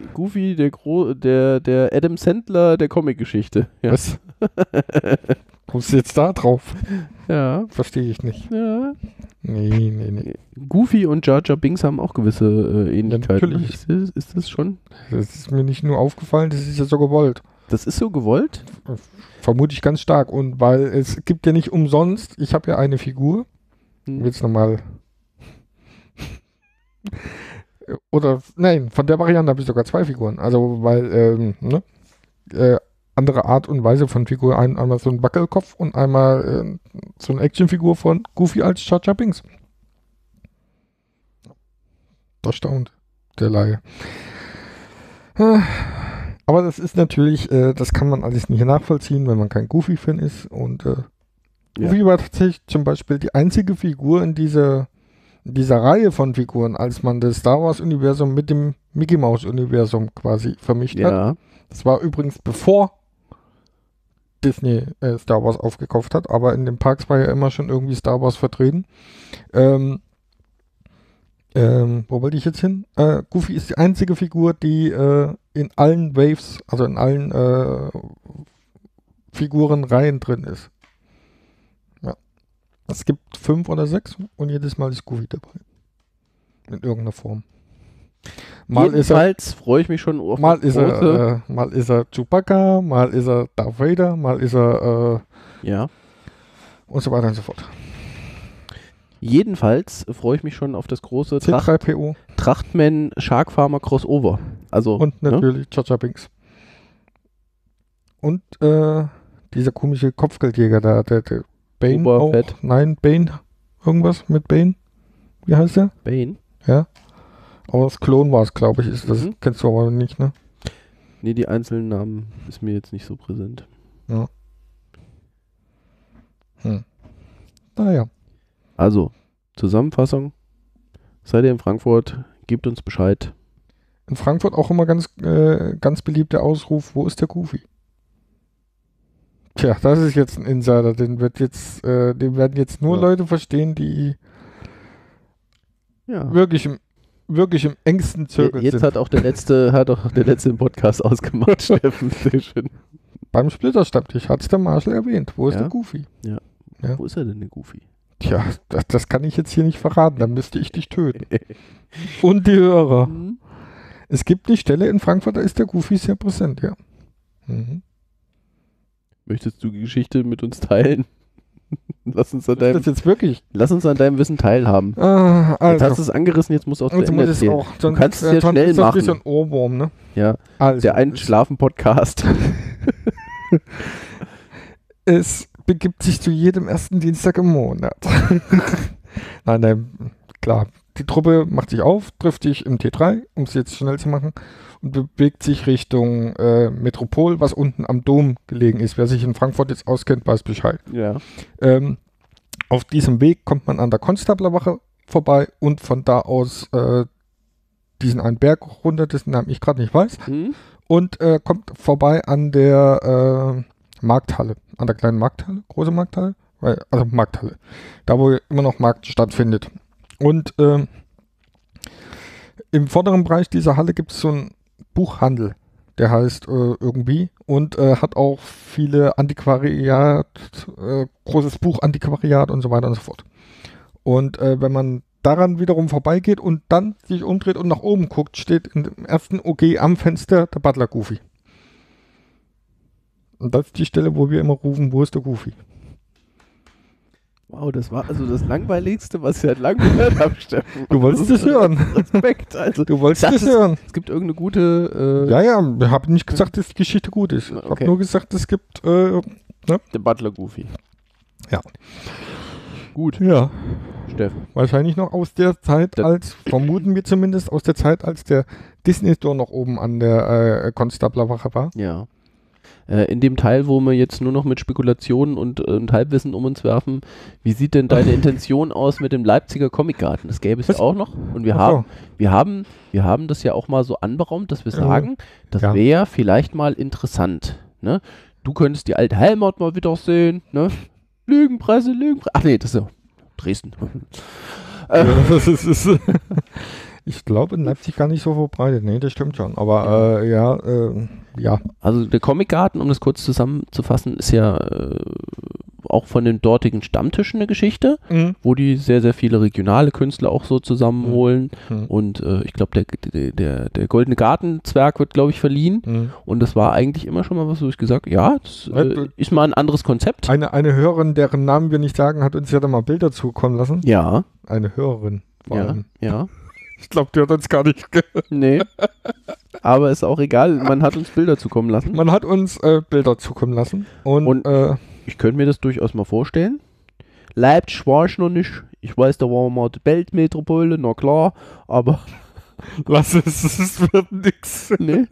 der Adam Sandler der Comic-Geschichte. Ja. Was? Kommst du jetzt da drauf? Ja. Verstehe ich nicht. Ja. Nee. Goofy und Jar Jar Binks haben auch gewisse Ähnlichkeiten. Ja, natürlich. Ist das schon? Das ist mir nicht nur aufgefallen, das ist ja so gewollt. Das ist so gewollt? Vermute ich ganz stark. Und weil es gibt ja nicht umsonst, ich habe ja eine Figur, jetzt nochmal von der Variante habe ich sogar 2 Figuren. Also, weil, andere Art und Weise von Figur. Einmal so ein Wackelkopf und einmal so eine Actionfigur von Goofy als Jar Jar Binks. Das staunt der Laie. Aber das ist natürlich, das kann man alles nicht nachvollziehen, wenn man kein Goofy-Fan ist. Und Goofy war tatsächlich zum Beispiel die einzige Figur in dieser Reihe von Figuren, als man das Star Wars-Universum mit dem Mickey-Mouse-Universum quasi vermischt hat. Das war übrigens bevor Disney Star Wars aufgekauft hat, aber in den Parks war ja immer schon irgendwie Star Wars vertreten. Wo wollte ich jetzt hin? Goofy ist die einzige Figur, die in allen Waves, also in allen Figurenreihen drin ist. Ja. Es gibt 5 oder 6 und jedes Mal ist Goofy dabei. In irgendeiner Form. Jedenfalls freue ich mich schon auf mal ist er Chewbacca, mal ist er Darth Vader, mal ist er und so weiter und so fort. Jedenfalls freue ich mich schon auf das große C3PO. Trachtman Shark Farmer Crossover. Also, und natürlich Jar Jar Binks. Und dieser komische Kopfgeldjäger da, der Bane auch. Nein, Bane. Irgendwas mit Bane. Wie heißt der? Bane? Ja. Aber das Klon war es, glaube ich. Das kennst du aber nicht, ne? Nee, die einzelnen Namen ist mir jetzt nicht so präsent. Ja. Naja. Also, Zusammenfassung. Seid ihr in Frankfurt, gebt uns Bescheid. In Frankfurt auch immer ganz beliebter Ausruf, wo ist der Goofy? Tja, das ist jetzt ein Insider, den werden jetzt nur Leute verstehen, die wirklich im engsten Zirkel sind. Jetzt hat auch der letzte im Podcast ausgemacht, Steffen. Sehr schön. Beim Splitterstammtisch hat es der Marshall erwähnt. Wo ist der Goofy? Ja. Wo ist er denn, der Goofy? Tja, das kann ich jetzt hier nicht verraten, dann müsste ich dich töten. Und die Hörer. Es gibt eine Stelle in Frankfurt, da ist der Goofy sehr präsent, ja. Möchtest du die Geschichte mit uns teilen? Lass uns an deinem Wissen teilhaben. Also. Jetzt hast du es angerissen, jetzt musst du auch zu Ende erzählen. Du kannst es ja schnell machen. Das ist ein bisschen Ohrwurm, ne? Ja, also, der Einschlafen-Podcast. Es begibt sich zu jedem ersten Dienstag im Monat. Nein, klar. Die Truppe macht sich auf, trifft sich im T3, um es jetzt schnell zu machen, und bewegt sich Richtung Metropol, was unten am Dom gelegen ist. Wer sich in Frankfurt jetzt auskennt, weiß Bescheid. Ja. auf diesem Weg kommt man an der Konstablerwache vorbei und von da aus diesen einen Berg runter, dessen Namen ich gerade nicht weiß, und kommt vorbei an der Markthalle, an der kleinen Markthalle, große Markthalle, also Markthalle, da wo immer noch Markt stattfindet. Und im vorderen Bereich dieser Halle gibt es so einen Buchhandel, der heißt irgendwie und hat auch viele Antiquariat, großes Buch-Antiquariat und so weiter und so fort. Und wenn man daran wiederum vorbeigeht und dann sich umdreht und nach oben guckt, steht im ersten OG am Fenster der Butler Goofy. Und das ist die Stelle, wo wir immer rufen, wo ist der Goofy? Wow, das war also das Langweiligste, was ich seit langem gehört habe, Steffen. Du wolltest es hören. Respekt. Also, Du wolltest es hören. Es gibt irgendeine gute... Ja, ich habe nicht gesagt, dass die Geschichte gut ist. Ich habe Okay. nur gesagt, es gibt... Der Butler Goofy. Ja. Gut, Ja. Steffen. Wahrscheinlich noch aus der Zeit, vermuten wir zumindest, aus der Zeit, als der Disney Store noch oben an der Konstablerwache war. Ja. In dem Teil, wo wir jetzt nur noch mit Spekulationen und Halbwissen um uns werfen, wie sieht denn deine Intention aus mit dem Leipziger Comicgarten? Das gäbe es ja auch noch. Und wir haben das ja auch mal so anberaumt, dass wir sagen, das Ja. wäre vielleicht mal interessant. Ne? Du könntest die alte Heimat mal wieder sehen. Ne? Lügenpresse. Ach nee, das ist ja Dresden. Ja, ich glaube in Leipzig gar nicht so verbreitet. Nee, das stimmt schon. Aber ja. Also der Comicgarten, um das kurz zusammenzufassen, ist ja auch von den dortigen Stammtischen eine Geschichte, wo die sehr, sehr viele regionale Künstler auch so zusammenholen. Und ich glaube, der Goldene Gartenzwerg wird, glaube ich, verliehen. Und das war eigentlich immer schon mal was, wo ich gesagt habe, ja, das ist mal ein anderes Konzept. Eine Hörerin, deren Namen wir nicht sagen, hat uns ja da mal Bilder zukommen lassen. Ja. Eine Hörerin. Vor allem. Ja. Ich glaube, die hat uns gar nicht Nee. Aber ist auch egal, man hat uns Bilder zukommen lassen. Man hat uns Bilder zukommen lassen. Und ich könnte mir das durchaus mal vorstellen. Leipzig war ich noch nicht. Ich weiß, da war mal die Weltmetropole, na klar, aber lass es wird nix. nee.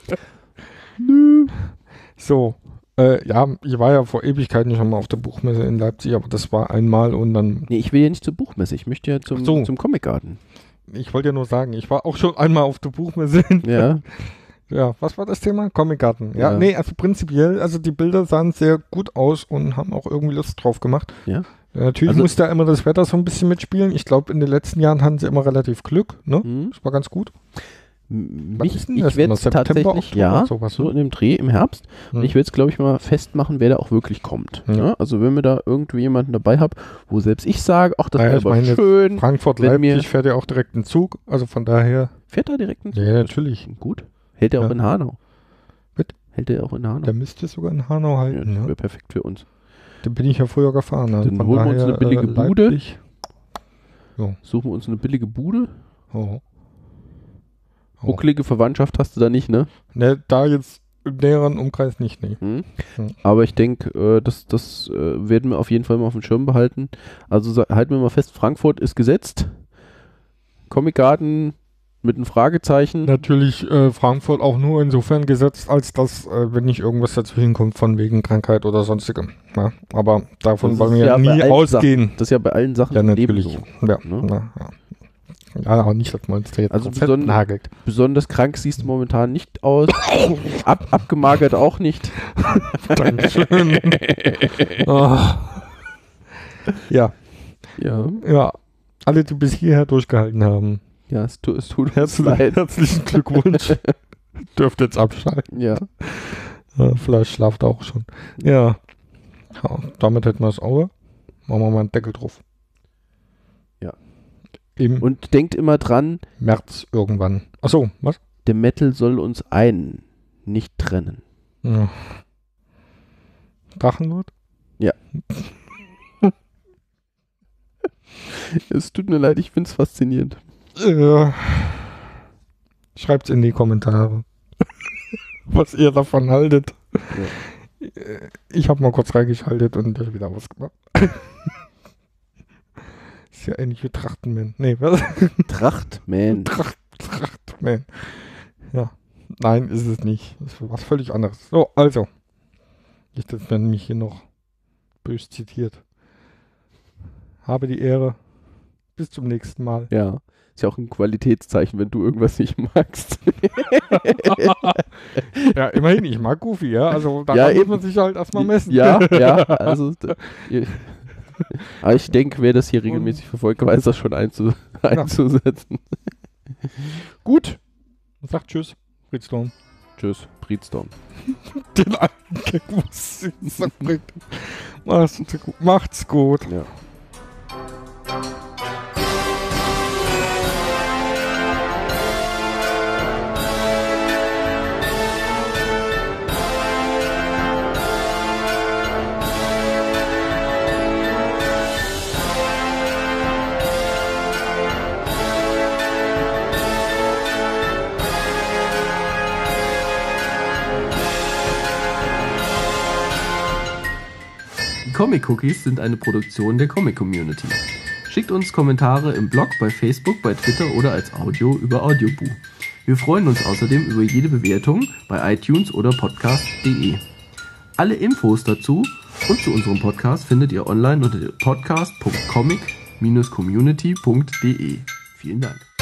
So. Ja, ich war ja vor Ewigkeiten schon mal auf der Buchmesse in Leipzig, aber das war einmal und dann... Nee, ich will ja nicht zur Buchmesse, ich möchte ja zum Comicgarten. Ich wollte ja nur sagen, ich war auch schon einmal auf der Buchmesse. Ja. Ja, was war das Thema? Comicgarten. Ja, Ja. nee, also prinzipiell, also die Bilder sahen sehr gut aus und haben auch irgendwie Lust drauf gemacht. Ja. Natürlich Also- muss da immer das Wetter so ein bisschen mitspielen. Ich glaube, in den letzten Jahren hatten sie immer relativ Glück, ne? Hm. Das war ganz gut. ist denn Ich das werde immer? es September, tatsächlich, Oktober, ja, sowas, so ne? in dem Dreh im Herbst. Hm. Und ich werde es, glaube ich, mal festmachen, wer da auch wirklich kommt. Ja. Ja? Also wenn wir da irgendwie jemanden dabei haben, wo selbst ich sage, ach, das Naja, wäre ich aber meine, schön. Frankfurt, wenn mir- Leipzig fährt ja auch direkt ein Zug, also von daher, Fährt da direkt ein Zug? ja, natürlich. Gut. Hält er Ja. auch in Hanau? Bitte? Hält er auch in Hanau? Der müsste sogar in Hanau Ja, halten, das ne? wäre perfekt für uns. Den bin ich ja früher gefahren. Also Dann von holen wir uns daher, eine billige Bude. Leipzig. Suchen wir uns eine billige Bude. Oh. Bucklige Verwandtschaft hast du da nicht, ne? Ne, da jetzt im näheren Umkreis nicht, ne. Hm? Hm. Aber ich denke, das werden wir auf jeden Fall mal auf dem Schirm behalten. Also halten wir mal fest, Frankfurt ist gesetzt. Comicgarten mit einem Fragezeichen. Natürlich Frankfurt auch nur insofern gesetzt, als dass, wenn nicht irgendwas dazwischen kommt von wegen Krankheit oder sonstigem. Ja, aber davon Das wollen ist wir ja bei nie allen ausgehen. Das ist ja bei allen Sachen Ja, im Leben natürlich. so. Ja, Ne? ja. Ja, aber nicht, dass man uns da jetzt Also komplett nagelt. Besonders krank siehst du momentan nicht aus. Abgemagert auch nicht. Dankeschön. Oh. Ja, Ja, ja. Alle, die bis hierher durchgehalten haben, ja, es tut uns leid. herzlichen Glückwunsch. Dürft jetzt abschalten. Ja. Vielleicht schlaft er auch schon. Ja. Ja, damit hätten wir das Auge. Machen wir mal einen Deckel drauf. Ja. Im Und denkt immer dran, März irgendwann. Achso, was? der Metal soll uns einen, nicht trennen. Ja. Drachenlord? Es tut mir leid, ich finde es faszinierend. Schreibt's in die Kommentare, was ihr davon haltet. Ich habe mal kurz reingeschaltet und der wieder ausgemacht. Ist ja ähnlich wie Trachtenman. Nee, was? Trachtman. Trachtman. Ja. Nein, ist es nicht. Das ist was völlig anderes. So, also. Nicht, dass man mich hier noch bös zitiert. habe die Ehre. Bis zum nächsten Mal. Ja. Ist ja auch ein Qualitätszeichen, wenn du irgendwas nicht magst. Ja, immerhin, ich mag Goofy, ja. Also da Ja, muss eben. man sich halt erstmal messen. Ja, also aber ich denke, wer das hier regelmäßig verfolgt, weiß das schon einzusetzen. Gut. Sagt Tschüss, Friedstone. Tschüss, Breedstorm. Den alten Gag muss ich sagen. Macht's gut. Ja. Comic Cookies sind eine Produktion der Comic Community. Schickt uns Kommentare im Blog, bei Facebook, bei Twitter oder als Audio über Audioboo. Wir freuen uns außerdem über jede Bewertung bei iTunes oder podcast.de. Alle Infos dazu und zu unserem Podcast findet ihr online unter podcast.comic-community.de. Vielen Dank.